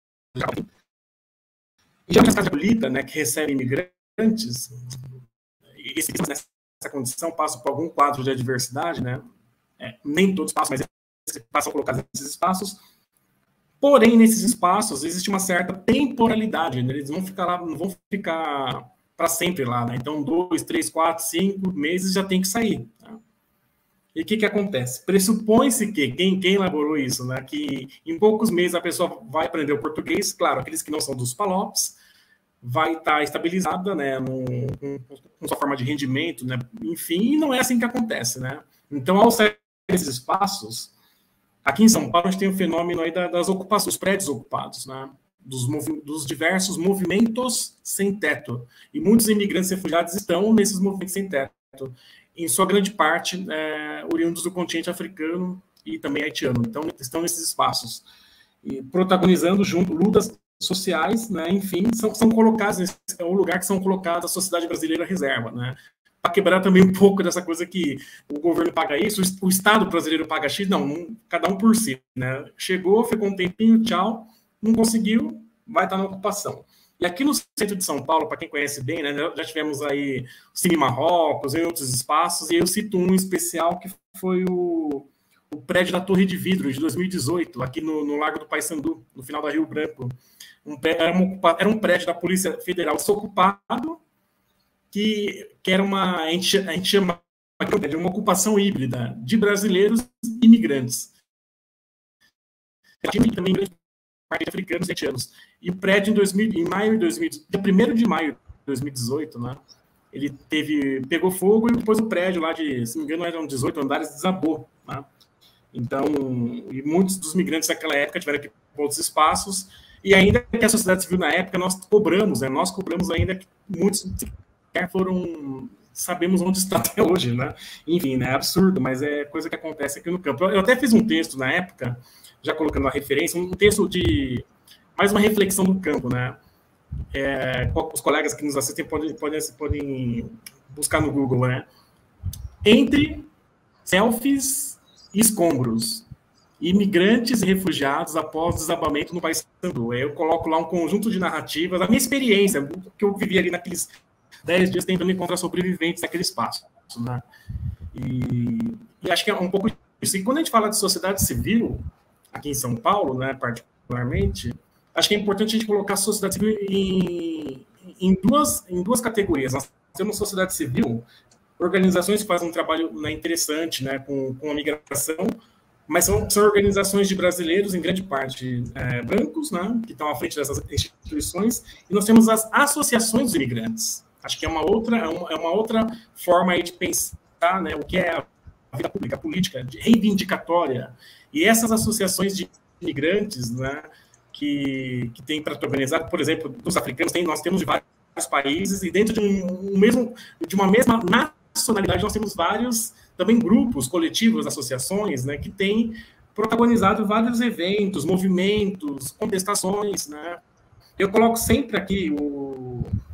Speaker 10: E já as casas de acolhida, né, que recebem imigrantes, e esses, nessa condição passam por algum quadro de adversidade, né, é, nem todos passam, mas eles passam colocados nesses espaços. Porém, nesses espaços existe uma certa temporalidade, né? Eles vão ficar lá, não vão ficar para sempre lá, né? Então, dois, três, quatro, cinco meses já tem que sair. Tá? E o que que acontece? Pressupõe-se que quem, quem elaborou isso, né? Que em poucos meses a pessoa vai aprender o português, claro, aqueles que não são dos PALOPs, vai estar estabilizada, né? Num, com, com sua forma de rendimento, né? Enfim, e não é assim que acontece, né? Então, ao sair desses espaços, aqui em São Paulo, a gente tem o fenômeno aí das ocupações, dos prédios ocupados, né? dos, dos diversos movimentos sem teto. E muitos imigrantes refugiados estão nesses movimentos sem teto, em sua grande parte é, oriundos do continente africano e também haitiano. Então, estão nesses espaços, e protagonizando junto lutas sociais, né? Enfim, são, são colocados, nesse, é o lugar que são colocados a sociedade brasileira reserva, né? Para quebrar também um pouco dessa coisa que o governo paga isso, o Estado brasileiro paga X, não, um, cada um por si, né? Chegou, ficou um tempinho, tchau, não conseguiu, vai estar na ocupação. E aqui no centro de São Paulo, para quem conhece bem, né, já tivemos aí o Cine Marrocos e outros espaços, e eu cito um especial que foi o, o prédio da Torre de Vidro, de dois mil e dezoito, aqui no, no Largo do Paissandu, no final da Rio Branco. Um, era, uma, era um prédio da Polícia Federal desocupado, que, que era uma, a gente, a gente chama de uma ocupação híbrida de brasileiros e imigrantes. Tinha também grande parte de africanos e haitianos. E o prédio, em, dois mil, em maio de dois mil, dia primeiro de maio de dois mil e dezoito, né, ele teve, pegou fogo e depois o prédio lá de, se não me engano, eram dezoito andares, desabou. Né? Então, e muitos dos migrantes naquela época tiveram que ir para outros espaços, e ainda que a sociedade civil na época, nós cobramos, né, nós cobramos ainda que muitos foram, sabemos onde está até hoje, né? Enfim, né, é absurdo, mas é coisa que acontece aqui no campo. Eu até fiz um texto na época, já colocando a referência, um texto de mais uma reflexão do campo, né? É, os colegas que nos assistem podem, podem, podem buscar no Google, né? Entre selfies e escombros, imigrantes e refugiados após desabamento no Paissandu. Eu coloco lá um conjunto de narrativas, a minha experiência, que eu vivi ali naqueles dez dias tentando encontrar sobreviventes naquele espaço. Né? E, e acho que é um pouco isso. E quando a gente fala de sociedade civil, aqui em São Paulo, né, particularmente, acho que é importante a gente colocar a sociedade civil em, em, duas, em duas categorias. Nós temos sociedade civil, organizações que fazem um trabalho, né, interessante, né, com, com a migração, mas são, são organizações de brasileiros, em grande parte é, brancos, né, que estão à frente dessas instituições, e nós temos as associações dos imigrantes. Acho que é uma outra, é uma, é uma outra forma aí de pensar, né, o que é a vida pública, a política reivindicatória. E essas associações de imigrantes, né, que, que tem protagonizado, por exemplo, dos africanos, tem, nós temos de vários países, e dentro de, um, um mesmo, de uma mesma nacionalidade, nós temos vários também grupos, coletivos, associações, né, que têm protagonizado vários eventos, movimentos, contestações. Né. Eu coloco sempre aqui o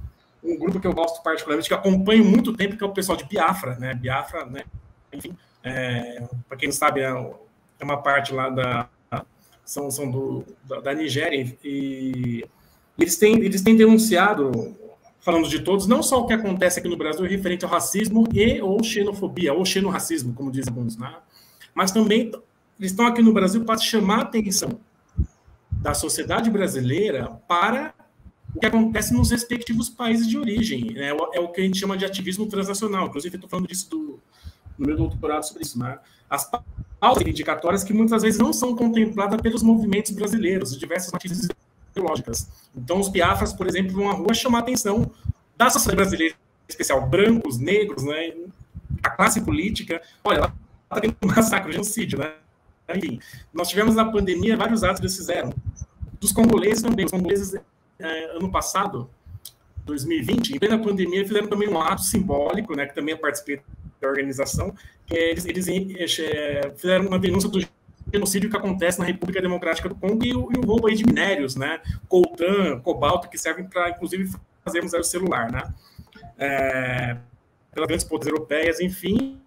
Speaker 10: um grupo que eu gosto particularmente, que eu acompanho muito tempo, que é o pessoal de Biafra, né? Biafra, né? Enfim, é, para quem não sabe, é uma parte lá da são, são do, da, da Nigéria, e eles têm, eles têm denunciado, falando de todos, não só o que acontece aqui no Brasil referente ao racismo e ou xenofobia, ou xenorracismo, como dizem alguns, né? Mas também eles estão aqui no Brasil para chamar a atenção da sociedade brasileira para o que acontece nos respectivos países de origem, né? É o que a gente chama de ativismo transnacional. Inclusive, eu estou falando disso do, no meu doutorado sobre isso, né? As pautas reivindicatórias que muitas vezes não são contempladas pelos movimentos brasileiros, de diversas matizes ideológicas. Então, os Biafras, por exemplo, vão à rua chamar a atenção da sociedade brasileira, em especial brancos, negros, né? A classe política. Olha, lá está tendo um massacre, um genocídio, né? Enfim, nós tivemos na pandemia vários atos que eles fizeram. Dos congoleses também. Os congoleses, é, ano passado, dois mil e vinte, em plena pandemia, fizeram também um ato simbólico, né, que também eu participei da organização, que é, eles, eles é, fizeram uma denúncia do genocídio que acontece na República Democrática do Congo e o, e o roubo aí de minérios, né, coltan, cobalto, que servem para, inclusive, fazermos o celular, né, é, pelas grandes potências europeias, enfim,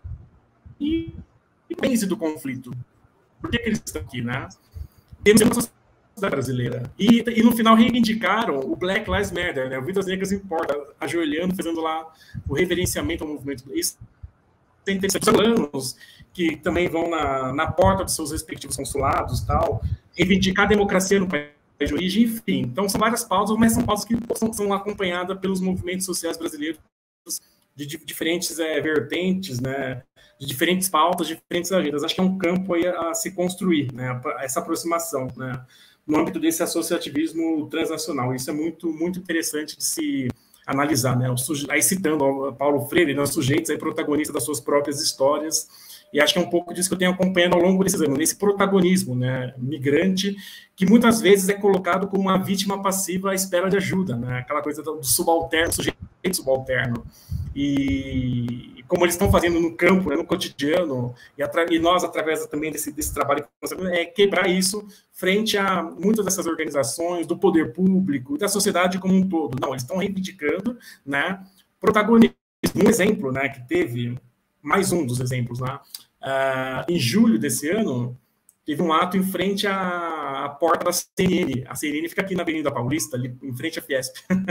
Speaker 10: e e pense do conflito. Por que, que eles estão aqui, né? Temos uma sociedade brasileira. E, e no final reivindicaram o Black Lives Matter, né? O Vidas Negras Importa, ajoelhando, fazendo lá o reverenciamento ao movimento. Isso tem interessante. Os angolanos que também vão na, na porta dos seus respectivos consulados, tal, reivindicar a democracia no país de origem, enfim. Então, são várias pautas, mas são pautas que são, são acompanhadas pelos movimentos sociais brasileiros de diferentes é, vertentes, né, de diferentes pautas, diferentes agendas. Acho que é um campo aí a se construir, né, essa aproximação, né, no âmbito desse associativismo transnacional. Isso é muito, muito interessante de se analisar, né, aí citando o Paulo Freire, né, os sujeitos aí protagonistas das suas próprias histórias, e acho que é um pouco disso que eu tenho acompanhado ao longo desses anos, nesse protagonismo, né, migrante, que muitas vezes é colocado como uma vítima passiva à espera de ajuda, né, aquela coisa do subalterno, sujeito subalterno. E como eles estão fazendo no campo, né, no cotidiano, e, e nós, através também desse, desse trabalho, é quebrar isso frente a muitas dessas organizações, do poder público, da sociedade como um todo. Não, eles estão reivindicando, né, protagonismo. Um exemplo, né, que teve, mais um dos exemplos, né, uh, em julho desse ano, teve um ato em frente à, à porta da C N N. A C N N fica aqui na Avenida Paulista, ali em frente à Fiesp.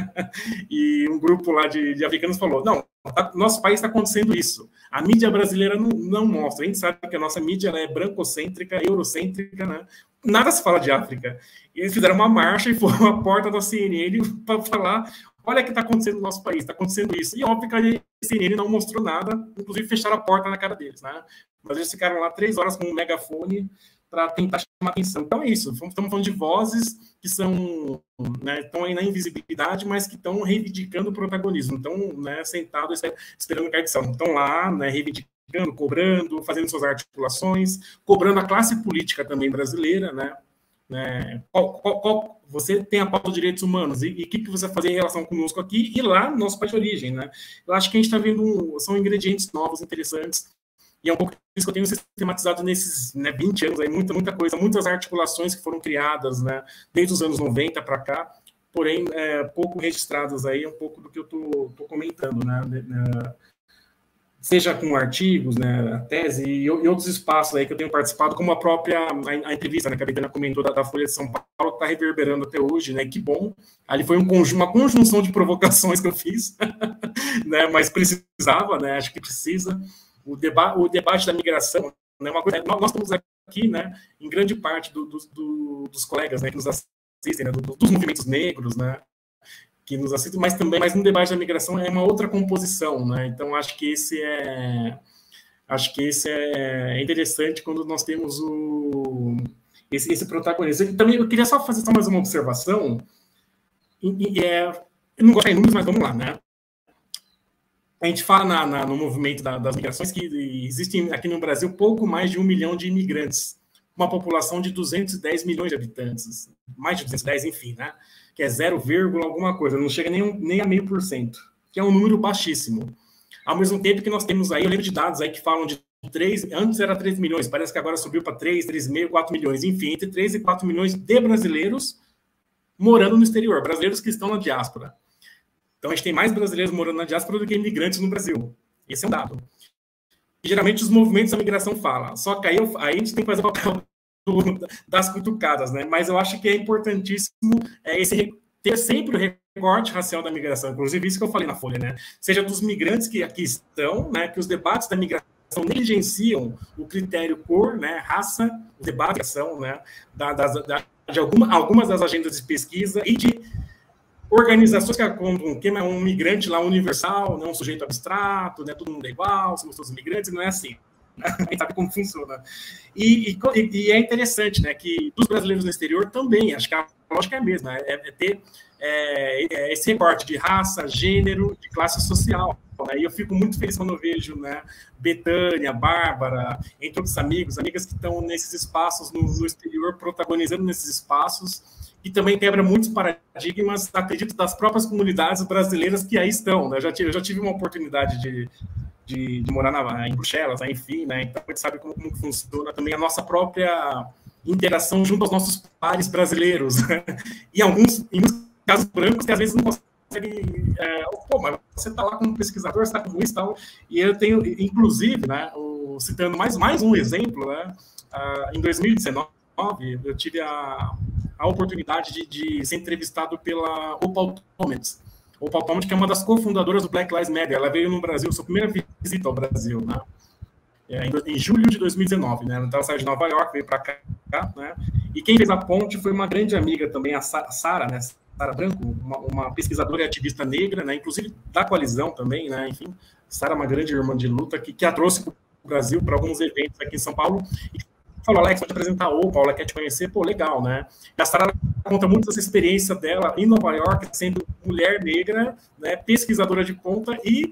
Speaker 10: E um grupo lá de, de africanos falou, não, tá, nosso país está acontecendo isso. A mídia brasileira não, não mostra. A gente sabe que a nossa mídia ela é brancocêntrica, eurocêntrica, né? Nada se fala de África. E eles fizeram uma marcha e foram à porta da C N N para falar, olha o que está acontecendo no nosso país, está acontecendo isso. E óbvio que a C N N não mostrou nada, inclusive fecharam a porta na cara deles, né? Mas eles ficaram lá três horas com um megafone para tentar chamar atenção. Então é isso, estamos falando de vozes que são, né, estão aí na invisibilidade, mas que estão reivindicando o protagonismo, estão, né, sentados esperando cair de céu. Estão lá, né, reivindicando, cobrando, fazendo suas articulações, cobrando a classe política também brasileira, né? né qual, qual, qual, você tem a pauta de direitos humanos, e o que, que você vai fazer em relação conosco aqui e lá no nosso país de origem, né? Eu acho que a gente está vendo, um, são ingredientes novos, interessantes, e é um pouco isso que eu tenho sistematizado nesses, né, vinte anos, aí, muita, muita coisa, muitas articulações que foram criadas, né, desde os anos noventa para cá, porém, é, pouco registradas aí, um pouco do que eu estou comentando, né, né, seja com artigos, né, a tese e, e outros espaços aí que eu tenho participado, como a própria a, a entrevista, né, que a Betânia comentou da, da Folha de São Paulo, que está reverberando até hoje, né, que bom. Ali foi um conjunto, uma conjunção de provocações que eu fiz, né, mas precisava, né, acho que precisa. O, deba o debate da migração, né, uma coisa, nós estamos aqui, né, em grande parte do, do, do, dos colegas, né, que nos assistem, né, do, dos movimentos negros, né, que nos assistem, mas também, mas no debate da migração é uma outra composição, né, então acho que esse é, acho que esse é interessante quando nós temos o, esse, esse protagonismo. Eu também eu queria só fazer só mais uma observação, e, e é, eu não gosto de números, mas vamos lá, né. A gente fala na, na, no movimento da, das migrações que existem aqui no Brasil pouco mais de um milhão de imigrantes, uma população de duzentos e dez milhões de habitantes, mais de duzentos e dez, enfim, né? Que é zero, alguma coisa, não chega nem, um, nem a meio por cento, que é um número baixíssimo. Ao mesmo tempo que nós temos aí, eu lembro de dados aí que falam de três, antes era três milhões, parece que agora subiu para três, três vírgula cinco, quatro milhões, enfim, entre três e quatro milhões de brasileiros morando no exterior, brasileiros que estão na diáspora. Então, a gente tem mais brasileiros morando na diáspora do que imigrantes no Brasil. Esse é um dado. E, geralmente, os movimentos da migração falam. Só que aí, eu, aí a gente tem que fazer o papel do, das cutucadas, né? Mas eu acho que é importantíssimo é, esse, ter sempre o recorte racial da migração. Inclusive, isso que eu falei na Folha, né? Seja dos migrantes que aqui estão, né? Que os debates da migração negligenciam o critério cor, né? Raça, o debate da migração, né? Da, das, da, de alguma, algumas das agendas de pesquisa e de organizações que apontam que é um migrante lá universal, não um sujeito abstrato, né, todo mundo é igual, somos todos imigrantes, não é assim. A gente sabe como funciona. E, e, e é interessante, né, que dos brasileiros no exterior também, acho que a lógica é a mesma, é, é ter é, é esse recorte de raça, gênero, de classe social. Né? E eu fico muito feliz quando eu vejo, né, Betânia, Bárbara, entre outros amigos, amigas que estão nesses espaços no, no exterior, protagonizando nesses espaços, e também quebra muitos paradigmas, acredito, das próprias comunidades brasileiras que aí estão. Né? Eu, já tive, eu já tive uma oportunidade de, de, de morar na, em Bruxelas, né? Enfim, né? Então a gente sabe como, como funciona também a nossa própria interação junto aos nossos pares brasileiros. Né? E alguns, em alguns casos brancos, que às vezes não conseguem... É, pô, mas você está lá como pesquisador, você está com isso e tal. E eu tenho, inclusive, né, o, citando mais, mais um exemplo, né, uh, em dois mil e dezenove, eu tive a, a oportunidade de, de ser entrevistado pela Opal Tomets. Opal Tomets, que é uma das cofundadoras do Black Lives Matter. Ela veio no Brasil, sua primeira visita ao Brasil, né? É, em, em julho de dois mil e dezenove, né? Então, ela saiu de Nova York, veio para cá, né? E quem fez a ponte foi uma grande amiga também, a Sara, né? Sara Branco, uma, uma pesquisadora e ativista negra, né? Inclusive da coalizão também, né? Enfim, Sara é uma grande irmã de luta que, que a trouxe para o Brasil para alguns eventos aqui em São Paulo. E falou, Alex, vou te apresentar a Opal, ela quer te conhecer, pô, legal, né? E a Sara conta muito dessa experiência dela em Nova York, sendo mulher negra, né, pesquisadora de ponta, e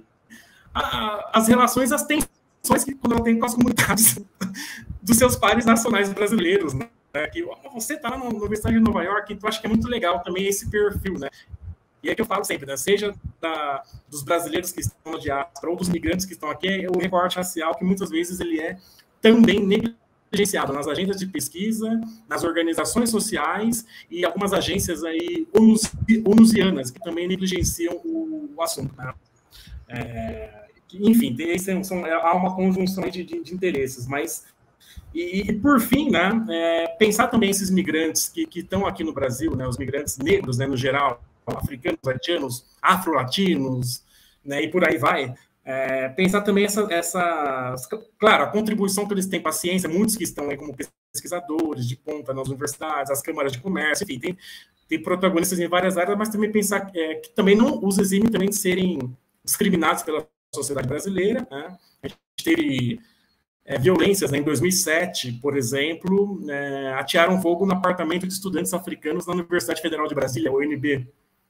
Speaker 10: a, as relações, as tensões que quando ela tem com as comunidades dos seus pares nacionais brasileiros, né? Que você está na Universidade de Nova York, então acho que é muito legal também esse perfil, né? E é que eu falo sempre, né? Seja da, dos brasileiros que estão na diáspora ou dos migrantes que estão aqui, é o recorte racial que muitas vezes ele é também negligenciado nas agendas de pesquisa, nas organizações sociais e algumas agências aí onusianas que também negligenciam o, o assunto, né? É, enfim, tem, são, há uma conjunção de, de, de interesses, mas E, e, por fim, né, é, pensar também esses migrantes que, que estão aqui no Brasil, né, os migrantes negros, né, no geral, africanos, haitianos, afro-latinos, né, e por aí vai. É, pensar também essa, essa... Claro, a contribuição que eles têm para a ciência, muitos que estão aí como pesquisadores de ponta nas universidades, as câmaras de comércio, enfim, tem, tem protagonistas em várias áreas, mas também pensar é, que também não os exime também de serem discriminados pela sociedade brasileira, né? A gente teve... É, violências, né? Em dois mil e sete, por exemplo, é, atearam fogo no apartamento de estudantes africanos na Universidade Federal de Brasília, U N B.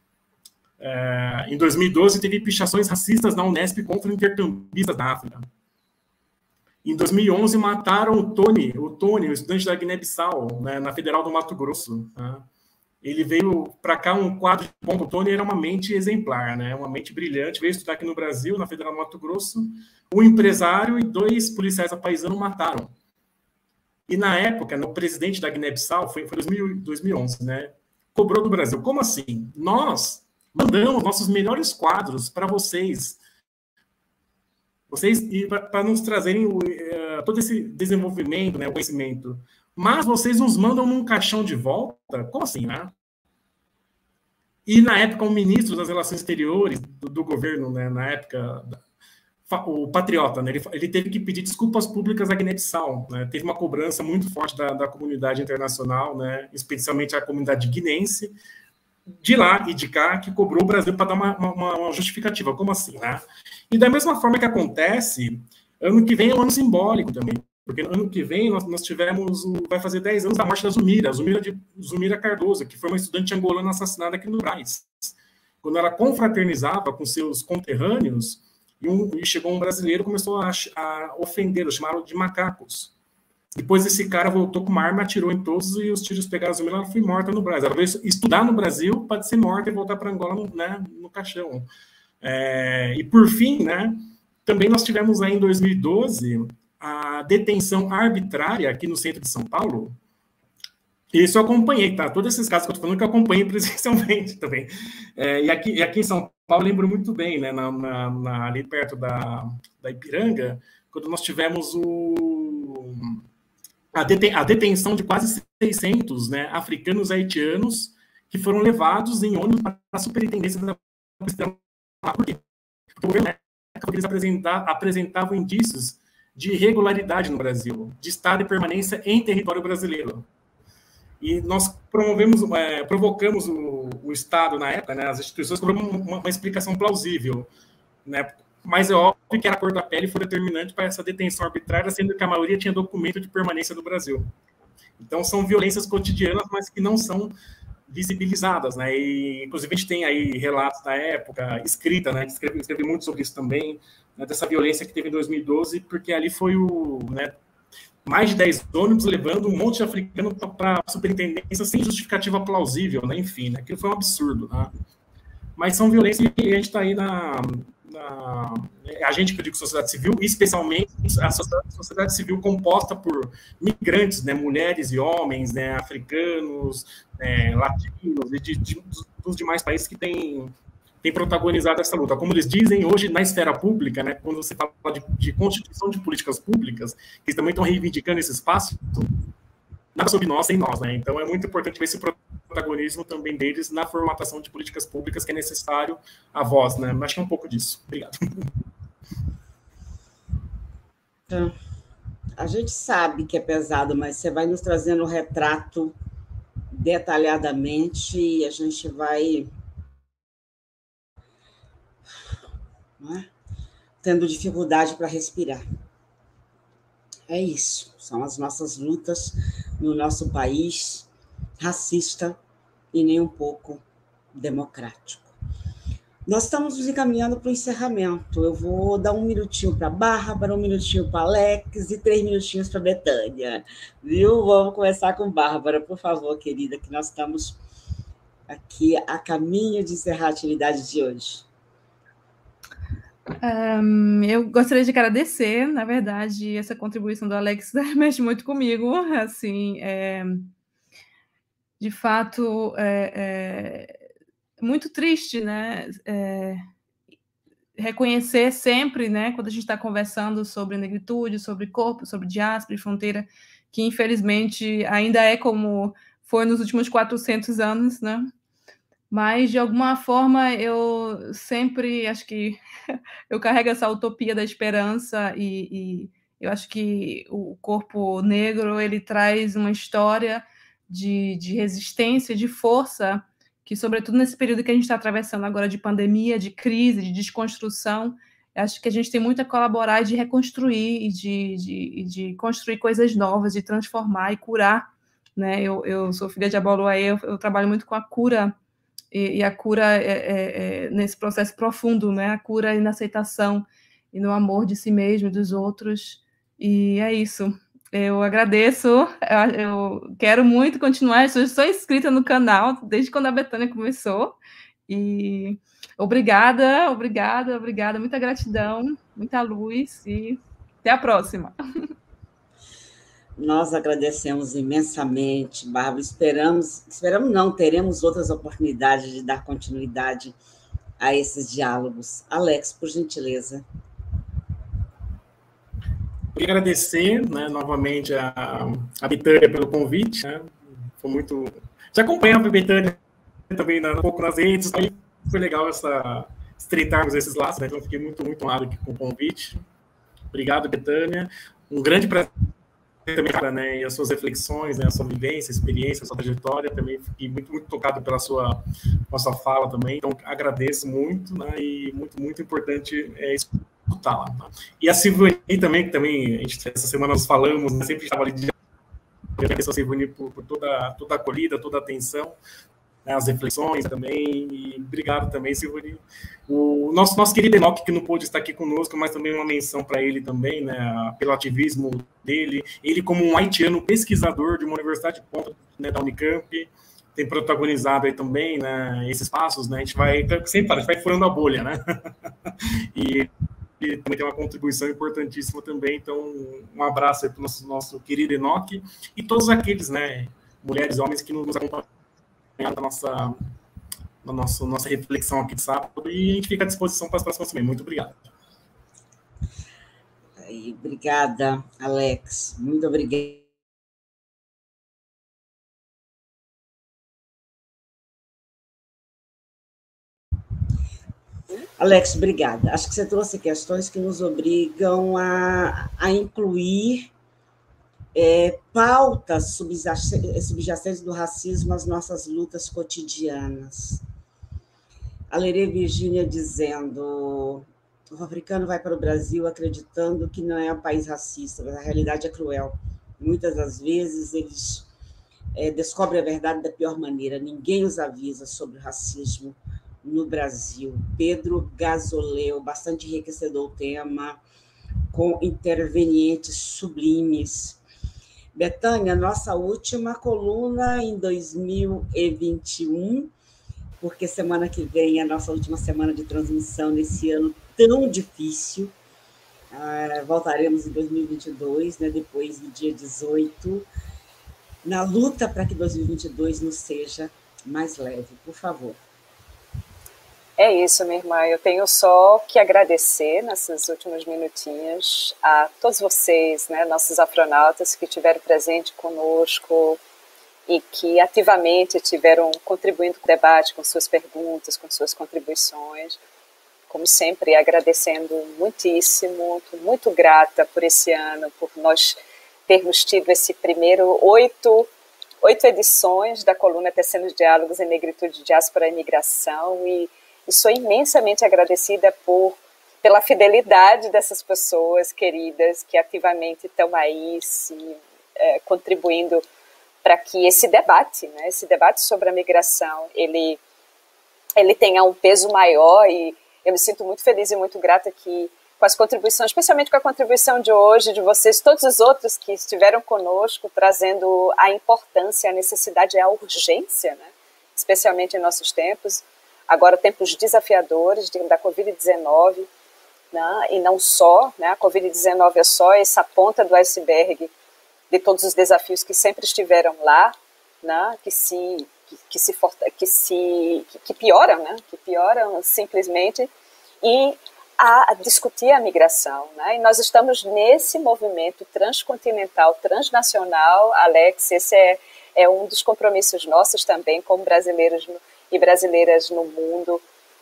Speaker 10: É, em dois mil e doze, teve pichações racistas na Unesp contra intercambistas da África. Em dois mil e onze, mataram o Tony, o Tony, o estudante da Guiné-Bissau, né, na Federal do Mato Grosso. Né? Ele veio para cá, um quadro de ponto. O Tony era uma mente exemplar, né? Uma mente brilhante, veio estudar aqui no Brasil, na Federal do Mato Grosso. Um empresário e dois policiais apaisanos mataram. E, na época, né, o presidente da Guiné-Bissau, foi em dois mil e onze, né, cobrou do Brasil. Como assim? Nós mandamos nossos melhores quadros para vocês, vocês para nos trazerem o, uh, todo esse desenvolvimento, né, o conhecimento. Mas vocês nos mandam num caixão de volta? Como assim, né? E, na época, o ministro das Relações Exteriores do, do governo, né, na época... o Patriota, né? ele, ele teve que pedir desculpas públicas à Guiné-Bissau, né? Teve uma cobrança muito forte da, da comunidade internacional, né? Especialmente a comunidade guinense, de lá e de cá, que cobrou o Brasil para dar uma, uma, uma justificativa. Como assim, né? E da mesma forma que acontece, ano que vem é um ano simbólico também, porque ano que vem nós, nós tivemos, vai fazer dez anos da morte da Zumira, Zumira, de, Zumira Cardoso, que foi uma estudante angolana assassinada aqui no Brás. Quando ela confraternizava com seus conterrâneos, E, um, e chegou um brasileiro e começou a, a ofender, chamaram de macacos. Depois esse cara voltou com uma arma, atirou em todos e os tiros pegaram a Zumira, ela foi morta no Brasil. Ela veio estudar no Brasil para ser morta e voltar para Angola no, né, no caixão. É, e por fim, né, também nós tivemos aí em dois mil e doze a detenção arbitrária aqui no centro de São Paulo. Isso eu acompanhei, tá? Todos esses casos que eu estou falando que eu acompanhei presencialmente também. É, e, aqui, e aqui em São Paulo, eu lembro muito bem, né, na, na, na, ali perto da, da Ipiranga, quando nós tivemos o, a, deten, a detenção de quase seiscentos, né, africanos haitianos que foram levados em ônibus para a superintendência da polícia. Por quê? Porque o governo, né, eles apresentavam, apresentavam indícios de irregularidade no Brasil, de estado de permanência em território brasileiro. E nós promovemos, é, provocamos o, o Estado na época, né, as instituições, com uma, uma explicação plausível, né, mas é óbvio que a cor da pele foi determinante para essa detenção arbitrária, sendo que a maioria tinha documento de permanência no Brasil. Então, são violências cotidianas, mas que não são visibilizadas, né? E, inclusive, a gente tem aí relatos da época, escrita, né? Escrevi, escrevi muito sobre isso também, né, dessa violência que teve em dois mil e doze, porque ali foi o, né, mais de dez ônibus levando um monte de africano para a superintendência sem justificativa plausível, né? Enfim, né? Aquilo foi um absurdo, né? Mas são violências que a gente está aí na, na... A gente, que eu digo sociedade civil, especialmente a sociedade, a sociedade civil composta por migrantes, né? Mulheres e homens, né? Africanos, né? Latinos e de, de, dos demais países que têm... tem protagonizado essa luta. Como eles dizem hoje na esfera pública, né, quando você fala de, de constituição de políticas públicas, que eles também estão reivindicando esse espaço, nada sobre nós sem nós, né? Então é muito importante ver esse protagonismo também deles na formatação de políticas públicas, que é necessário a voz, né? Acho que é um pouco disso. Obrigado.
Speaker 1: Então, a gente sabe que é pesado, mas você vai nos trazendo o retrato detalhadamente e a gente vai... É? Tendo dificuldade para respirar. É isso, são as nossas lutas no nosso país racista e nem um pouco democrático. Nós estamos nos encaminhando para o encerramento. Eu vou dar um minutinho para a Bárbara, um minutinho para Alex e três minutinhos para a Betânia. Viu? Vamos começar com Bárbara, por favor, querida, que nós estamos aqui a caminho de encerrar a atividade de hoje.
Speaker 9: Um, eu gostaria de agradecer, na verdade, essa contribuição do Alex mexe muito comigo, assim, é, de fato, é, é muito triste, né, é, reconhecer sempre, né, quando a gente está conversando sobre negritude, sobre corpo, sobre diáspora e fronteira, que infelizmente ainda é como foi nos últimos quatrocentos anos, né, mas, de alguma forma, eu sempre acho que eu carrego essa utopia da esperança e, e eu acho que o corpo negro ele traz uma história de, de resistência, de força, que, sobretudo, nesse período que a gente está atravessando agora de pandemia, de crise, de desconstrução, acho que a gente tem muito a colaborar e de reconstruir e de, de, de construir coisas novas, de transformar e curar, né? Eu, eu sou filha de Aboluaê, eu, eu trabalho muito com a cura. E a cura é, é, é, nesse processo profundo, né? A cura e na aceitação e no amor de si mesmo e dos outros. E é isso. Eu agradeço. Eu, eu quero muito continuar. Eu sou inscrita no canal desde quando a Betânia começou. E obrigada, obrigada, obrigada. Muita gratidão, muita luz e até a próxima.
Speaker 1: Nós agradecemos imensamente, Bárbara. Esperamos, esperamos não, teremos outras oportunidades de dar continuidade a esses diálogos. Alex, por gentileza.
Speaker 10: Queria agradecer, né, novamente a, a Betânia pelo convite. Né? Foi muito. Já acompanhava a Betânia também um pouco nas redes, aí foi legal essa, estreitarmos esses laços, né? Então fiquei muito, muito honrado aqui com o convite. Obrigado, Betânia. Um grande prazer também, né, e as suas reflexões, né, a sua vivência, a experiência, a sua trajetória, também fiquei muito, muito tocado pela sua, pela sua fala também, então agradeço muito, né, e muito, muito importante é escutá-la. Tá? E a Silvani também, que também, a gente, essa semana nós falamos, né, sempre estava ali de agradeço a Silvani por, por toda, toda a acolhida, toda a atenção, né, as reflexões também, e obrigado também, Silvani. O nosso, nosso querido Enoque, que não pôde estar aqui conosco, mas também uma menção para ele também, né, pelo ativismo dele, ele como um haitiano pesquisador de uma universidade de ponta, né, da Unicamp, tem protagonizado aí também, né, esses passos, né, a gente vai, sempre fala, a gente vai furando a bolha, né, e ele também tem uma contribuição importantíssima também, então um abraço aí para o nosso, nosso querido Enoque, e todos aqueles, né, mulheres e homens que nos acompanham na nossa, na nossa, nossa reflexão aqui de sábado, e a gente fica à disposição para as próximas também. Muito obrigado.
Speaker 1: Aí, obrigada, Alex. Muito obrigada. Alex, obrigada. Acho que você trouxe questões que nos obrigam a, a incluir é, pautas subjacentes do racismo às nossas lutas cotidianas. A Lerê Virgínia dizendo: o africano vai para o Brasil acreditando que não é um país racista, mas a realidade é cruel. Muitas das vezes eles é, descobrem a verdade da pior maneira. Ninguém os avisa sobre o racismo no Brasil. Pedro Gasoleu, bastante enriquecedor o tema, com intervenientes sublimes. Betânia, nossa última coluna em dois mil e vinte e um, porque semana que vem é a nossa última semana de transmissão nesse ano tão difícil. Ah, voltaremos em dois mil e vinte e dois, né, depois do dia dezoito, na luta para que dois mil e vinte e dois nos seja mais leve. Por favor.
Speaker 4: É isso, minha irmã. Eu tenho só que agradecer nesses últimos minutinhos a todos vocês, né, nossos afronautas que estiveram presentes conosco e que ativamente estiveram contribuindo com o debate, com suas perguntas, com suas contribuições. Como sempre, agradecendo muitíssimo, muito grata por esse ano, por nós termos tido esse primeiro oito, oito edições da coluna Tecendo Diálogos em Negritude, Diáspora e Imigração, e E sou imensamente agradecida por, pela fidelidade dessas pessoas queridas que ativamente estão aí se, é, contribuindo para que esse debate, né, esse debate sobre a migração, ele, ele tenha um peso maior, e eu me sinto muito feliz e muito grata que, com as contribuições, especialmente com a contribuição de hoje, de vocês, todos os outros que estiveram conosco, trazendo a importância, a necessidade e a urgência, né, especialmente em nossos tempos, agora tempos desafiadores da covid dezenove, né, e não só, né, a covid dezenove é só essa ponta do iceberg de todos os desafios que sempre estiveram lá, né, que se que, que se que se que, que pioram, né, que pioram simplesmente, e a, a discutir a migração, né, e nós estamos nesse movimento transcontinental, transnacional, Alex, esse é é um dos compromissos nossos também como brasileiros no, e brasileiras no mundo,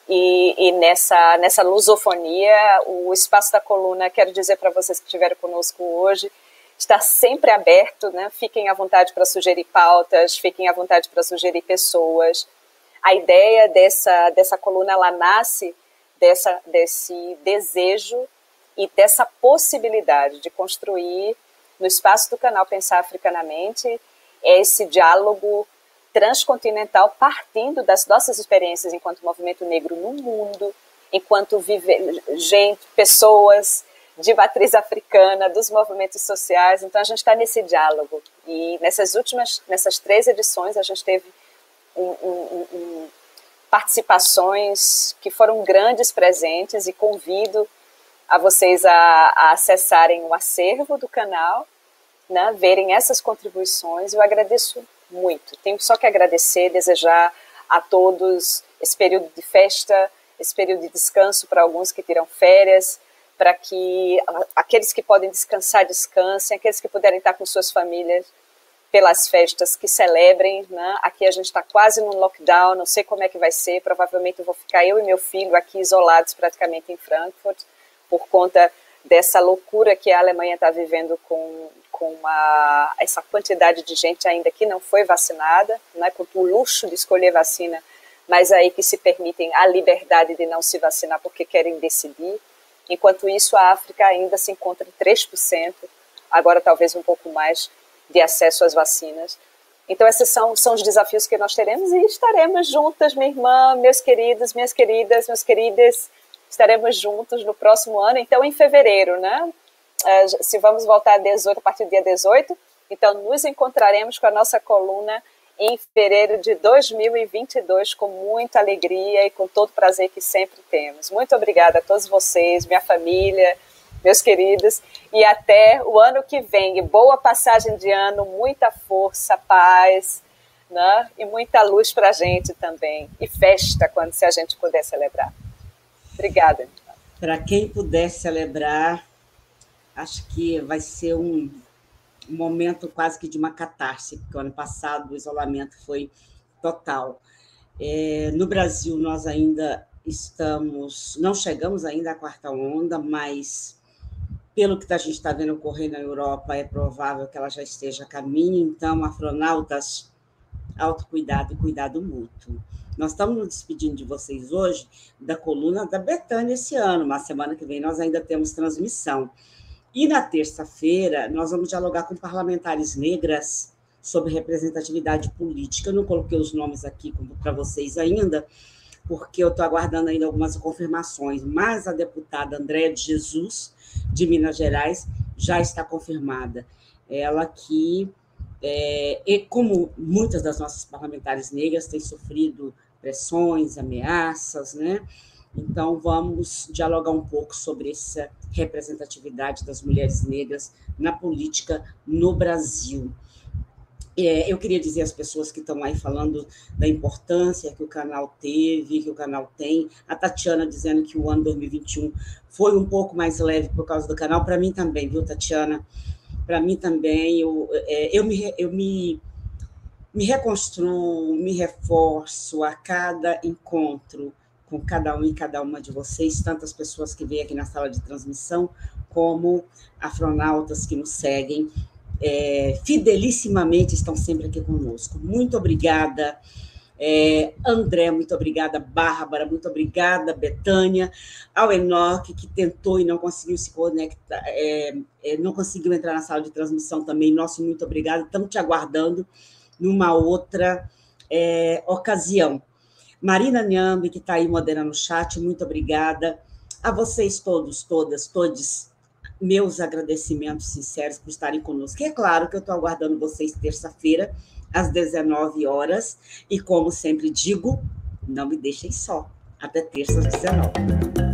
Speaker 4: e, e nessa, nessa lusofonia, o espaço da coluna, quero dizer para vocês que estiveram conosco hoje, está sempre aberto, né? Fiquem à vontade para sugerir pautas, fiquem à vontade para sugerir pessoas. A ideia dessa, dessa coluna, ela nasce dessa, desse desejo e dessa possibilidade de construir, no espaço do canal Pensar Africanamente, esse diálogo transcontinental, partindo das nossas experiências enquanto movimento negro no mundo, enquanto vive, gente, pessoas de matriz africana, dos movimentos sociais. Então a gente está nesse diálogo, e nessas últimas, nessas três edições a gente teve um, um, um, participações que foram grandes presentes, e convido a vocês a, a acessarem o acervo do canal, né, verem essas contribuições. Eu agradeço muito. Tenho só que agradecer, desejar a todos esse período de festa, esse período de descanso para alguns que tiram férias, para que aqueles que podem descansar, descansem, aqueles que puderem estar com suas famílias pelas festas, que celebrem, né? Aqui a gente está quase no lockdown, não sei como é que vai ser, provavelmente eu vou ficar eu e meu filho aqui isolados praticamente em Frankfurt, por conta dessa loucura que a Alemanha está vivendo com, com uma, essa quantidade de gente ainda que não foi vacinada, né, com o luxo de escolher vacina, mas aí que se permitem a liberdade de não se vacinar porque querem decidir. Enquanto isso, a África ainda se encontra em três por cento, agora talvez um pouco mais, de acesso às vacinas. Então esses são, são os desafios que nós teremos, e estaremos juntas, minha irmã, meus queridos, minhas queridas, meus queridas, estaremos juntos no próximo ano, então em fevereiro, né? Uh, se vamos voltar a dezoito, a partir do dia dezoito, então nos encontraremos com a nossa coluna em fevereiro de dois mil e vinte e dois, com muita alegria e com todo o prazer que sempre temos. Muito obrigada a todos vocês, minha família, meus queridos, e até o ano que vem. Boa passagem de ano, muita força, paz, né? E muita luz para a gente também. E festa, quando se a gente puder celebrar. Obrigada.
Speaker 1: Para quem puder celebrar, acho que vai ser um, um momento quase que de uma catarse, porque o ano passado o isolamento foi total. É, no Brasil, nós ainda estamos, não chegamos ainda à quarta onda, mas pelo que a gente está vendo ocorrer na Europa, é provável que ela já esteja a caminho. Então, afronautas, autocuidado e cuidado mútuo. Nós estamos nos despedindo de vocês hoje da coluna da Betânia esse ano, mas semana que vem nós ainda temos transmissão. E na terça-feira nós vamos dialogar com parlamentares negras sobre representatividade política. Eu não coloquei os nomes aqui para vocês ainda, porque eu estou aguardando ainda algumas confirmações, mas a deputada Andréa de Jesus, de Minas Gerais, já está confirmada. Ela que, é, e como muitas das nossas parlamentares negras têm sofrido pressões, ameaças, né? Então, vamos dialogar um pouco sobre essa representatividade das mulheres negras na política no Brasil. É, eu queria dizer às pessoas que estão aí falando da importância que o canal teve, que o canal tem, a Tatiana dizendo que o ano dois mil e vinte e um foi um pouco mais leve por causa do canal, para mim também, viu, Tatiana? Para mim também, eu, é, eu, me, eu me, me reconstruo, me reforço a cada encontro com cada um e cada uma de vocês, tantas pessoas que vêm aqui na sala de transmissão, como afronautas que nos seguem, é, fidelissimamente estão sempre aqui conosco. Muito obrigada, é, André, muito obrigada, Bárbara, muito obrigada, Betânia, ao Enoque, que tentou e não conseguiu se conectar, é, é, não conseguiu entrar na sala de transmissão também, nosso muito obrigado, estamos te aguardando numa outra é, ocasião. Marina Nhambi, que está aí moderando o chat, muito obrigada. A vocês todos, todas, todos, meus agradecimentos sinceros por estarem conosco. E é claro que eu estou aguardando vocês terça-feira, às dezenove horas, e como sempre digo, não me deixem só. Até terça às dezenove.